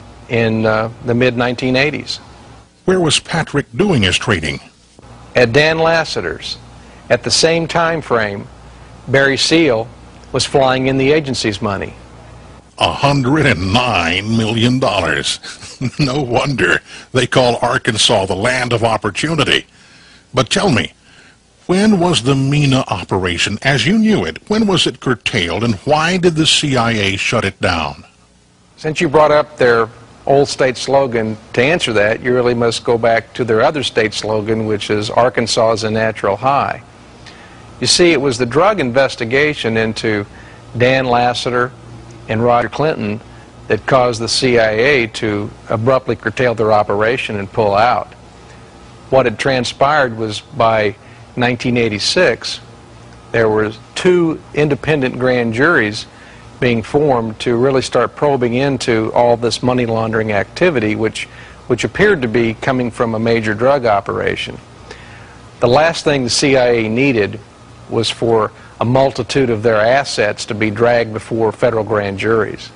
in uh, the mid nineteen eighties. Where was Patrick doing his trading? At Dan Lassiter's. At the same time frame, Barry Seal was flying in the agency's money. one hundred nine million dollars. No wonder they call Arkansas the land of opportunity. But tell me, when was the MENA operation, as you knew it, when was it curtailed, and why did the C I A shut it down? Since you brought up their old state slogan, to answer that, you really must go back to their other state slogan, which is Arkansas is a natural high. You see, it was the drug investigation into Dan Lassiter and Roger Clinton that caused the C I A to abruptly curtail their operation and pull out. What had transpired was by nineteen eighty-six, there were two independent grand juries being formed to really start probing into all this money laundering activity, which, which appeared to be coming from a major drug operation. The last thing the C I A needed was for a multitude of their assets to be dragged before federal grand juries.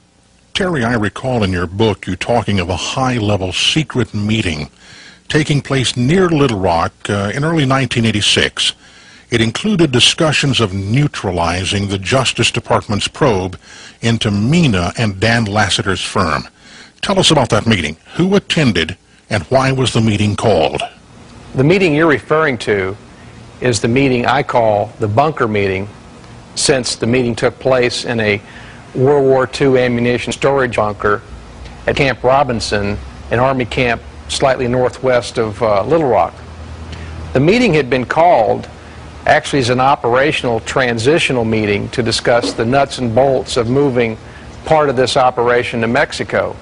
Terry, I recall in your book you talking of a high-level secret meeting taking place near Little Rock uh, in early nineteen eighty-six. It included discussions of neutralizing the Justice Department's probe into MENA and Dan Lassiter's firm. Tell us about that meeting. Who attended, and why was the meeting called? The meeting you're referring to is the meeting I call the bunker meeting, since the meeting took place in a World War Two ammunition storage bunker at Camp Robinson, an Army camp slightly northwest of uh, Little Rock. The meeting had been called actually as an operational transitional meeting to discuss the nuts and bolts of moving part of this operation to Mexico.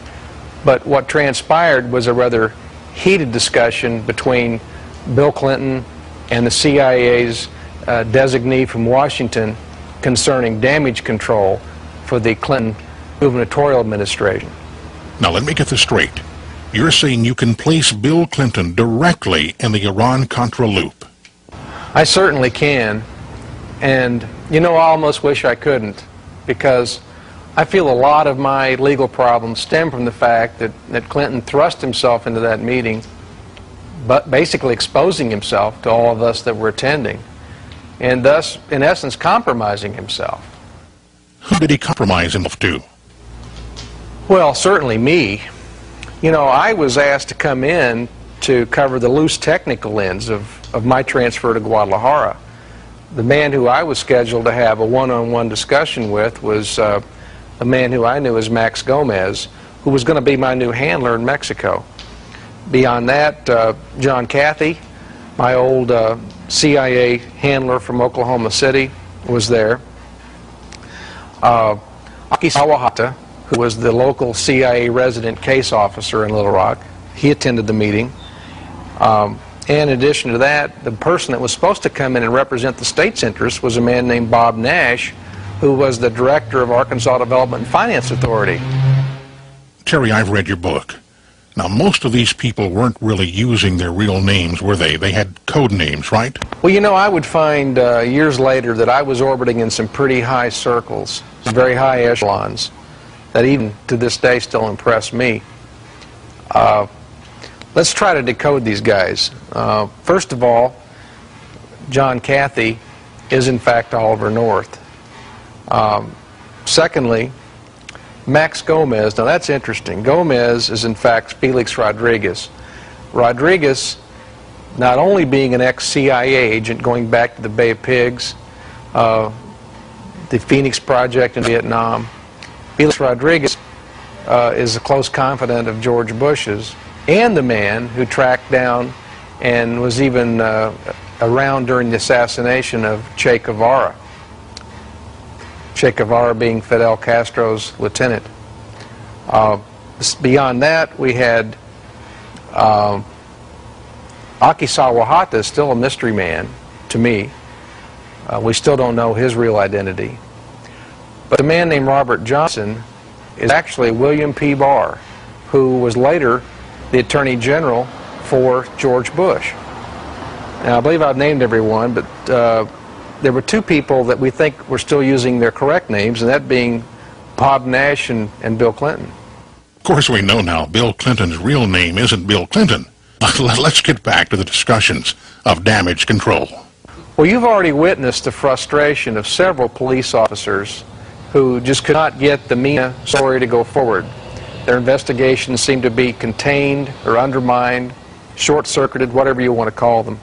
But what transpired was a rather heated discussion between Bill Clinton and the C I A's uh, designee from Washington concerning damage control for the Clinton gubernatorial administration. Now let me get this straight. You're saying you can place Bill Clinton directly in the Iran-Contra loop? I certainly can, and you know, I almost wish I couldn't, because I feel a lot of my legal problems stem from the fact that, that Clinton thrust himself into that meeting, but basically exposing himself to all of us that were attending, and thus, in essence, compromising himself. Who did he compromise himself to? Well, certainly me. You know, I was asked to come in to cover the loose technical ends of, of my transfer to Guadalajara. The man who I was scheduled to have a one-on-one discussion with was uh, a man who I knew as Max Gomez, who was going to be my new handler in Mexico. Beyond that, uh, John Cathy, my old uh, C I A handler from Oklahoma City, was there. Uh, Aki Sawahata, who was the local C I A resident case officer in Little Rock, he attended the meeting. Um, and in addition to that, the person that was supposed to come in and represent the state's interests was a man named Bob Nash, who was the director of Arkansas Development and Finance Authority. Terry, I've read your book. Now, most of these people weren't really using their real names, were they? They had code names, right? Well, you know, I would find uh, years later that I was orbiting in some pretty high circles, some very high echelons, that even to this day still impress me. Uh, let's try to decode these guys. Uh, first of all, John Cathy is in fact Oliver North. Um, secondly, Max Gomez, now that's interesting. Gomez is in fact Felix Rodriguez. Rodriguez, not only being an ex-C I A agent going back to the Bay of Pigs, uh, the Phoenix Project in Vietnam, Felix Rodriguez uh, is a close confidant of George Bush's, and the man who tracked down and was even uh, around during the assassination of Che Guevara. Che Guevara being Fidel Castro's lieutenant. Uh, beyond that, we had uh, Aki Sawahata, still a mystery man to me. Uh, we still don't know his real identity. But a man named Robert Johnson is actually William P. Barr, who was later the Attorney General for George Bush. Now, I believe I've named everyone, but uh, there were two people that we think were still using their correct names, and that being Bob Nash and, and Bill Clinton. Of course, we know now Bill Clinton's real name isn't Bill Clinton. Let's get back to the discussions of damage control. Well, you've already witnessed the frustration of several police officers who just could not get the Mina story to go forward. Their investigations seemed to be contained or undermined, short-circuited, whatever you want to call them.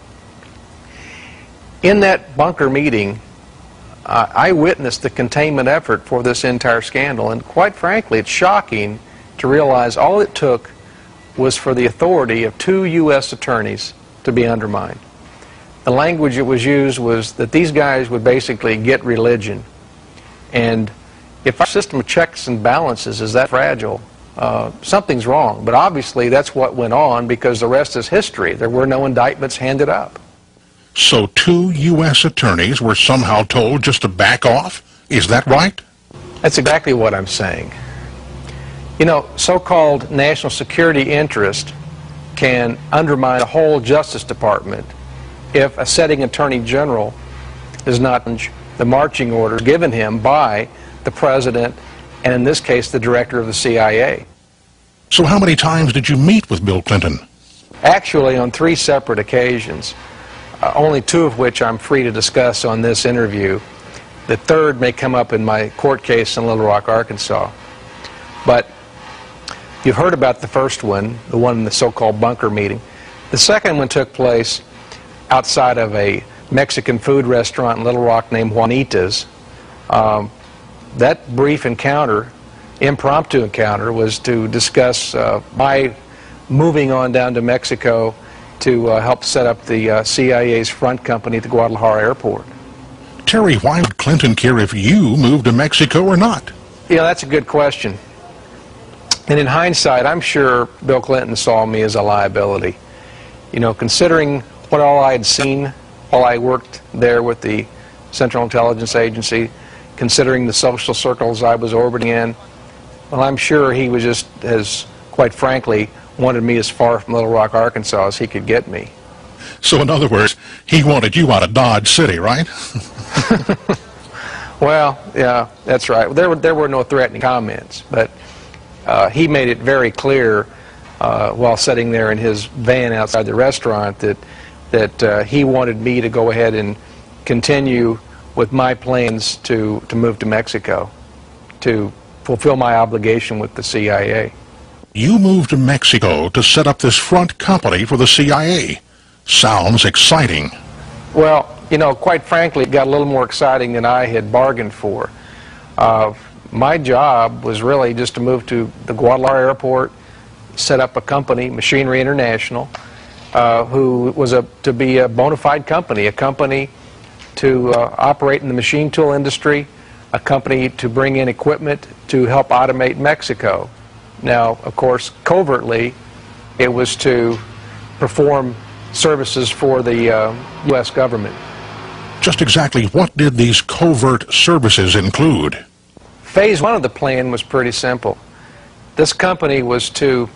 In that bunker meeting, uh, I witnessed the containment effort for this entire scandal, and quite frankly, it's shocking to realize all it took was for the authority of two U S attorneys to be undermined. The language that was used was that these guys would basically get religion. And if our system of checks and balances is that fragile, uh, something's wrong. But obviously that's what went on, because the rest is history. There were no indictments handed up. So two U S attorneys were somehow told just to back off? Is that right? That's exactly what I'm saying. You know, so-called national security interest can undermine the whole Justice Department if a sitting Attorney General does not change the marching orders given him by the President, and in this case, the Director of the C I A. So how many times did you meet with Bill Clinton? Actually, on three separate occasions, uh, only two of which I'm free to discuss on this interview. The third may come up in my court case in Little Rock, Arkansas. But you've heard about the first one, the one in the so-called bunker meeting. The second one took place outside of a Mexican food restaurant in Little Rock named Juanita's. Um, that brief encounter, impromptu encounter, was to discuss uh, my moving on down to Mexico to uh, help set up the uh, C I A's front company at the Guadalajara airport. Terry, why would Clinton care if you moved to Mexico or not? Yeah, that's a good question. And in hindsight, I'm sure Bill Clinton saw me as a liability. You know, considering what all I had seen, while I worked there with the Central Intelligence Agency, considering the social circles I was orbiting in. Well, I'm sure he was just, as quite frankly, wanted me as far from Little Rock, Arkansas as he could get me. So in other words, he wanted you out of Dodge City, right? Well, yeah, that's right. There were, there were no threatening comments, but uh, he made it very clear uh, while sitting there in his van outside the restaurant that, that uh, he wanted me to go ahead and continue with my plans to, to move to Mexico, to fulfill my obligation with the C I A. You moved to Mexico to set up this front company for the C I A. Sounds exciting. Well, you know, quite frankly, it got a little more exciting than I had bargained for. Uh, my job was really just to move to the Guadalajara airport, set up a company, Machinery International, uh, who was a, to be a bona fide company, a company to uh, operate in the machine tool industry, a company to bring in equipment to help automate Mexico. Now, of course, covertly, it was to perform services for the uh, U S government. Just exactly what did these covert services include? Phase one of the plan was pretty simple. This company was to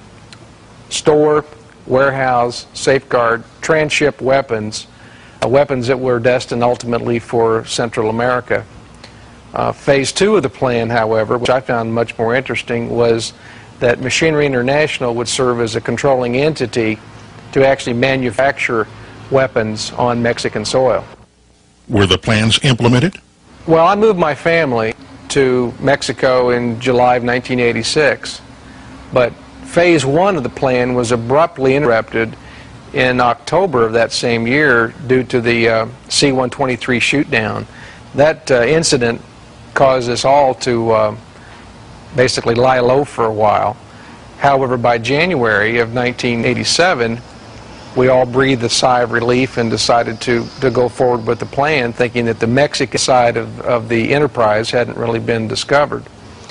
store, warehouse, safeguard, transship weapons, uh, weapons that were destined ultimately for Central America. Uh, phase two of the plan, however, which I found much more interesting, was that Machinery International would serve as a controlling entity to actually manufacture weapons on Mexican soil. Were the plans implemented? Well, I moved my family to Mexico in July of nineteen eighty-six, but phase one of the plan was abruptly interrupted in October of that same year due to the uh, C one twenty-three shoot-down. That uh, incident caused us all to uh, basically lie low for a while. However, by January of nineteen eighty-seven, we all breathed a sigh of relief and decided to, to go forward with the plan, thinking that the Mexican side of, of the enterprise hadn't really been discovered.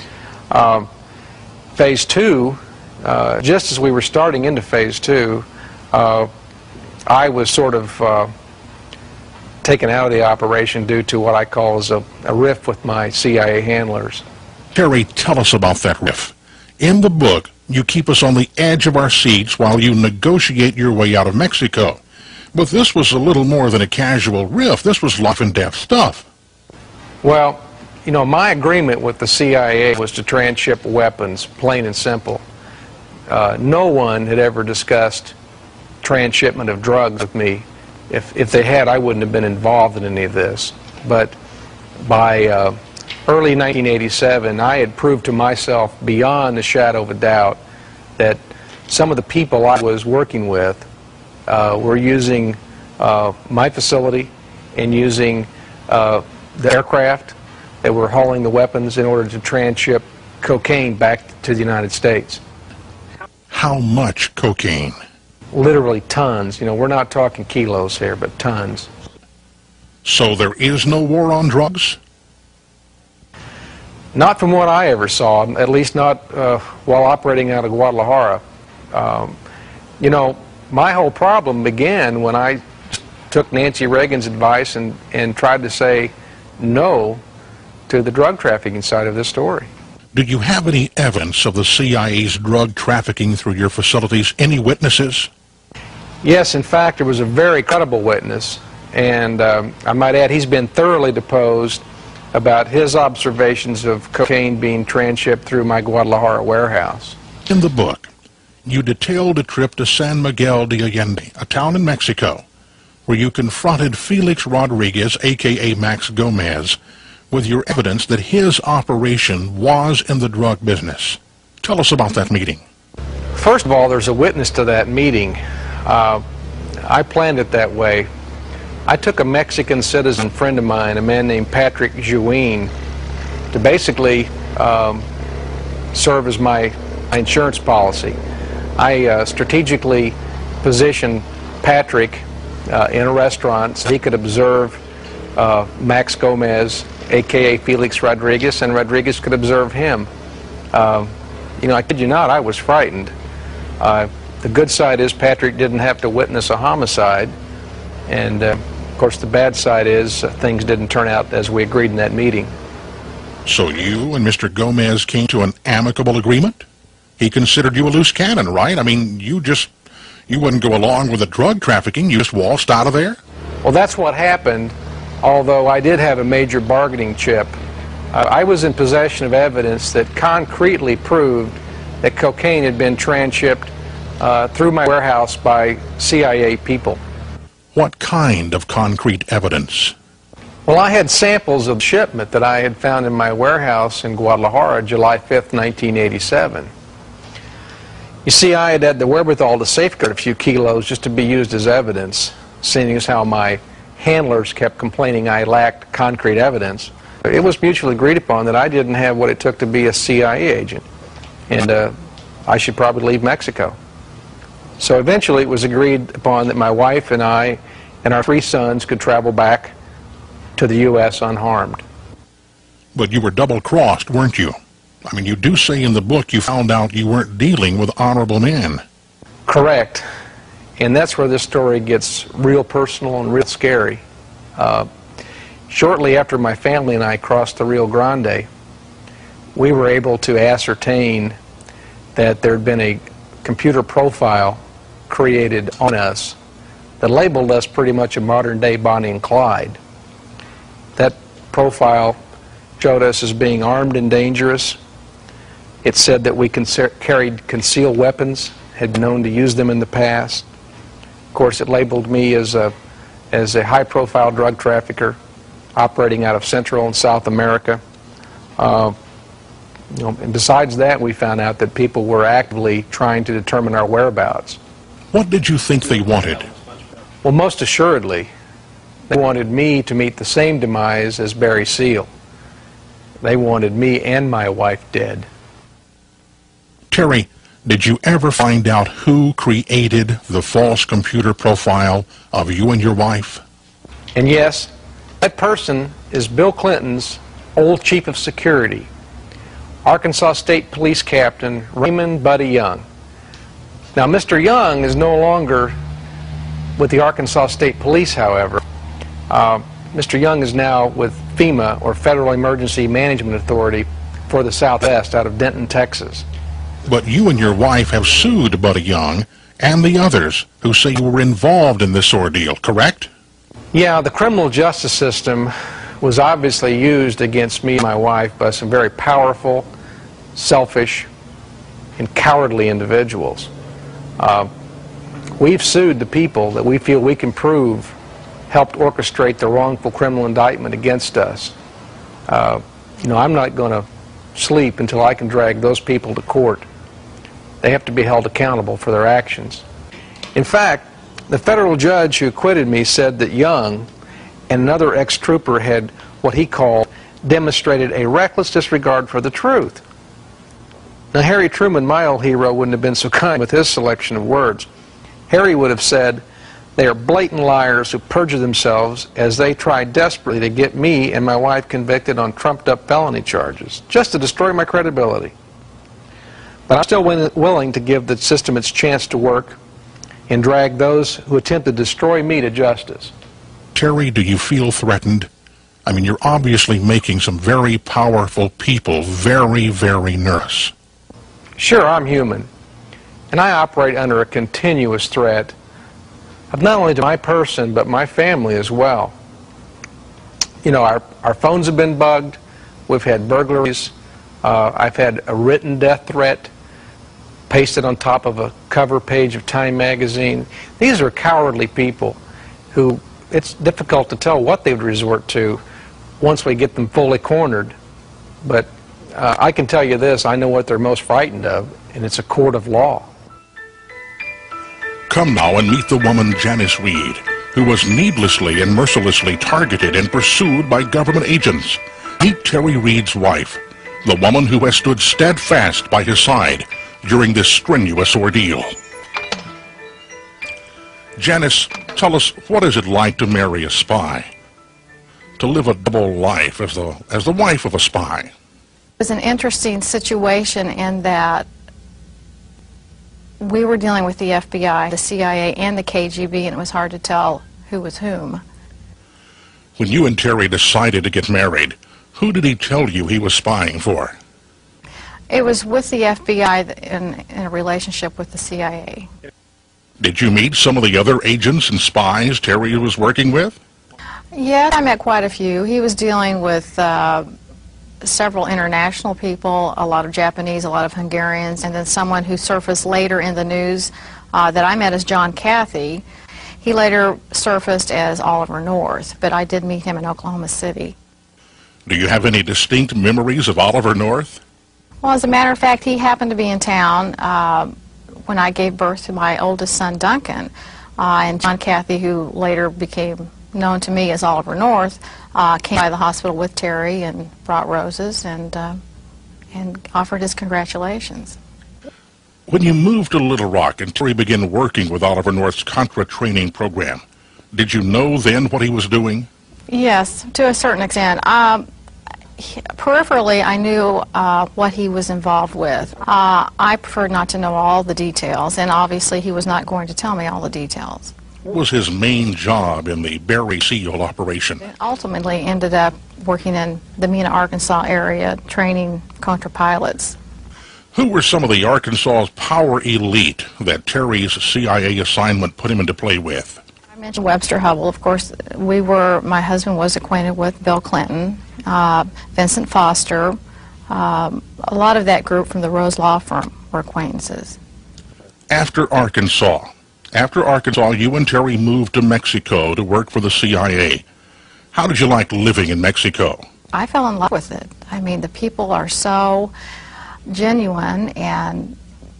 Um, phase two, uh, just as we were starting into phase two, uh, I was sort of uh, taken out of the operation due to what I call as a, a rift with my C I A handlers. Terry, tell us about that rift. In the book, you keep us on the edge of our seats while you negotiate your way out of Mexico. But this was a little more than a casual rift. This was life and death stuff. Well, you know, my agreement with the C I A was to transship weapons, plain and simple. Uh, no one had ever discussed transshipment of drugs with me. If, if they had, I wouldn't have been involved in any of this. But by uh, early nineteen eighty-seven, I had proved to myself beyond a shadow of a doubt that some of the people I was working with uh, were using uh, my facility and using uh, the aircraft that were hauling the weapons in order to transship cocaine back to the United States. How much cocaine? Literally tons. You know, we're not talking kilos here, but tons. So there is no war on drugs? Not from what I ever saw, at least not uh, while operating out of Guadalajara. Um, you know, my whole problem began when I took Nancy Reagan's advice and, and tried to say no to the drug trafficking side of this story. Do you have any evidence of the C I A's drug trafficking through your facilities? Any witnesses? Yes, in fact, there was a very credible witness, and um, I might add he's been thoroughly deposed about his observations of cocaine being transshipped through my Guadalajara warehouse. In the book, you detailed a trip to San Miguel de Allende, a town in Mexico, where you confronted Felix Rodriguez, a k a. Max Gomez, with your evidence that his operation was in the drug business. Tell us about that meeting. First of all, there's a witness to that meeting. Uh, I planned it that way. I took a Mexican citizen friend of mine, a man named Patrick Juin, to basically um, serve as my, my insurance policy. I uh, strategically positioned Patrick uh, in a restaurant so he could observe uh, Max Gomez, a k a. Felix Rodriguez, and Rodriguez could observe him. Uh, you know, I kid you not, I was frightened. Uh, the good side is Patrick didn't have to witness a homicide, and uh, Of course, the bad side is uh, things didn't turn out as we agreed in that meeting. So you and Mister Gomez came to an amicable agreement? He considered you a loose cannon, right? I mean, you just, you wouldn't go along with the drug trafficking, you just waltzed out of there? Well, that's what happened, although I did have a major bargaining chip. Uh, I was in possession of evidence that concretely proved that cocaine had been transshipped uh, through my warehouse by C I A people. What kind of concrete evidence? Well, I had samples of shipment that I had found in my warehouse in Guadalajara, July fifth, nineteen eighty-seven. You see, I had had the wherewithal to safeguard a few kilos just to be used as evidence, seeing as how my handlers kept complaining I lacked concrete evidence. It was mutually agreed upon that I didn't have what it took to be a C I A agent, and uh, I should probably leave Mexico. So eventually it was agreed upon that my wife and I and our three sons could travel back to the U S unharmed. But you were double-crossed, weren't you? I mean, you do say in the book you found out you weren't dealing with honorable men. Correct. And that's where this story gets real personal and real scary. Uh, shortly after my family and I crossed the Rio Grande, we were able to ascertain that there had been a computer profile created on us that labeled us pretty much a modern-day Bonnie and Clyde. That profile showed us as being armed and dangerous. It said that we carried concealed weapons, had been known to use them in the past. Of course, it labeled me as a, as a high-profile drug trafficker operating out of Central and South America. Uh, you know, and besides that, we found out that people were actively trying to determine our whereabouts. What did you think they wanted? Well, most assuredly, they wanted me to meet the same demise as Barry Seal. They wanted me and my wife dead. Terry, did you ever find out who created the false computer profile of you and your wife? And yes, that person is Bill Clinton's old chief of security, Arkansas State Police Captain Raymond Buddy Young. Now, Mister Young is no longer with the Arkansas State Police, however. Uh, Mister Young is now with FEMA, or Federal Emergency Management Authority, for the Southwest out of Denton, Texas. But you and your wife have sued Buddy Young and the others who say you were involved in this ordeal, correct? Yeah, the criminal justice system was obviously used against me and my wife by some very powerful, selfish, and cowardly individuals. Uh, we've sued the people that we feel we can prove helped orchestrate the wrongful criminal indictment against us. Uh, you know, I'm not going to sleep until I can drag those people to court. They have to be held accountable for their actions. In fact, the federal judge who acquitted me said that Young and another ex-trooper had what he called demonstrated a reckless disregard for the truth. Now, Harry Truman, my old hero, wouldn't have been so kind with his selection of words. Harry would have said, "They are blatant liars who perjure themselves as they try desperately to get me and my wife convicted on trumped-up felony charges, just to destroy my credibility. But I'm still win willing to give the system its chance to work and drag those who attempt to destroy me to justice." Terry, do you feel threatened? I mean, you're obviously making some very powerful people very, very nervous. Sure, I'm human, and I operate under a continuous threat of not only to my person, but my family as well. You know, our, our phones have been bugged, we've had burglaries, uh, I've had a written death threat pasted on top of a cover page of Time magazine. These are cowardly people who it's difficult to tell what they would resort to once we get them fully cornered. But uh, I can tell you this, I know what they're most frightened of, and it's a court of law. Come now and meet the woman Janice Reed, who was needlessly and mercilessly targeted and pursued by government agents. Meet Terry Reed's wife, the woman who has stood steadfast by his side during this strenuous ordeal. Janice, tell us, what is it like to marry a spy? To live a double life as the, as the wife of a spy? It was an interesting situation in that we were dealing with the F B I, the C I A, and the K G B, and it was hard to tell who was whom. When you and Terry decided to get married, who did he tell you he was spying for? It was with the F B I in, in a relationship with the C I A. Did you meet some of the other agents and spies Terry was working with? Yes, I met quite a few. He was dealing with uh, several international people, a lot of Japanese, a lot of Hungarians, and then someone who surfaced later in the news uh, that I met as John Cathy. He later surfaced as Oliver North, but I did meet him in Oklahoma City. Do you have any distinct memories of Oliver North? Well, as a matter of fact, he happened to be in town uh, when I gave birth to my oldest son, Duncan, uh, and John Cathy, who later became known to me as Oliver North, uh, came by the hospital with Terry and brought roses and, uh, and offered his congratulations. When you moved to Little Rock and Terry began working with Oliver North's Contra training program, did you know then what he was doing? Yes, to a certain extent. Um, he, peripherally, I knew uh, what he was involved with. Uh, I preferred not to know all the details, and obviously he was not going to tell me all the details. What was his main job in the Barry SEAL operation? Ultimately ended up working in the Mena, Arkansas area, training Contra pilots. Who were some of the Arkansas's power elite that Terry's C I A assignment put him into play with? I mentioned Webster Hubbell. Of course, we were, my husband was acquainted with Bill Clinton, uh, Vincent Foster. Um, a lot of that group from the Rose Law Firm were acquaintances. After Arkansas, after Arkansas, you and Terry moved to Mexico to work for the C I A. How did you like living in Mexico? I fell in love with it. I mean, the people are so genuine and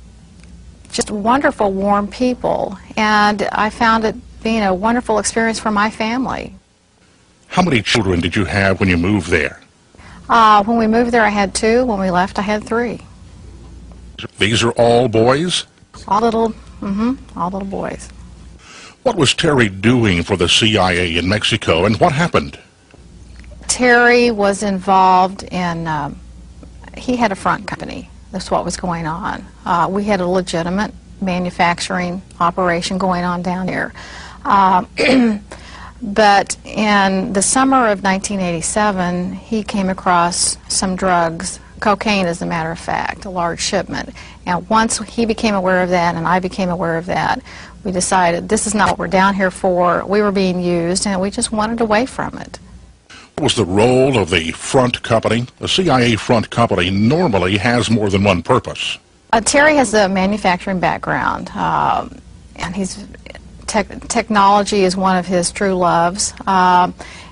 just wonderful, warm people, and I found it being a wonderful experience for my family. How many children did you have when you moved there? Uh, when we moved there, I had two. When we left, I had three. These are all boys? All little, mm-hmm, all little boys. What was Terry doing for the C I A in Mexico, and what happened? Terry was involved in, um, he had a front company. That's what was going on. Uh, we had a legitimate manufacturing operation going on down there. Uh, but in the summer of nineteen eighty-seven, he came across some drugs, cocaine as a matter of fact, a large shipment. And once he became aware of that and I became aware of that, we decided this is not what we're down here for. We were being used and we just wanted away from it. What was the role of the front company? The C I A front company normally has more than one purpose. Uh, Terry has a manufacturing background, um, and he's tech technology is one of his true loves. Uh,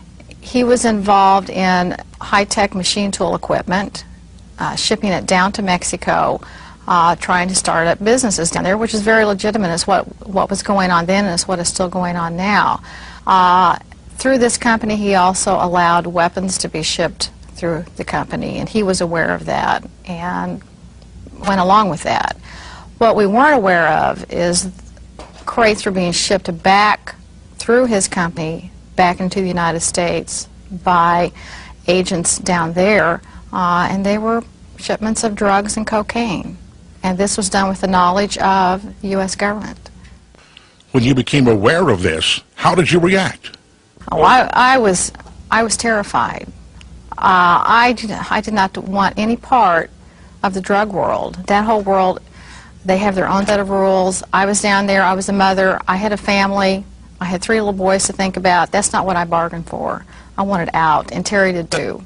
he was involved in high-tech machine tool equipment, uh, shipping it down to Mexico, uh, trying to start up businesses down there, which is very legitimate. It's what, what was going on then and it's what is still going on now. Uh, through this company, he also allowed weapons to be shipped through the company, and he was aware of that and went along with that. What we weren't aware of is crates were being shipped back through his company back into the United States by agents down there, uh, and they were shipments of drugs and cocaine. And this was done with the knowledge of the U S government. When you became aware of this, how did you react? Oh, I, I was, I was terrified. Uh, I, did, I did not want any part of the drug world. That whole world, they have their own set of rules. I was down there, I was a mother, I had a family, I had three little boys to think about. That's not what I bargained for. I wanted out, and Terry did too.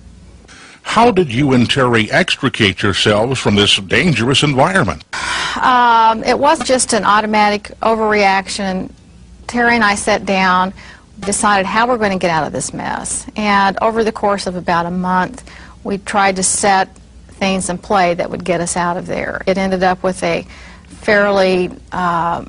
How did you and Terry extricate yourselves from this dangerous environment? Um, it wasn't just an automatic overreaction. Terry and I sat down, decided how we're going to get out of this mess. And over the course of about a month, we tried to set things in play that would get us out of there. It ended up with a fairly uh,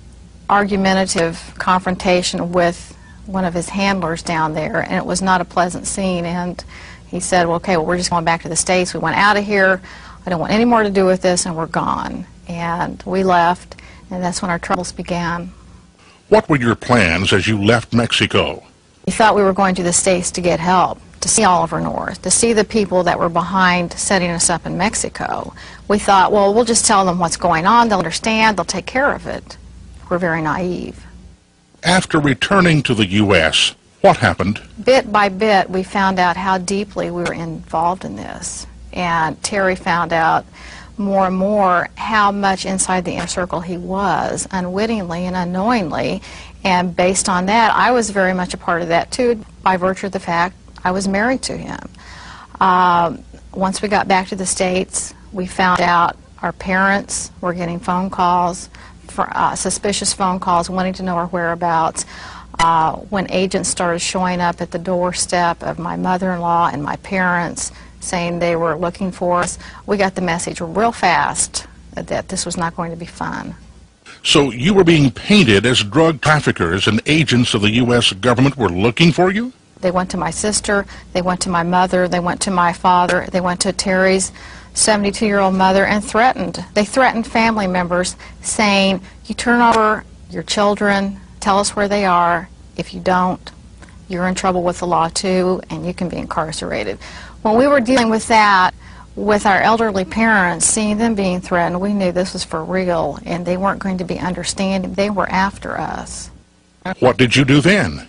argumentative confrontation with one of his handlers down there, and it was not a pleasant scene. And he said, well, okay, well, we're just going back to the States. We went out of here. I don't want any more to do with this, and we're gone. And we left, and that's when our troubles began. What were your plans as you left Mexico? We thought we were going to the States to get help, to see Oliver North, to see the people that were behind setting us up in Mexico. We thought, well, we'll just tell them what's going on. They'll understand. They'll take care of it. We're very naive. After returning to the U S, What happened? Bit by bit, we found out how deeply we were involved in this. And Terry found out more and more how much inside the inner circle he was, unwittingly and unknowingly. And based on that, I was very much a part of that too, by virtue of the fact I was married to him. Um, once we got back to the States, we found out our parents were getting phone calls, for, uh, suspicious phone calls, wanting to know our whereabouts. Uh, when agents started showing up at the doorstep of my mother-in-law and my parents saying they were looking for us, we got the message real fast that, that this was not going to be fun. So you were being painted as drug traffickers and agents of the U S government were looking for you? They went to my sister, they went to my mother, they went to my father, they went to Terry's seventy-two-year-old mother and threatened. They threatened family members saying, you turn over your children, tell us where they are. If you don't, you're in trouble with the law too, and you can be incarcerated. When we were dealing with that, with our elderly parents, seeing them being threatened, we knew this was for real, and they weren't going to be understanding. They were after us. What did you do then?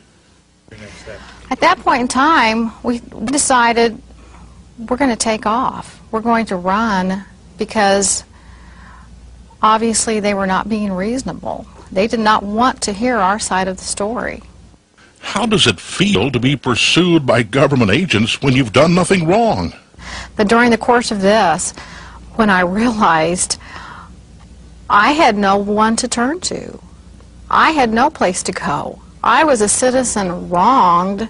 At that point in time, we decided we're going to take off. We're going to run because obviously they were not being reasonable. They did not want to hear our side of the story. How does it feel to be pursued by government agents when you've done nothing wrong? But during the course of this, when I realized I had no one to turn to, I had no place to go. I was a citizen wronged,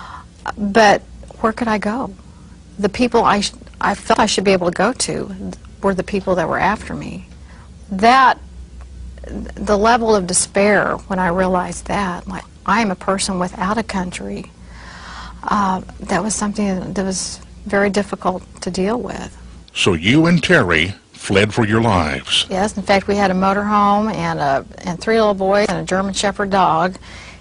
but where could I go? The people I, sh I felt I should be able to go to were the people that were after me. That, the level of despair when I realized that, like, I am a person without a country, uh, that was something that was very difficult to deal with. So you and Terry fled for your lives. Yes, in fact, we had a motorhome and, a, and three little boys and a German Shepherd dog,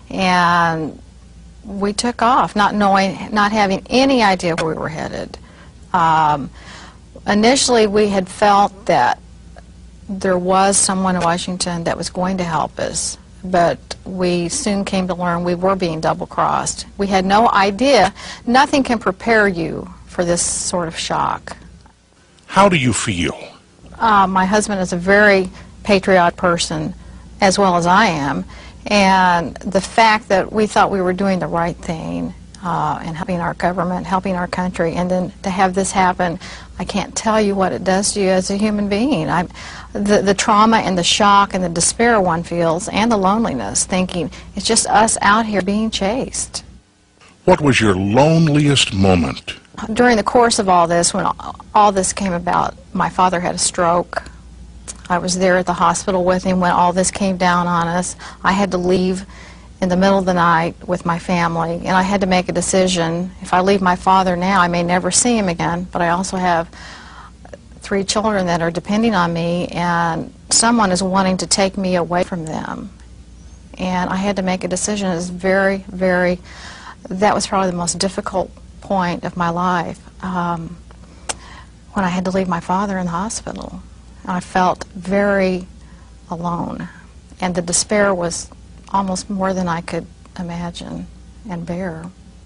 and we took off, not knowing, not having any idea where we were headed. Um, initially, we had felt that there was someone in Washington that was going to help us, but we soon came to learn we were being double-crossed. We had no idea. Nothing can prepare you for this sort of shock. How do you feel? Uh, my husband is a very patriotic person, as well as I am, and the fact that we thought we were doing the right thing uh, and helping our government, helping our country, and then to have this happen, I can't tell you what it does to you as a human being. I'm, the, the trauma and the shock and the despair one feels, and the loneliness, thinking it's just us out here being chased. What was your loneliest moment? During the course of all this, when all this came about, my father had a stroke. I was there at the hospital with him when all this came down on us. I had to leave in the middle of the night with my family, and I had to make a decision. If I leave my father now, I may never see him again, but I also have three children that are depending on me, and someone is wanting to take me away from them. And I had to make a decision. It was very, very, that was probably the most difficult point of my life, um, when I had to leave my father in the hospital. I felt very alone, and the despair was almost more than I could imagine and bear.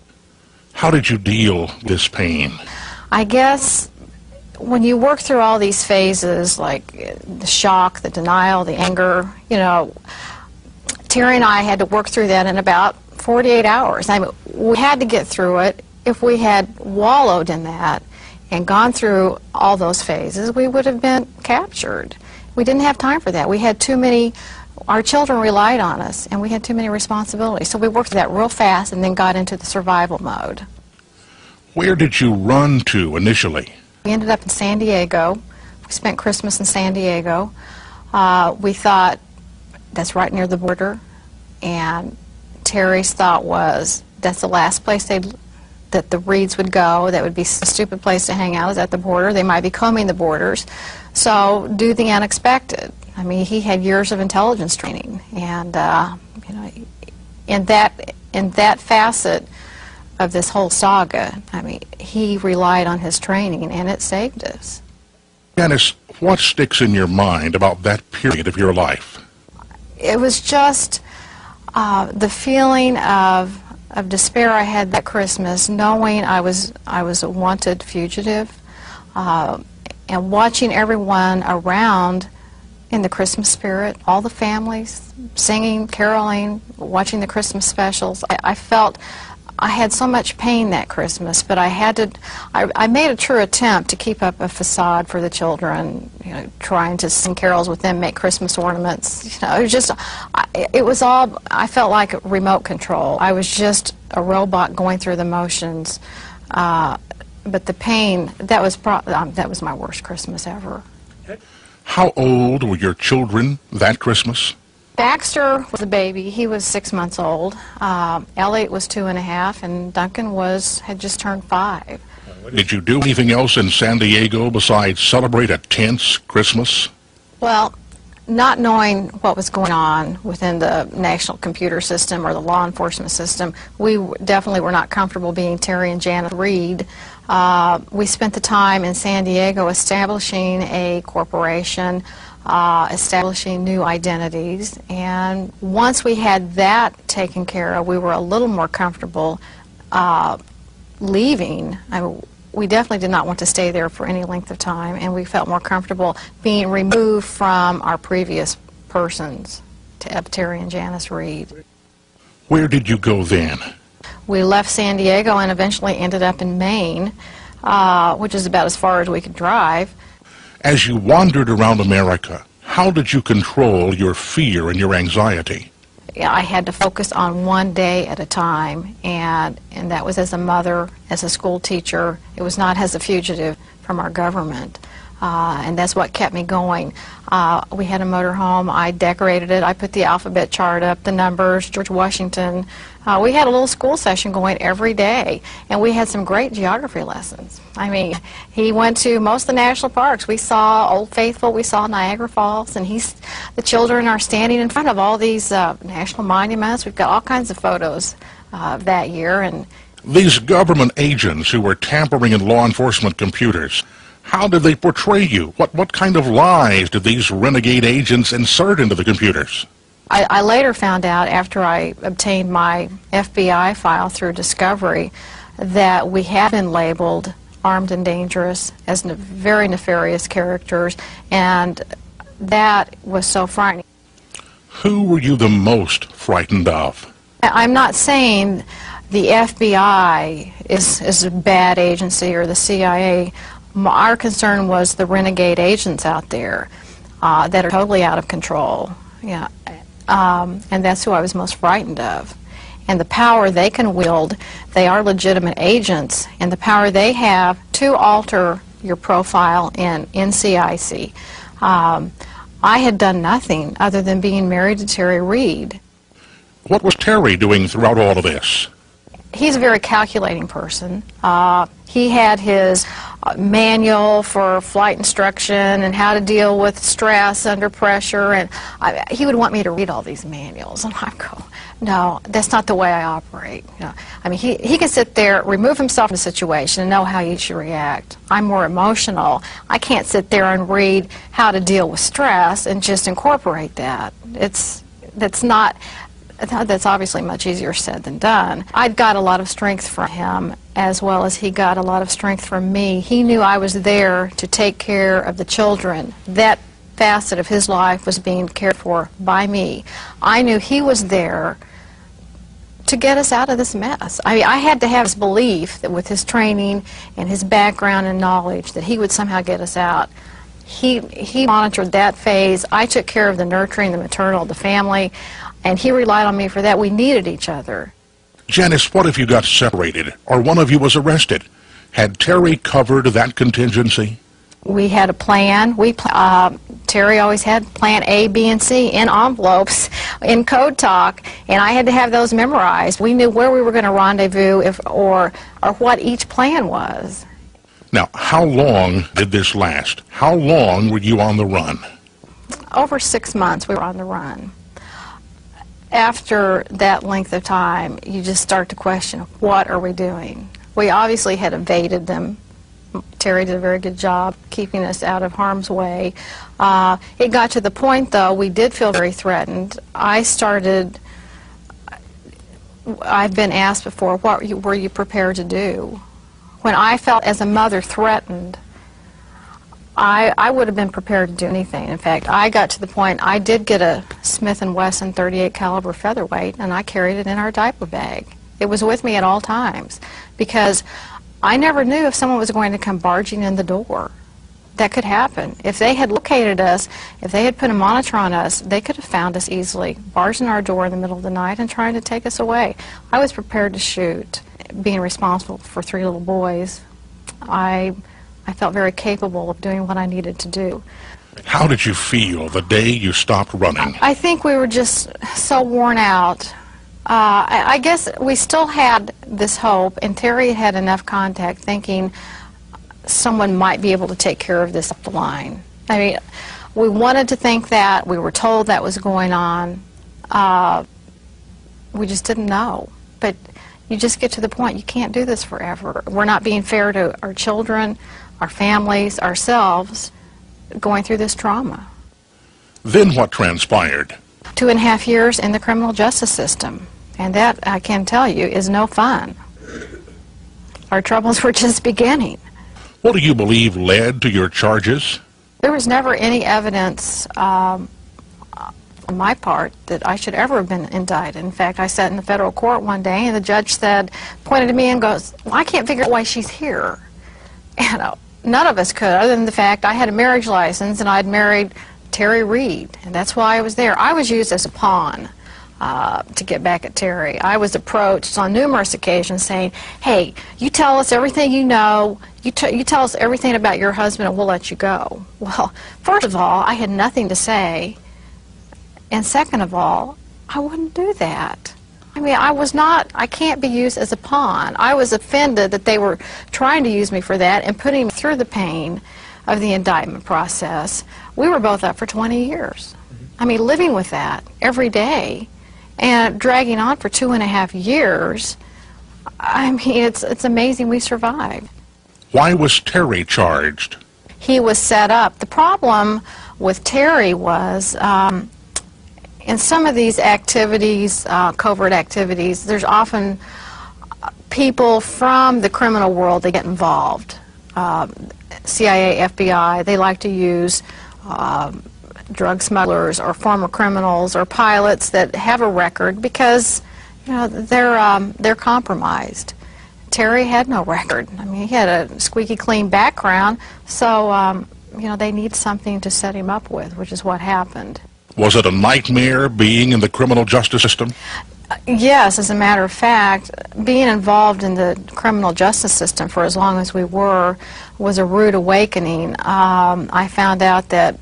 How did you deal with this pain? I guess when you work through all these phases, like the shock, the denial, the anger, you know, Terry and I had to work through that in about forty-eight hours. I mean, we had to get through it. If we had wallowed in that and gone through all those phases, we would have been captured. We didn't have time for that. We had too many, our children relied on us, and we had too many responsibilities. So we worked through that real fast and then got into the survival mode. Where did you run to initially? We ended up in San Diego. We spent Christmas in San Diego. Uh, we thought that's right near the border, and Terry's thought was that's the last place they'd that the Reeds would go. That would be a stupid place to hang out, is at the border. They might be combing the borders. So do the unexpected. I mean, he had years of intelligence training, and uh, you know, in that in that facet of this whole saga, I mean, he relied on his training, and it saved us. Janice, what sticks in your mind about that period of your life? It was just uh, the feeling of of despair I had that Christmas, knowing I was I was a wanted fugitive, uh, and watching everyone around in the Christmas spirit, all the families singing, caroling, watching the Christmas specials. I, I felt I had so much pain that Christmas, but I had to, I, I made a true attempt to keep up a facade for the children, you know, trying to sing carols with them, make Christmas ornaments. You know, it was just, I, it was all, I felt like remote control. I was just a robot going through the motions, uh, but the pain, that was, pro um, that was my worst Christmas ever. How old were your children that Christmas? Baxter was a baby. He was six months old. Uh, Elliot was two and a half, and Duncan was had just turned five. Did you do anything else in San Diego besides celebrate a tense Christmas? Well, not knowing what was going on within the national computer system or the law enforcement system, we definitely were not comfortable being Terry and Janet Reed. Uh, we spent the time in San Diego establishing a corporation, uh, establishing new identities, and once we had that taken care of, we were a little more comfortable uh, leaving. I mean, we definitely did not want to stay there for any length of time, and we felt more comfortable being removed from our previous persons, to Terry and Janice Reed. Where did you go then? We left San Diego and eventually ended up in Maine, uh, which is about as far as we could drive. As you wandered around America, how did you control your fear and your anxiety? I had to focus on one day at a time, and, and that was as a mother, as a school teacher. It was not as a fugitive from our government, uh, and that's what kept me going. Uh, we had a motorhome. I decorated it. I put the alphabet chart up, the numbers, George Washington. Uh, we had a little school session going every day, and we had some great geography lessons. I mean, he went to most of the national parks. We saw Old Faithful, we saw Niagara Falls, and he's, the children are standing in front of all these uh, national monuments. We've got all kinds of photos uh, that year. And these government agents who were tampering in law enforcement computers, how did they portray you? What, what kind of lies did these renegade agents insert into the computers? I, I later found out, after I obtained my F B I file through discovery, that we had been labeled armed and dangerous as ne very nefarious characters, and that was so frightening. Who were you the most frightened of? I'm not saying the F B I is, is a bad agency or the C I A. Our concern was the renegade agents out there uh, that are totally out of control. Yeah. Um, and that's who I was most frightened of. And the power they can wield, they are legitimate agents, and the power they have to alter your profile in N C I C. Um, I had done nothing other than being married to Terry Reed. What was Terry doing throughout all of this? He's a very calculating person. Uh, he had his uh, manual for flight instruction and how to deal with stress under pressure, and I, he would want me to read all these manuals, and I'd go, no, that's not the way I operate. You know, I mean, he, he can sit there, remove himself from the situation, and know how you should react. I'm more emotional. I can't sit there and read how to deal with stress and just incorporate that. It's, that's not... That's obviously much easier said than done. I'd got a lot of strength from him, as well as he got a lot of strength from me. He knew I was there to take care of the children. That facet of his life was being cared for by me. I knew he was there to get us out of this mess. I mean, I had to have his belief that with his training and his background and knowledge that he would somehow get us out. He, he monitored that phase. I took care of the nurturing, the maternal, the family, and he relied on me for that. We needed each other. Janice, what if you got separated, or one of you was arrested? Had Terry covered that contingency? We had a plan. We uh, Terry always had plan A, B, and C in envelopes, in code talk, and I had to have those memorized. We knew where we were going to rendezvous, if, or, or what each plan was. Now, how long did this last? How long were you on the run? Over six months we were on the run. After that length of time, you just start to question, what are we doing? We obviously had evaded them. Terry did a very good job keeping us out of harm's way. Uh, it got to the point, though, we did feel very threatened. I started I've been asked before, what were you, were you prepared to do? When I felt as a mother threatened, I, I would have been prepared to do anything. In fact, I got to the point, I did get a Smith and Wesson thirty-eight caliber featherweight, and I carried it in our diaper bag. It was with me at all times, because I never knew if someone was going to come barging in the door. That could happen. If they had located us, if they had put a monitor on us, they could have found us easily, barged in our door in the middle of the night and trying to take us away. I was prepared to shoot. Being responsible for three little boys, I, I felt very capable of doing what I needed to do. How did you feel the day you stopped running? I think we were just so worn out. Uh, I, I guess we still had this hope, and Terry had enough contact thinking someone might be able to take care of this up the line. I mean, we wanted to think that. We were told that was going on. Uh, we just didn't know. But you just get to the point, you can't do this forever. We're not being fair to our children, our families, ourselves, going through this trauma. Then what transpired? Two and a half years in the criminal justice system. And that, I can tell you, is no fun. Our troubles were just beginning. What do you believe led to your charges? There was never any evidence um, on my part that I should ever have been indicted. In fact, I sat in the federal court one day, and the judge said, pointed to me and goes, well, I can't figure out why she's here. And uh, none of us could, other than the fact I had a marriage license and I'd married Terry Reed, and that's why I was there. I was used as a pawn uh, to get back at Terry. I was approached on numerous occasions saying, hey, you tell us everything you know, you, t you tell us everything about your husband and we'll let you go. Well, first of all, I had nothing to say, and second of all, I wouldn't do that. I mean, I was not, I can't be used as a pawn. I was offended that they were trying to use me for that and putting me through the pain of the indictment process. We were both up for twenty years. I mean, living with that every day and dragging on for two and a half years, I mean, it's, it's amazing we survived. Why was Terry charged? He was set up. The problem with Terry was, um, in some of these activities, uh, covert activities, there's often people from the criminal world that get involved. Uh, C I A, F B I, they like to use uh, drug smugglers or former criminals or pilots that have a record because, you know, they're, um, they're compromised. Terry had no record. I mean, he had a squeaky clean background, so, um, you know, they need something to set him up with, which is what happened. Was it a nightmare being in the criminal justice system? Yes, as a matter of fact, being involved in the criminal justice system for as long as we were was a rude awakening. Um, I found out that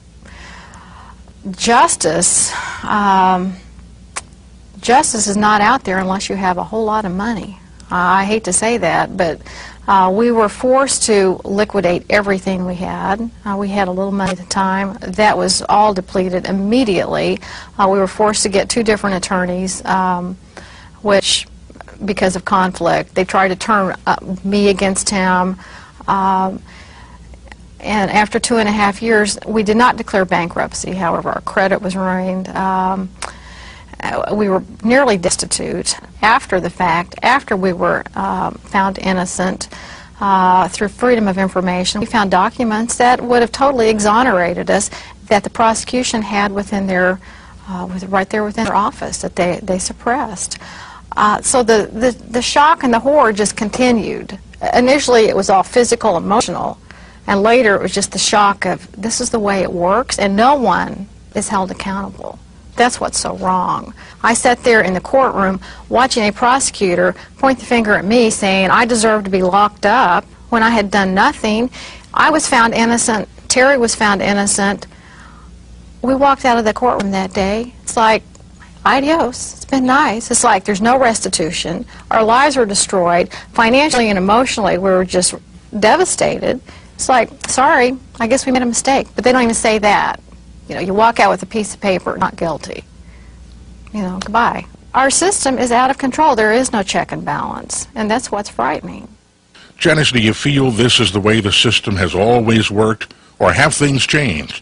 justice, um, justice is not out there unless you have a whole lot of money. Uh, I hate to say that, but uh, we were forced to liquidate everything we had. Uh, we had a little money at the time. That was all depleted immediately. Uh, we were forced to get two different attorneys, um, which, because of conflict, they tried to turn uh, me against him. Um, and after two and a half years, we did not declare bankruptcy. However, our credit was ruined. Um, we were nearly destitute. After the fact, after we were uh, found innocent uh, through Freedom of Information, we found documents that would have totally exonerated us that the prosecution had within their, uh, with, right there within their office that they, they suppressed. Uh, so the, the, the shock and the horror just continued. Initially it was all physical, emotional, and later it was just the shock of this is the way it works and no one is held accountable. That's what's so wrong. I sat there in the courtroom watching a prosecutor point the finger at me saying I deserve to be locked up when I had done nothing. I was found innocent. Terry was found innocent. We walked out of the courtroom that day. It's like, adios. It's been nice. It's like there's no restitution. Our lives were destroyed. Financially and emotionally, we were just devastated. It's like, sorry, I guess we made a mistake. But they don't even say that. You know, you walk out with a piece of paper, not guilty. You know, goodbye. Our system is out of control. There is no check and balance, and that's what's frightening. Janice, do you feel this is the way the system has always worked, or have things changed?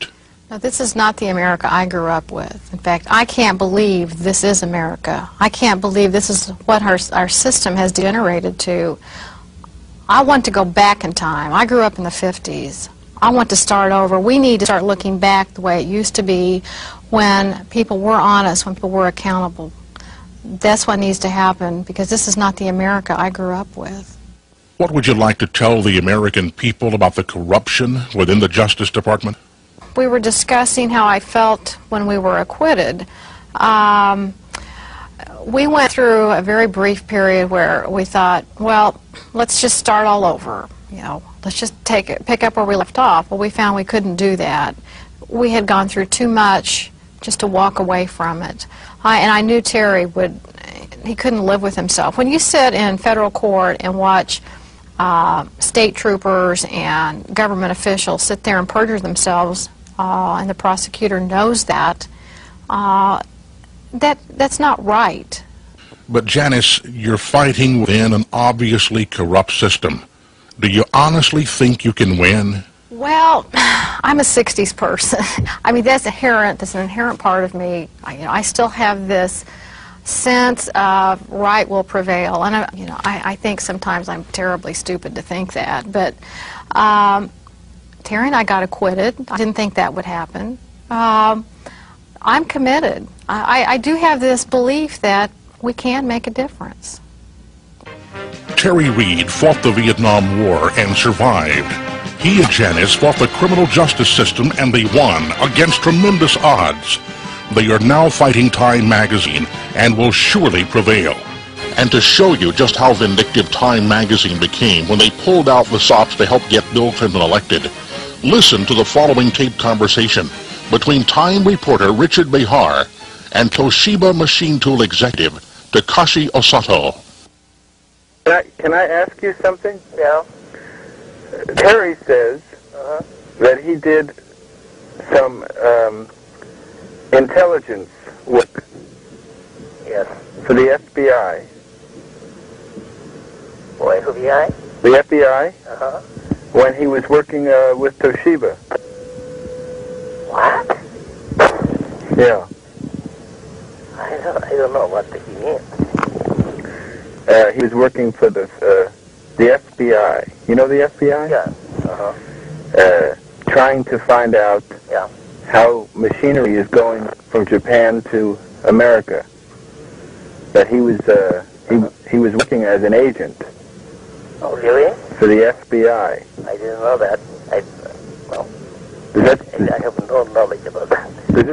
No, this is not the America I grew up with. In fact, I can't believe this is America. I can't believe this is what our, our system has degenerated to. I want to go back in time. I grew up in the fifties. I want to start over. We need to start looking back the way it used to be when people were honest, when people were accountable. That's what needs to happen, because this is not the America I grew up with. What would you like to tell the American people about the corruption within the Justice Department? We were discussing how I felt when we were acquitted. Um, we went through a very brief period where we thought, well, let's just start all over. You know, let's just take it, pick up where we left off. Well, we found we couldn't do that. We had gone through too much just to walk away from it. I, and I knew Terry would, he couldn't live with himself. When you sit in federal court and watch uh, state troopers and government officials sit there and perjure themselves, Uh, and the prosecutor knows that, uh, that that's not right. But Janice, you're fighting within an obviously corrupt system. Do you honestly think you can win? Well, I'm a sixties person. I mean, that's inherent. That's an inherent part of me. I, you know, I still have this sense of right will prevail, and I, you know, I, I think sometimes I'm terribly stupid to think that. But um, Terry and I got acquitted. I didn't think that would happen. Um, I'm committed. I, I do have this belief that we can make a difference. Terry Reed fought the Vietnam War and survived. He and Janice fought the criminal justice system and they won against tremendous odds. They are now fighting Time magazine and will surely prevail. And to show you just how vindictive Time magazine became when they pulled out the stops to help get Bill Clinton elected, listen to the following taped conversation between Time reporter Richard Behar and Toshiba machine tool executive Takashi Osato. Can I, can I ask you something? Yeah. Terry says uh-huh. that he did some um, intelligence work. Yes. For the F B I. For F B I? The F B I? Uh-huh. When he was working uh, with Toshiba. What? Yeah. I don't, I don't know what he means. Uh, he was working for the uh, the F B I. You know the F B I? Yeah. Uh-huh. Uh, trying to find out yeah. how machinery is going from Japan to America. That he was uh, he he was working as an agent. Oh, really? For the F B I. I didn't know that. I, well, that, I, I have no knowledge about that.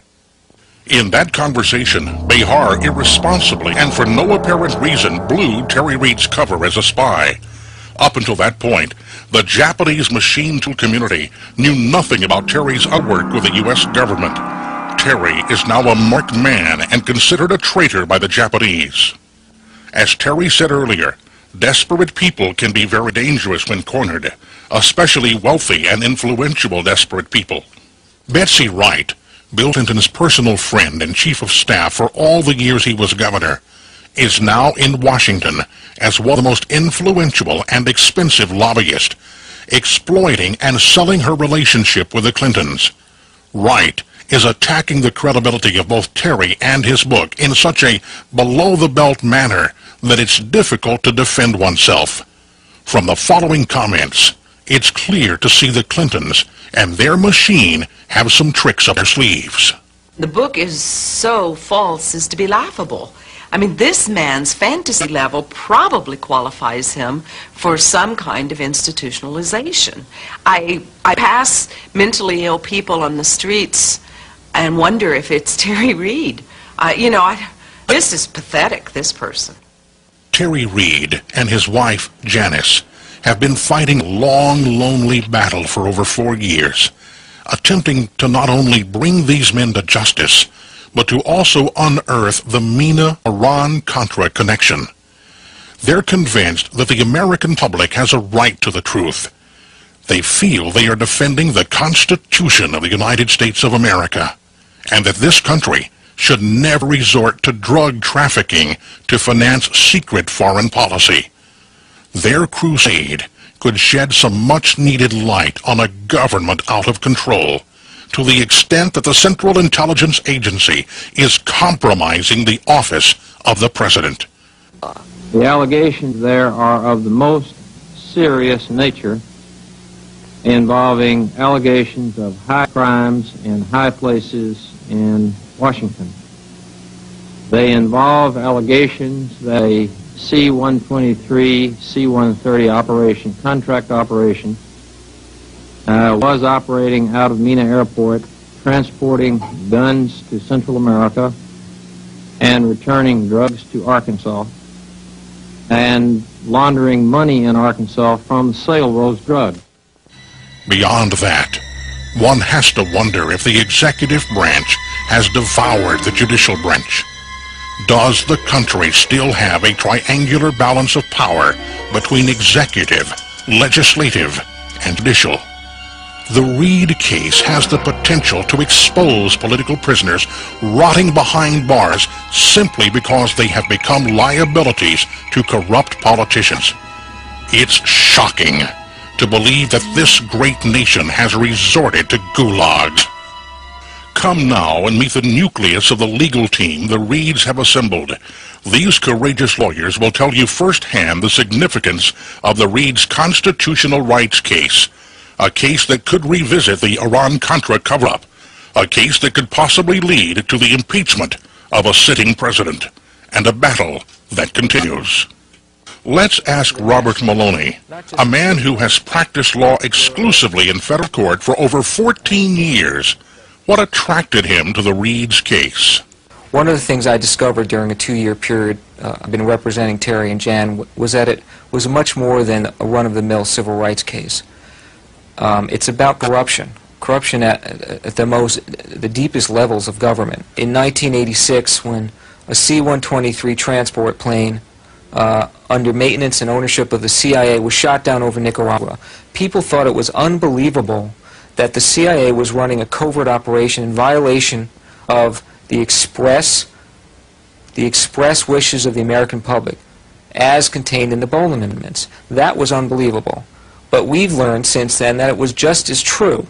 In that conversation, Behar irresponsibly and for no apparent reason blew Terry Reed's cover as a spy. Up until that point, the Japanese machine tool community knew nothing about Terry's work with the U S government. Terry is now a marked man and considered a traitor by the Japanese. As Terry said earlier, desperate people can be very dangerous when cornered, especially wealthy and influential desperate people. Betsy Wright, Bill Clinton's personal friend and chief of staff for all the years he was governor, is now in Washington as one of the most influential and expensive lobbyists, exploiting and selling her relationship with the Clintons. Wright is attacking the credibility of both Terry and his book in such a below-the-belt manner that it's difficult to defend oneself. From the following comments, it's clear to see the Clintons and their machine have some tricks up their sleeves. The book is so false as to be laughable. I mean, this man's fantasy level probably qualifies him for some kind of institutionalization. I, I pass mentally ill people on the streets and wonder if it's Terry Reed. Uh, you know, I, this is pathetic, this person. Terry Reed and his wife, Janice, have been fighting a long, lonely battle for over four years, attempting to not only bring these men to justice, but to also unearth the MENA-Iran-Contra connection. They're convinced that the American public has a right to the truth. They feel they are defending the Constitution of the United States of America, and that this country should never resort to drug trafficking to finance secret foreign policy. Their crusade could shed some much-needed light on a government out of control, to the extent that the Central Intelligence Agency is compromising the office of the President. The allegations there are of the most serious nature, involving allegations of high crimes in high places in Washington. They involve allegations that a C one twenty-three, C one thirty operation, contract operation, uh, was operating out of Mena Airport, transporting guns to Central America and returning drugs to Arkansas, and laundering money in Arkansas from the sale of those drugs. Beyond that, one has to wonder if the executive branch has devoured the judicial branch. Does the country still have a triangular balance of power between executive, legislative, and judicial? The Reed case has the potential to expose political prisoners rotting behind bars simply because they have become liabilities to corrupt politicians. It's shocking to believe that this great nation has resorted to gulags. Come now and meet the nucleus of the legal team the Reeds have assembled. These courageous lawyers will tell you firsthand the significance of the Reeds' constitutional rights case, a case that could revisit the Iran-Contra cover-up, a case that could possibly lead to the impeachment of a sitting president, and a battle that continues. Let's ask Robert Maloney, a man who has practiced law exclusively in federal court for over fourteen years, what attracted him to the Reeds case. One of the things I discovered during a two-year period uh, I've been representing Terry and Jan w was that it was much more than a run-of-the-mill civil rights case. Um, it's about corruption, corruption at, at the most, the deepest levels of government. In nineteen eighty-six, when a C one twenty-three transport plane uh, under maintenance and ownership of the C I A was shot down over Nicaragua, people thought it was unbelievable that the C I A was running a covert operation in violation of the express, the express wishes of the American public, as contained in the Bolin Amendments. That was unbelievable. But we've learned since then that it was just as true.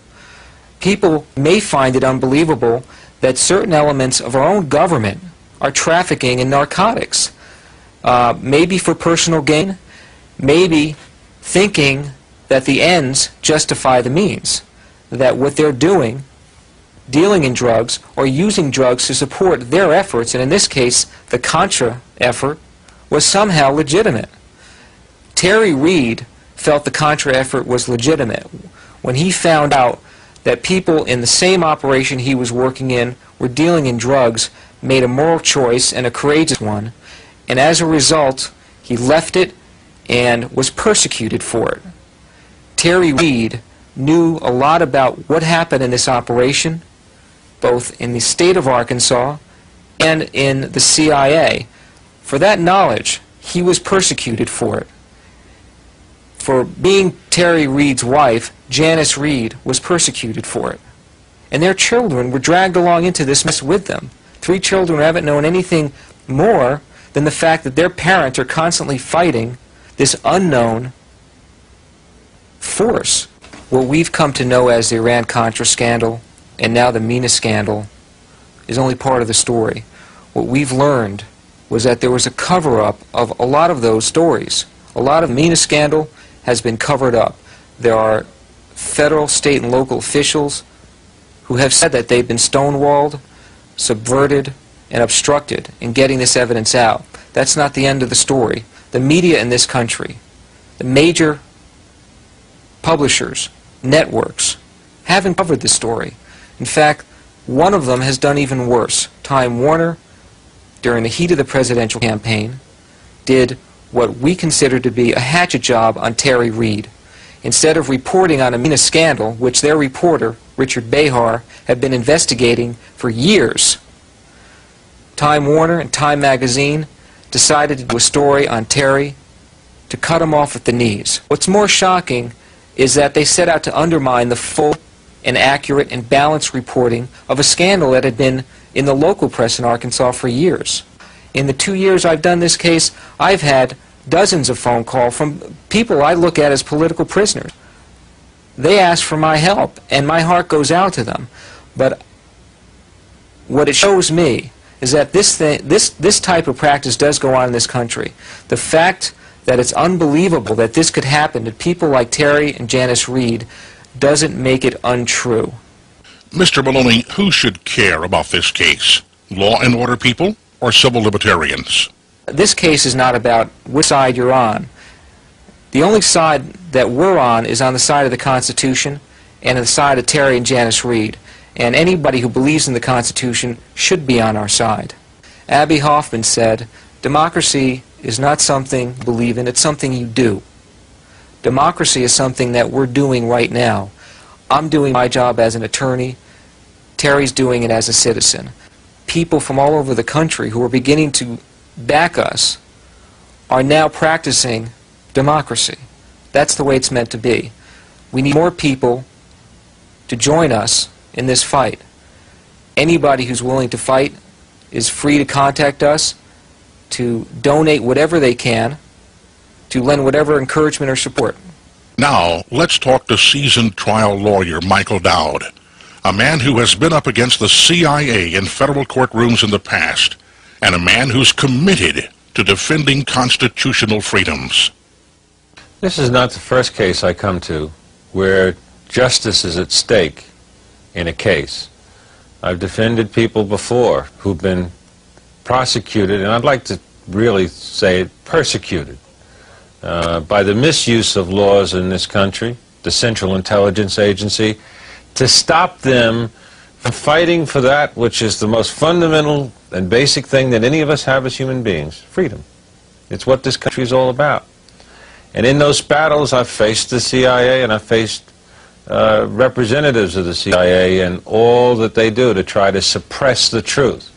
People may find it unbelievable that certain elements of our own government are trafficking in narcotics, uh, maybe for personal gain, maybe thinking that the ends justify the means, that what they're doing, dealing in drugs or using drugs to support their efforts, and in this case the Contra effort, was somehow legitimate. Terry Reed felt the Contra effort was legitimate when he found out that people in the same operation he was working in were dealing in drugs, made a moral choice and a courageous one, and as a result he left it and was persecuted for it. Terry Reed knew a lot about what happened in this operation, both in the state of Arkansas and in the C I A. For that knowledge, he was persecuted for it. For being Terry Reed's wife, Janice Reed was persecuted for it. And their children were dragged along into this mess with them. Three children who haven't known anything more than the fact that their parents are constantly fighting this unknown force. What we've come to know as the Iran-Contra scandal and now the Mena scandal is only part of the story. What we've learned was that there was a cover-up of a lot of those stories. A lot of Mena scandal has been covered up. There are federal, state, and local officials who have said that they've been stonewalled, subverted, and obstructed in getting this evidence out. That's not the end of the story. The media in this country, the major publishers, networks, haven't covered this story. In fact, one of them has done even worse. Time Warner, during the heat of the presidential campaign, did what we consider to be a hatchet job on Terry Reed. Instead of reporting on a Mena scandal, which their reporter, Richard Behar, had been investigating for years, Time Warner and Time Magazine decided to do a story on Terry to cut him off at the knees. What's more shocking is that they set out to undermine the full and accurate and balanced reporting of a scandal that had been in the local press in Arkansas for years. In the two years I've done this case, I've had dozens of phone calls from people I look at as political prisoners they asked for my help, and my heart goes out to them. But what it shows me is that this, thing, this, this type of practice does go on in this country. The fact that it's unbelievable that this could happen to people like Terry and Janice Reed doesn't make it untrue. Mister Maloney, who should care about this case? Law and order people or civil libertarians? This case is not about which side you're on. The only side that we're on is on the side of the Constitution and the side of Terry and Janice Reed. And anybody who believes in the Constitution should be on our side. Abbie Hoffman said, democracy is not something you believe in, it's something you do. Democracy is something that we're doing right now. I'm doing my job as an attorney. Terry's doing it as a citizen. People from all over the country who are beginning to back us are now practicing democracy. That's the way it's meant to be. We need more people to join us in this fight. Anybody who's willing to fight is free to contact us, to donate whatever they can, to lend whatever encouragement or support. Now, let's talk to seasoned trial lawyer Michael Dowd, a man who has been up against the C I A in federal courtrooms in the past, and a man who's committed to defending constitutional freedoms. This is not the first case I come to where justice is at stake in a case. I've defended people before who've been prosecuted, and I'd like to really say it, persecuted, uh, by the misuse of laws in this country, the Central Intelligence Agency, to stop them from fighting for that which is the most fundamental and basic thing that any of us have as human beings, freedom. It's what this country is all about. And in those battles, I've faced the C I A and I've faced uh, representatives of the C I A and all that they do to try to suppress the truth.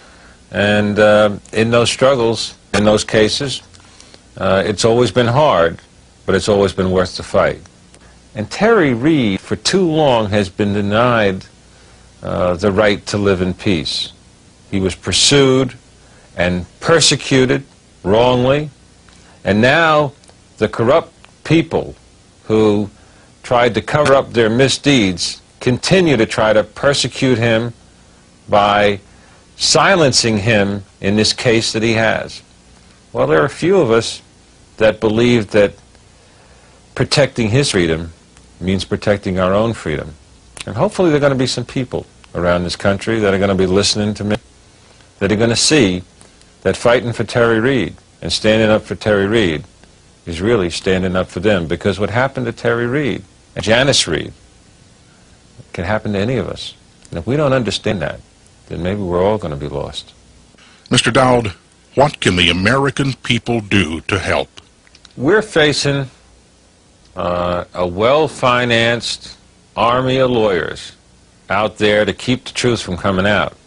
And uh, in those struggles, in those cases, uh, it's always been hard, but it's always been worth the fight. And Terry Reed, for too long, has been denied uh, the right to live in peace. He was pursued and persecuted wrongly, and now the corrupt people who tried to cover up their misdeeds continue to try to persecute him by silencing him in this case that he has. Well, there are a few of us that believe that protecting his freedom means protecting our own freedom. And hopefully there are going to be some people around this country that are going to be listening to me, that are going to see that fighting for Terry Reed and standing up for Terry Reed is really standing up for them, because what happened to Terry Reed and Janice Reed can happen to any of us. And if we don't understand that, then maybe we're all going to be lost. Mister Dowd, what can the American people do to help? We're facing uh, a well-financed army of lawyers out there to keep the truth from coming out.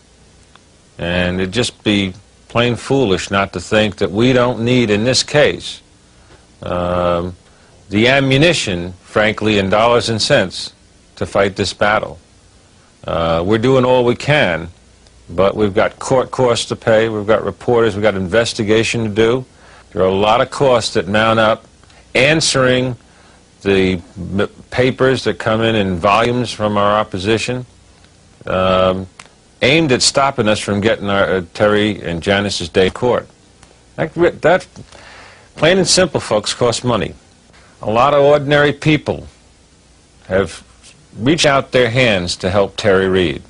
And it'd just be plain foolish not to think that we don't need, in this case, um, the ammunition, frankly, in dollars and cents to fight this battle. Uh, we're doing all we can, but we've got court costs to pay, we've got reporters, we've got investigation to do. There are a lot of costs that mount up answering the papers that come in in volumes from our opposition, um, aimed at stopping us from getting our uh, Terry and Janice's day in court. That, that, plain and simple, folks, costs money. A lot of ordinary people have reached out their hands to help Terry Reed.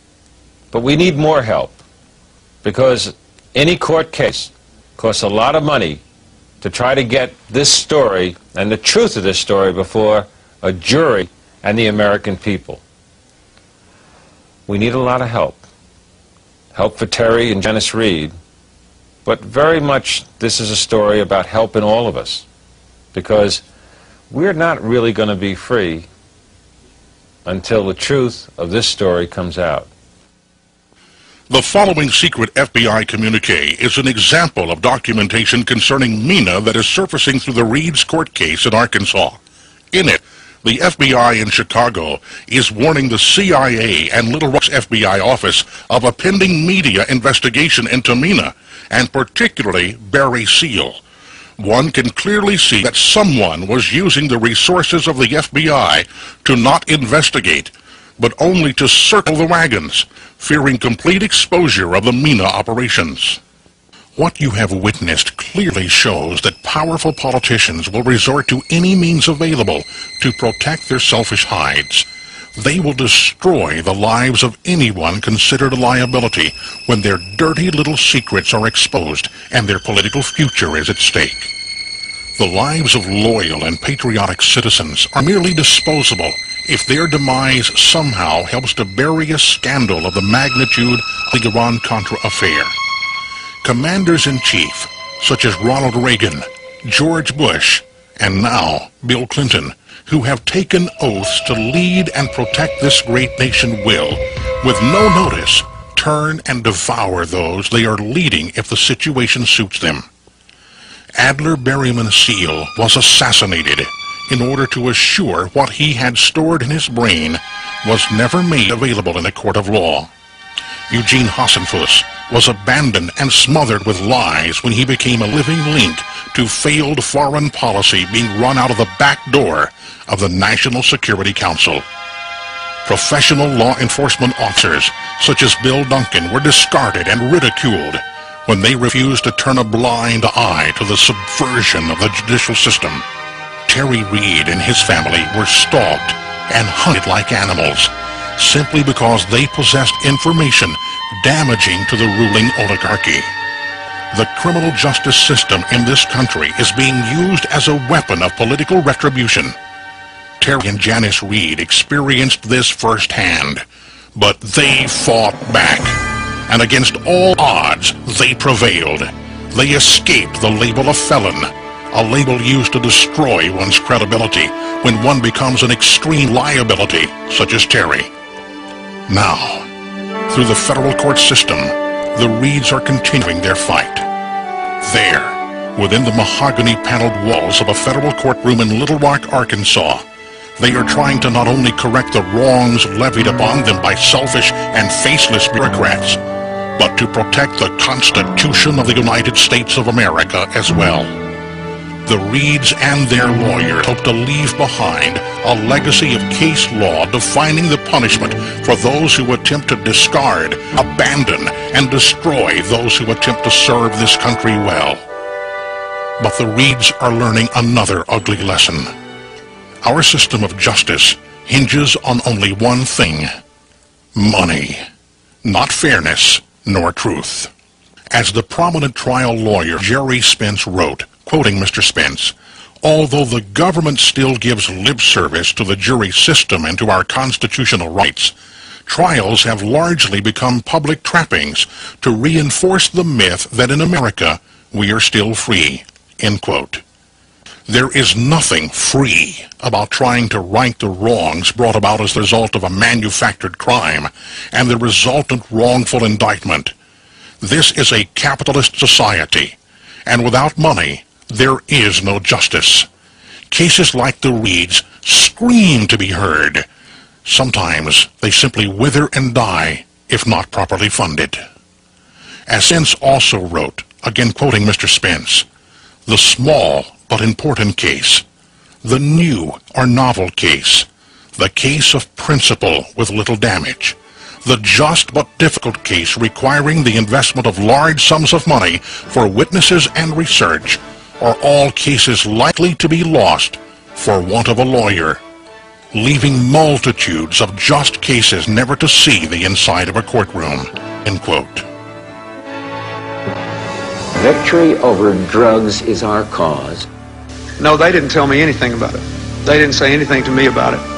But we need more help, because any court case costs a lot of money to try to get this story and the truth of this story before a jury and the American people. We need a lot of help. Help for Terry and Janice Reed, but very much this is a story about helping all of us, because we're not really going to be free until the truth of this story comes out. The following secret F B I communique is an example of documentation concerning MENA that is surfacing through the Reed's court case in Arkansas. In it, the F B I in Chicago is warning the C I A and Little Rock's F B I office of a pending media investigation into MENA, and particularly Barry Seal. one can clearly see that someone was using the resources of the F B I to not investigate, but only to circle the wagons, fearing complete exposure of the MENA operations. What you have witnessed clearly shows that powerful politicians will resort to any means available to protect their selfish hides. They will destroy the lives of anyone considered a liability when their dirty little secrets are exposed and their political future is at stake. The lives of loyal and patriotic citizens are merely disposable if their demise somehow helps to bury a scandal of the magnitude of the Iran-Contra affair. Commanders-in-chief, such as Ronald Reagan, George Bush, and now Bill Clinton, who have taken oaths to lead and protect this great nation will, with no notice, turn and devour those they are leading if the situation suits them. Adler Berryman Seal was assassinated in order to assure what he had stored in his brain was never made available in a court of law. Eugene Hassenfuss was abandoned and smothered with lies when he became a living link to failed foreign policy being run out of the back door of the National Security Council. Professional law enforcement officers such as Bill Duncan were discarded and ridiculed when they refused to turn a blind eye to the subversion of the judicial system. Terry Reid and his family were stalked and hunted like animals simply because they possessed information damaging to the ruling oligarchy. The criminal justice system in this country is being used as a weapon of political retribution. Terry and Janice Reid experienced this firsthand, but they fought back, and against all odds, they prevailed. They escaped the label of felon, a label used to destroy one's credibility when one becomes an extreme liability, such as Terry. Now, through the federal court system, the Reids are continuing their fight. There, within the mahogany-paneled walls of a federal courtroom in Little Rock, Arkansas, they are trying to not only correct the wrongs levied upon them by selfish and faceless bureaucrats, but to protect the Constitution of the United States of America as well. The Reids and their lawyers hope to leave behind a legacy of case law defining the punishment for those who attempt to discard, abandon, and destroy those who attempt to serve this country well. But the Reids are learning another ugly lesson. Our system of justice hinges on only one thing: money, not fairness nor truth. As the prominent trial lawyer Jerry Spence wrote, quoting Mister Spence, although the government still gives lip service to the jury system and to our constitutional rights, trials have largely become public trappings to reinforce the myth that in America we are still free, end quote. There is nothing free about trying to right the wrongs brought about as the result of a manufactured crime and the resultant wrongful indictment. This is a capitalist society, and without money, there is no justice. Cases like the Reids scream to be heard. Sometimes they simply wither and die if not properly funded. As Spence also wrote, again quoting Mister Spence, the small but important case, the new or novel case, the case of principle with little damage, the just but difficult case requiring the investment of large sums of money for witnesses and research, are all cases likely to be lost for want of a lawyer, leaving multitudes of just cases never to see the inside of a courtroom, end quote. Victory over drugs is our cause. No, they didn't tell me anything about it. They didn't say anything to me about it.